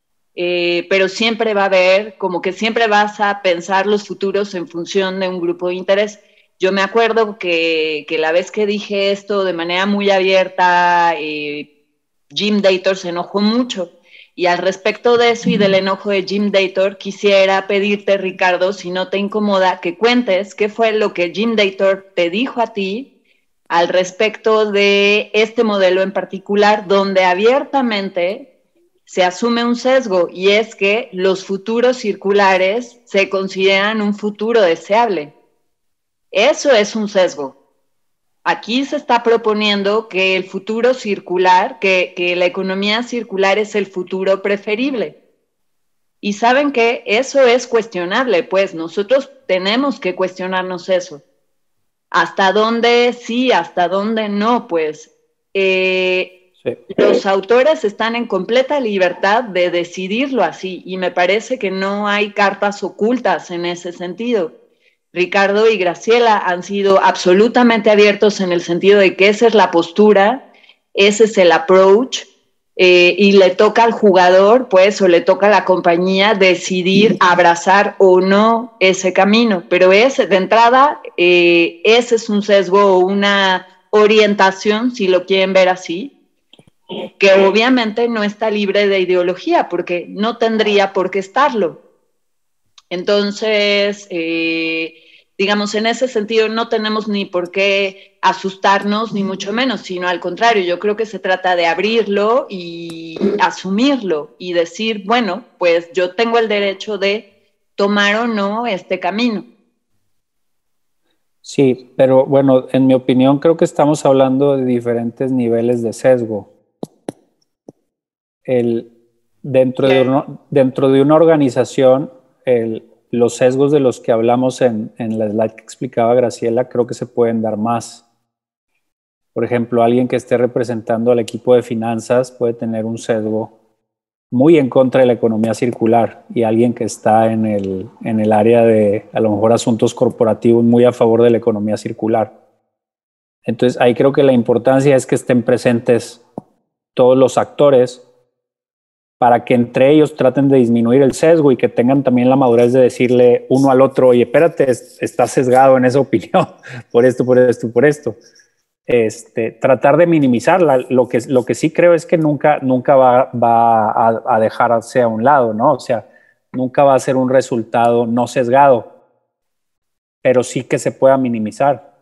eh, pero siempre va a haber, como que siempre vas a pensar los futuros en función de un grupo de interés. Yo me acuerdo que, que la vez que dije esto de manera muy abierta, eh, Jim Dator se enojó mucho. Y al respecto de eso y del enojo de Jim Dator, quisiera pedirte, Ricardo, si no te incomoda, que cuentes qué fue lo que Jim Dator te dijo a ti al respecto de este modelo en particular, donde abiertamente se asume un sesgo, y es que los futuros circulares se consideran un futuro deseable. Eso es un sesgo. Aquí se está proponiendo que el futuro circular, que, que la economía circular es el futuro preferible. Y saben que eso es cuestionable, pues nosotros tenemos que cuestionarnos eso. ¿Hasta dónde sí, hasta dónde no? Pues eh, sí. Los autores están en completa libertad de decidirlo así, y me parece que no hay cartas ocultas en ese sentido. Ricardo y Graciela han sido absolutamente abiertos en el sentido de que esa es la postura, ese es el approach, eh, y le toca al jugador, pues, o le toca a la compañía decidir abrazar o no ese camino. Pero ese, de entrada, eh, ese es un sesgo o una orientación, si lo quieren ver así, que obviamente no está libre de ideología, porque no tendría por qué estarlo. Entonces, eh, digamos, en ese sentido no tenemos ni por qué asustarnos, ni mucho menos, sino al contrario, yo creo que se trata de abrirlo y asumirlo y decir, bueno, pues yo tengo el derecho de tomar o no este camino. Sí, pero bueno, en mi opinión creo que estamos hablando de diferentes niveles de sesgo. El, dentro, de uno, dentro de una organización, el, los sesgos de los que hablamos en, en la slide que explicaba Graciela, creo que se pueden dar más. Por ejemplo, alguien que esté representando al equipo de finanzas puede tener un sesgo muy en contra de la economía circular, y alguien que está en el, en el área de, a lo mejor, asuntos corporativos, muy a favor de la economía circular. Entonces, ahí creo que la importancia es que estén presentes todos los actores para que entre ellos traten de disminuir el sesgo y que tengan también la madurez de decirle uno al otro, oye, espérate, estás sesgado en esa opinión por esto, por esto, por esto. Este, tratar de minimizarla. Lo que, lo que sí creo es que nunca, nunca va, va a, a dejarse a un lado, ¿no? O sea, nunca va a ser un resultado no sesgado, pero sí que se pueda minimizar.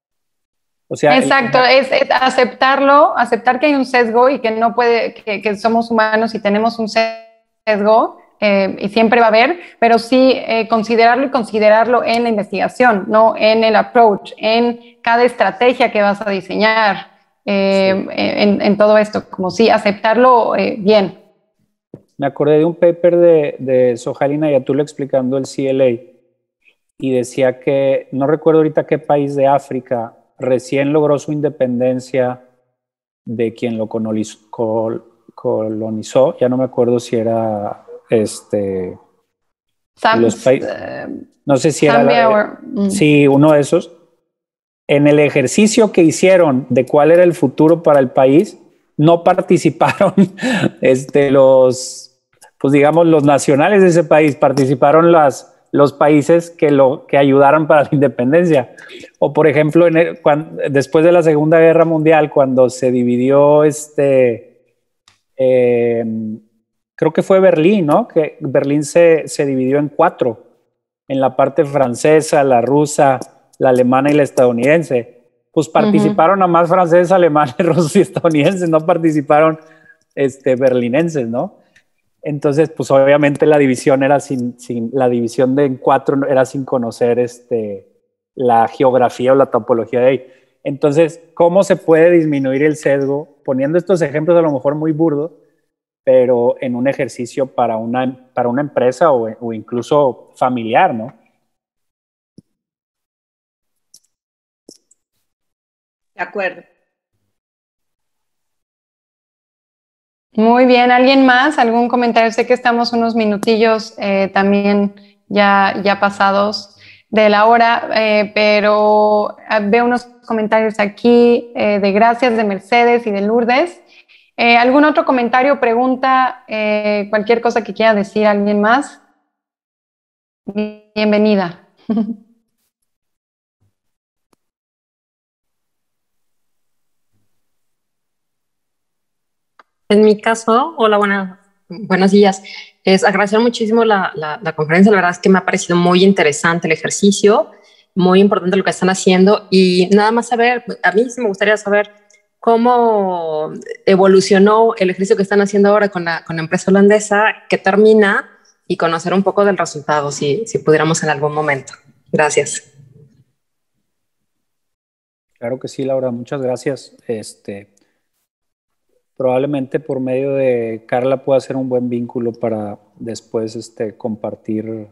O sea, exacto, el, es, es aceptarlo, aceptar que hay un sesgo y que no puede, que, que somos humanos y tenemos un sesgo, eh, y siempre va a haber, pero sí eh, considerarlo y considerarlo en la investigación, no en el approach, en cada estrategia que vas a diseñar, eh, sí. en, en todo esto, como sí, aceptarlo eh, bien. Me acordé de un paper de, de Sohail Inayatullah explicando el C L A y decía que, no recuerdo ahorita qué país de África recién logró su independencia de quien lo colonizó, col, colonizó, ya no me acuerdo si era este Sam, los países, uh, no sé si era la, or, mm. sí, uno de esos. En el ejercicio que hicieron de cuál era el futuro para el país, no participaron este, los, pues digamos, los nacionales de ese país, participaron las, los países que, lo, que ayudaron para la independencia. O, por ejemplo, en el, cuando, después de la Segunda Guerra Mundial, cuando se dividió, este, eh, creo que fue Berlín, ¿no? Que Berlín se, se dividió en cuatro, en la parte francesa, la rusa, la alemana y la estadounidense. Pues participaron uh-huh. a más franceses, alemanes, rusos y estadounidenses, no participaron este, berlinenses, ¿no? Entonces, pues obviamente la división era sin, sin la división de en cuatro era sin conocer este, la geografía o la topología de ahí. Entonces, ¿cómo se puede disminuir el sesgo? Poniendo estos ejemplos a lo mejor muy burdos, pero en un ejercicio para una, para una empresa o, o incluso familiar, ¿no? De acuerdo. Muy bien, ¿alguien más? ¿Algún comentario? Sé que estamos unos minutillos eh, también ya, ya pasados de la hora, eh, pero veo unos comentarios aquí eh, de gracias de Mercedes y de Lourdes. Eh, ¿Algún otro comentario, pregunta, eh, cualquier cosa que quiera decir alguien más? Bienvenida. En mi caso, hola, buena, buenos días. Es agradecer muchísimo la, la, la conferencia. La verdad es que me ha parecido muy interesante el ejercicio, muy importante lo que están haciendo. Y nada más saber, a mí sí me gustaría saber cómo evolucionó el ejercicio que están haciendo ahora con la, con la empresa holandesa, que termina, y conocer un poco del resultado, si, si pudiéramos en algún momento. Gracias. Claro que sí, Laura, muchas gracias. Este... Probablemente por medio de Carla pueda ser un buen vínculo para después este, compartir,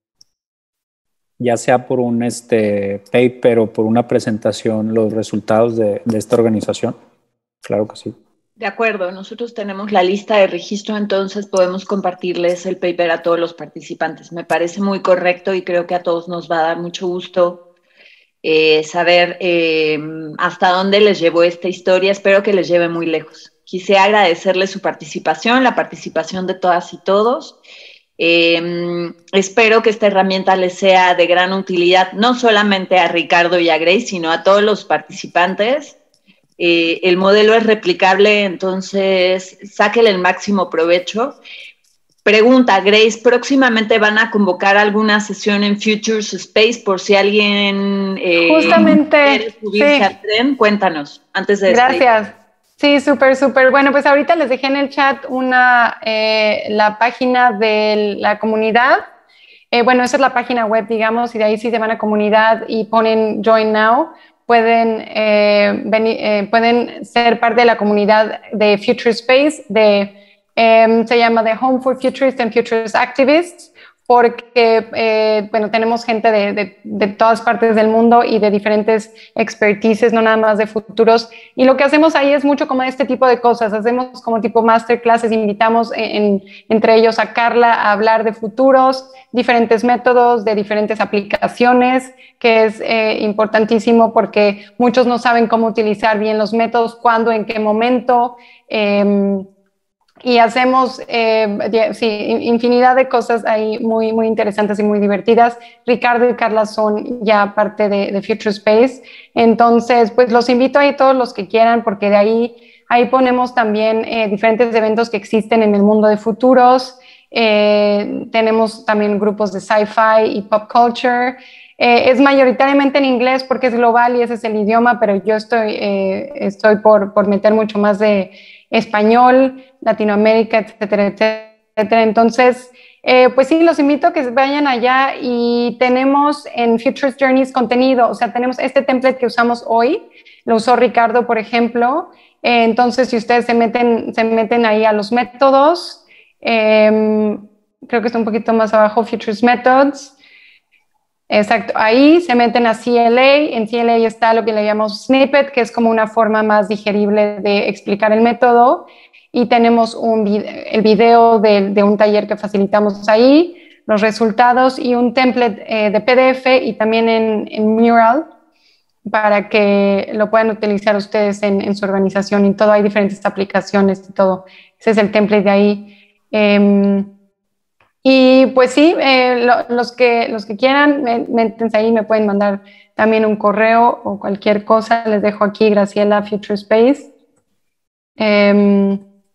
ya sea por un este, paper o por una presentación, los resultados de, de esta organización. Claro que sí. De acuerdo, nosotros tenemos la lista de registro, entonces podemos compartirles el paper a todos los participantes. Me parece muy correcto y creo que a todos nos va a dar mucho gusto eh, saber eh, hasta dónde les llevó esta historia. Espero que les lleve muy lejos. Quise agradecerles su participación, la participación de todas y todos. Eh, espero que esta herramienta les sea de gran utilidad, no solamente a Ricardo y a Grace, sino a todos los participantes. Eh, el modelo es replicable, entonces sáquenle el máximo provecho. Pregunta, Grace, ¿próximamente van a convocar alguna sesión en Futures Space por si alguien eh, Justamente, quiere subirse sí. al tren? Cuéntanos, antes de Gracias. despedir. Sí, súper, súper. Bueno, pues ahorita les dejé en el chat una, eh, la página de la comunidad Eh, bueno, esa es la página web, digamos, y de ahí si se van a comunidad y ponen Join Now, pueden, eh, venir, eh, pueden ser parte de la comunidad de Future Space, de, eh, se llama The Home for Futurists and Futurist Activists, porque, eh, bueno, tenemos gente de, de, de todas partes del mundo y de diferentes expertices, no nada más de futuros. Y lo que hacemos ahí es mucho como este tipo de cosas. Hacemos como tipo masterclasses, invitamos en, en, entre ellos a Carla a hablar de futuros, diferentes métodos, de diferentes aplicaciones, que es eh, importantísimo porque muchos no saben cómo utilizar bien los métodos, cuándo, en qué momento. Eh, Y hacemos, eh, sí, infinidad de cosas ahí muy, muy interesantes y muy divertidas. Ricardo y Carla son ya parte de, de Future Space. Entonces, pues los invito ahí todos los que quieran, porque de ahí, ahí ponemos también eh, diferentes eventos que existen en el mundo de futuros. Eh, tenemos también grupos de sci-fi y pop culture. Eh, es mayoritariamente en inglés porque es global y ese es el idioma, pero yo estoy, eh, estoy por, por meter mucho más de español, Latinoamérica, etcétera, etcétera. Entonces, eh, pues sí, los invito a que vayan allá y tenemos en Futures Journeys contenido, o sea, tenemos este template que usamos hoy, lo usó Ricardo, por ejemplo. Eh, entonces, si ustedes se meten, se meten ahí a los métodos, eh, creo que está un poquito más abajo, Futures Methods. Exacto, ahí se meten a C L A, en C L A está lo que le llamamos snippet, que es como una forma más digerible de explicar el método, y tenemos un video, el video de, de un taller que facilitamos ahí, los resultados y un template eh, de P D F y también en, en Mural para que lo puedan utilizar ustedes en, en su organización y todo, hay diferentes aplicaciones y todo, ese es el template de ahí. Eh, Y pues sí, eh, lo, los, que, los que quieran, métanse ahí, me pueden mandar también un correo o cualquier cosa. Les dejo aquí Graciela Future Space. Eh,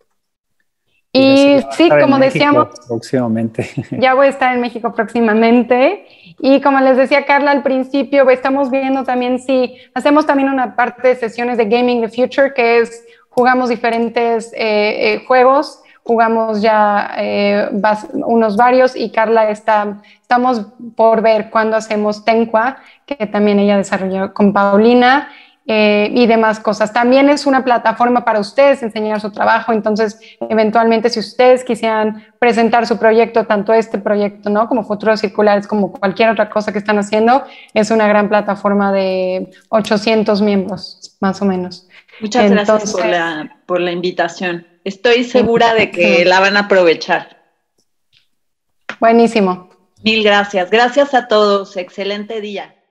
y sí, como decíamos, próximamente. Ya voy a estar en México próximamente. Y como les decía Carla al principio, estamos viendo también si hacemos también una parte de sesiones de Gaming the Future, que es jugamos diferentes eh, eh, juegos. Jugamos ya eh, unos varios y Carla está, estamos por ver cuándo hacemos Tenqua, que también ella desarrolló con Paulina eh, y demás cosas. También es una plataforma para ustedes enseñar su trabajo, entonces eventualmente si ustedes quisieran presentar su proyecto, tanto este proyecto, ¿no?, como Futuros Circulares, como cualquier otra cosa que están haciendo, es una gran plataforma de ochocientos miembros, más o menos. Muchas Entonces, gracias por la, por la invitación. Estoy segura de que la van a aprovechar. Buenísimo. Mil gracias. Gracias a todos. Excelente día.